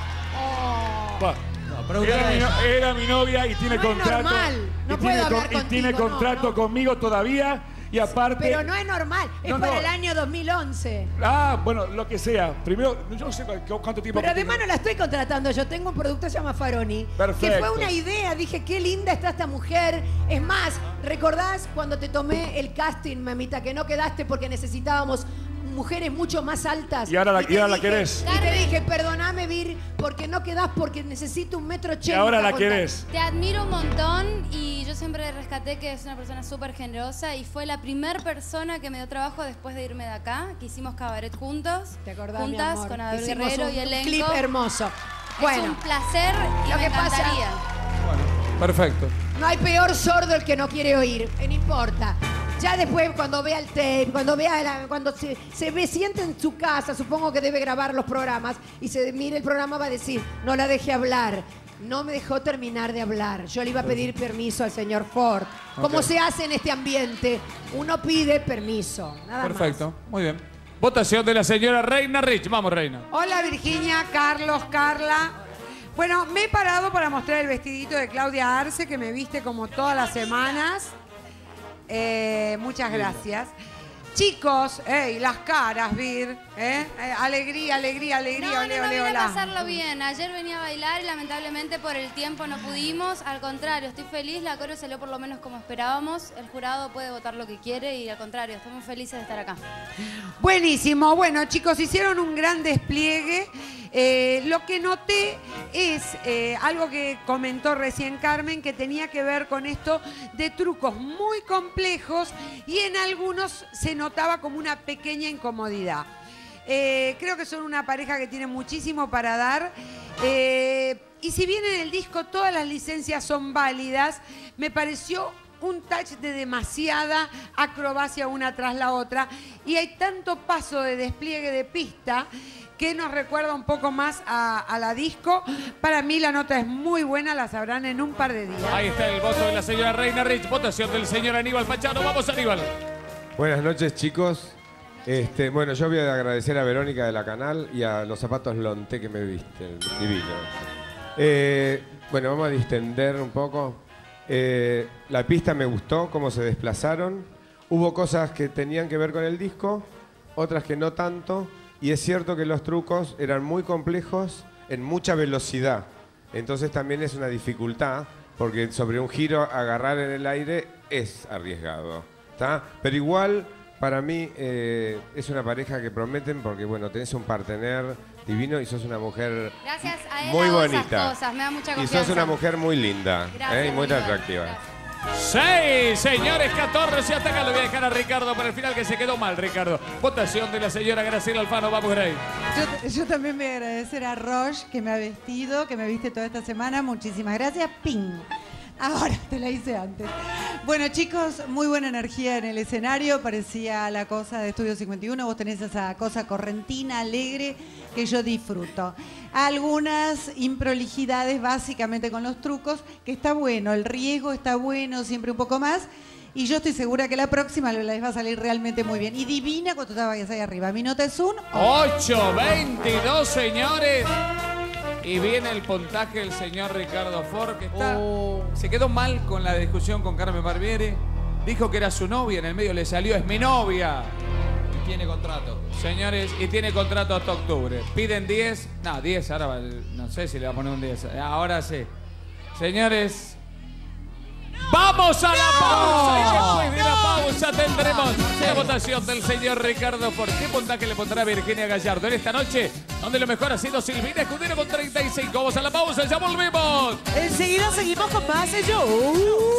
Va. pero Era, usted- mi, no- era mi novia y tiene No es contrato. normal. No y puedo tiene, hablar y tiene contigo, no, contrato no. conmigo todavía. Y aparte. Pero no es normal. Es No, para no. el año dos mil once. Ah, bueno, lo que sea. Primero, yo no sé cu- cuánto tiempo. Pero además no la estoy contratando yo. Tengo un producto que se llama Faroni. Que Perfecto. fue una idea. Dije, qué linda está esta mujer. Es más, ¿recordás cuando te tomé el casting, mamita, que no quedaste porque necesitábamos mujeres mucho más altas? Y ahora la- te y ahora la dije- querés. Y te dije, perdoname, Vir, porque no quedás porque necesito un metro ochenta. Y ahora la con- querés. Te admiro un montón y yo siempre rescaté que es una persona súper generosa y fue la primer persona que me dio trabajo después de irme de acá, que hicimos cabaret juntos, ¿Te acordás, mi juntas amor? con Abel Hicimos Guerrero un- y un elenco. clip hermoso. Es Bueno. un placer y Lo me que pasa- encantaría. Perfecto. No hay peor sordo el que no quiere oír, eh, no importa. Ya después cuando vea el tape, cuando vea la- cuando se, se ve, siente en su casa, supongo que debe grabar los programas y se mire el programa va a decir, no la dejé hablar. No me dejó terminar de hablar. Yo le iba a pedir permiso al señor Ford. Como Ok. se hace en este ambiente, uno pide permiso. Nada Perfecto. Muy bien. Votación de la señora Reina Rich. Vamos, Reina. Hola Virginia, Carlos, Carla. Bueno, me he parado para mostrar el vestidito de Claudia Arce que me viste como todas las semanas. Eh, muchas gracias. Chicos, ey, las caras, Vir. ¿eh? Eh, alegría, alegría, alegría, No, ole, no, no, ole, vine a hola. pasarlo bien. Ayer venía a bailar y lamentablemente por el tiempo no pudimos. Al contrario, estoy feliz. La coreo salió por lo menos como esperábamos. El jurado puede votar lo que quiere y al contrario, estamos felices de estar acá. Buenísimo. Bueno, chicos, hicieron un gran despliegue. Eh, lo que noté es eh, algo que comentó recién Carmen, que tenía que ver con esto de trucos muy complejos y en algunos se notaba como una pequeña incomodidad. Eh, creo que son una pareja que tiene muchísimo para dar. Eh, y si bien en el disco todas las licencias son válidas, me pareció un touch de demasiada acrobacia una tras la otra y hay tanto paso de despliegue de pista que nos recuerda un poco más a, a la disco. Para mí la nota es muy buena, la sabrán en un par de días. Ahí está el voto de la señora Reina Rich. Votación del señor Aníbal Pachano. Vamos, Aníbal. Buenas noches, chicos. Este, bueno, yo voy a agradecer a Verónica de la Canal y a los zapatos Lonté que me visten, divinos. Eh, bueno, vamos a distender un poco. Eh, la pista me gustó, cómo se desplazaron. Hubo cosas que tenían que ver con el disco, otras que no tanto. Y es cierto que los trucos eran muy complejos en mucha velocidad. Entonces también es una dificultad, porque sobre un giro agarrar en el aire es arriesgado. ¿Tá? Pero igual, para mí, eh, es una pareja que prometen, porque bueno, tenés un partener divino y sos una mujer Gracias a él muy hago bonita. esas cosas, me da mucha Y confianza. sos una mujer muy linda, Gracias, ¿eh? y muy Aníbal. atractiva. Seis, señores, catorce. Hasta acá lo voy a dejar a Ricardo para el final, que se quedó mal, Ricardo. Votación de la señora Graciela Alfano. Vamos, Grey. Yo, yo también voy a agradecer a Roche que me ha vestido, que me viste toda esta semana. Muchísimas gracias. Ping. Ahora, te la hice antes. Bueno, chicos, muy buena energía en el escenario. Parecía la cosa de Estudio cincuenta y uno. Vos tenés esa cosa correntina, alegre, que yo disfruto. Algunas improlijidades, básicamente con los trucos, que está bueno. El riesgo está bueno, siempre un poco más. Y yo estoy segura que la próxima les va a salir realmente muy bien. Y divina cuando estabas ahí arriba. Mi nota es un... ocho veintidós, señores. Y viene el puntaje del señor Ricardo Ford, que está, se quedó mal con la discusión con Carmen Barbieri. Dijo que era su novia, en el medio le salió, es mi novia. Tiene contrato. Señores, y tiene contrato hasta octubre. Piden diez. No, diez, ahora va, no sé si le va a poner un diez. Ahora sí. Señores, ¡vamos a la pausa! Y después de la pausa tendremos la votación del señor Ricardo Ford. ¿Qué puntaje le pondrá Virginia Gallardo en esta noche? Donde lo mejor ha sido Silvina Escudero con treinta y cinco. Vamos a la pausa, ya volvemos. Enseguida seguimos con más show.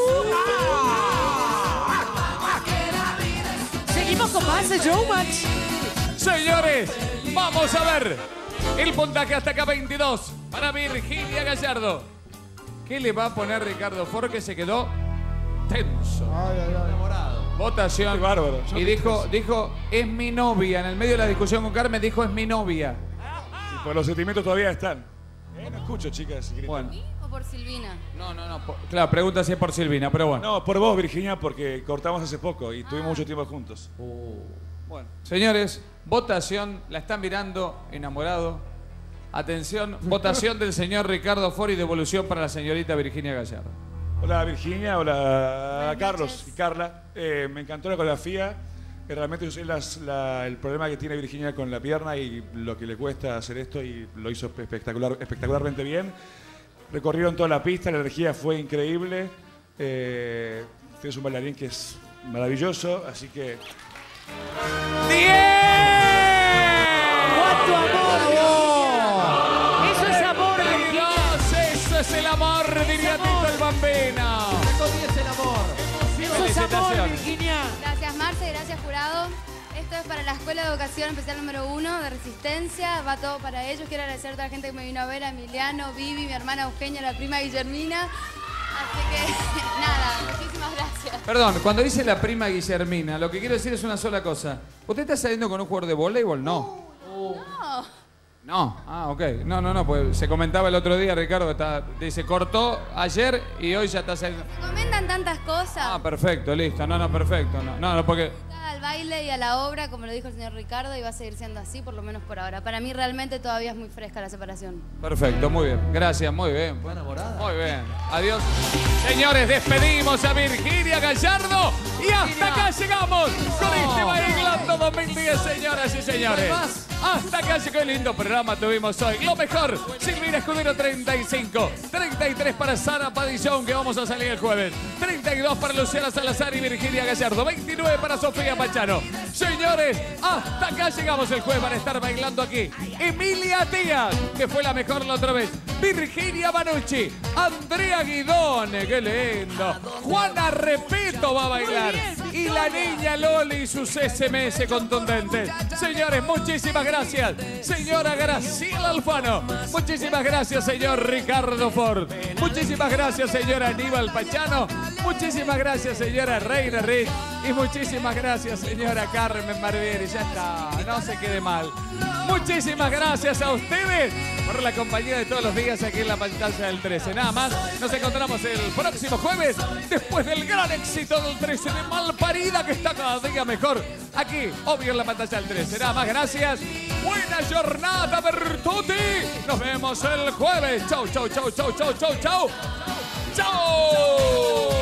Seguimos con más Showmatch. Señores, vamos a ver el puntaje hasta acá veintidós para Virginia Gallardo. ¿Qué le va a poner Ricardo Ford que se quedó tenso? Enamorado. Votación. Bárbaro. Y dijo, dijo, es mi novia. En el medio de la discusión con Carmen dijo, es mi novia. Y pues los sentimientos todavía están. Eh, no escucho, chicas. gritan. Bueno. ¿O por Silvina? No, no, no. por- claro, pregunta si es por Silvina, pero bueno. No, por vos, Virginia, porque cortamos hace poco y tuvimos mucho tiempo juntos. Bueno. Señores, votación. La están mirando, enamorado. Atención, votación del señor Ricardo Ford y devolución para la señorita Virginia Gallardo. Hola Virginia, hola Carlos y Carla. Eh, me encantó la coreografía. Eh, realmente yo sé las- la- el problema que tiene Virginia con la pierna y lo que le cuesta hacer esto y lo hizo espectacular, espectacularmente bien. Recorrieron toda la pista, la energía fue increíble. Eh, tienes un bailarín que es maravilloso, así que... ¡Cuánto amor! Eso es amor, Virginia. Eso es el amor, diría Tito el Bambino. diez el amor. Eso es amor, Virginia. Gracias, Marce, gracias, jurado. Esto es para la Escuela de Educación Especial número uno de Resistencia. Va todo para ellos. Quiero agradecer a toda la gente que me vino a ver, a Emiliano, Vivi, mi hermana Eugenia, la prima Guillermina. Así que, nada, muchísimas gracias. Perdón, cuando dice la prima Guillermina, lo que quiero decir es una sola cosa. ¿Usted está saliendo con un jugador de voleibol? No. No. No, ah, ok. No, no, no, pues se comentaba el otro día, Ricardo, está, dice, cortó ayer y hoy ya está saliendo. Comentan tantas cosas. Ah, perfecto, listo. No, no, perfecto. No, no, no, porque... Al baile y a la obra, como lo dijo el señor Ricardo, y va a seguir siendo así, por lo menos por ahora. Para mí realmente todavía es muy fresca la separación. Perfecto, muy bien. Gracias, muy bien. Muy bien. Adiós. Señores, despedimos a Virginia Gallardo y hasta acá llegamos con este Bailando dos mil diez, señoras y señores. Hasta acá llegó el lindo programa tuvimos hoy. Lo mejor, Silvina Escudero treinta y cinco, treinta y tres para Sara Padillón, que vamos a salir el jueves, treinta y dos para Luciana Salazar y Virginia Gallardo, veintinueve para Sofía Pachano. Señores, hasta acá llegamos el jueves para estar bailando aquí. Emilia Díaz, que fue la mejor la otra vez. Virginia Manucci, Andrea Guidone, qué lindo. Juana Repeto va a bailar. Y la niña Loli y sus S M S contundentes. Señores, muchísimas gracias. Señora Graciela Alfano. Muchísimas gracias, señor Ricardo Ford. Muchísimas gracias, señora Aníbal Pachano. Muchísimas gracias, señora Reina Rich. Y muchísimas gracias, señora Carmen Barbieri. Ya está, no se quede mal. Muchísimas gracias a ustedes por la compañía de todos los días aquí en la pantalla del trece. Nada más, nos encontramos el próximo jueves después del gran éxito del trece de Malparida, que está cada día mejor aquí, obvio, en la pantalla del trece. Nada más, gracias. Buena jornada, Bertuti. Nos vemos el jueves. Chau, chau, chau, chau, chau, chau, chau. Chau.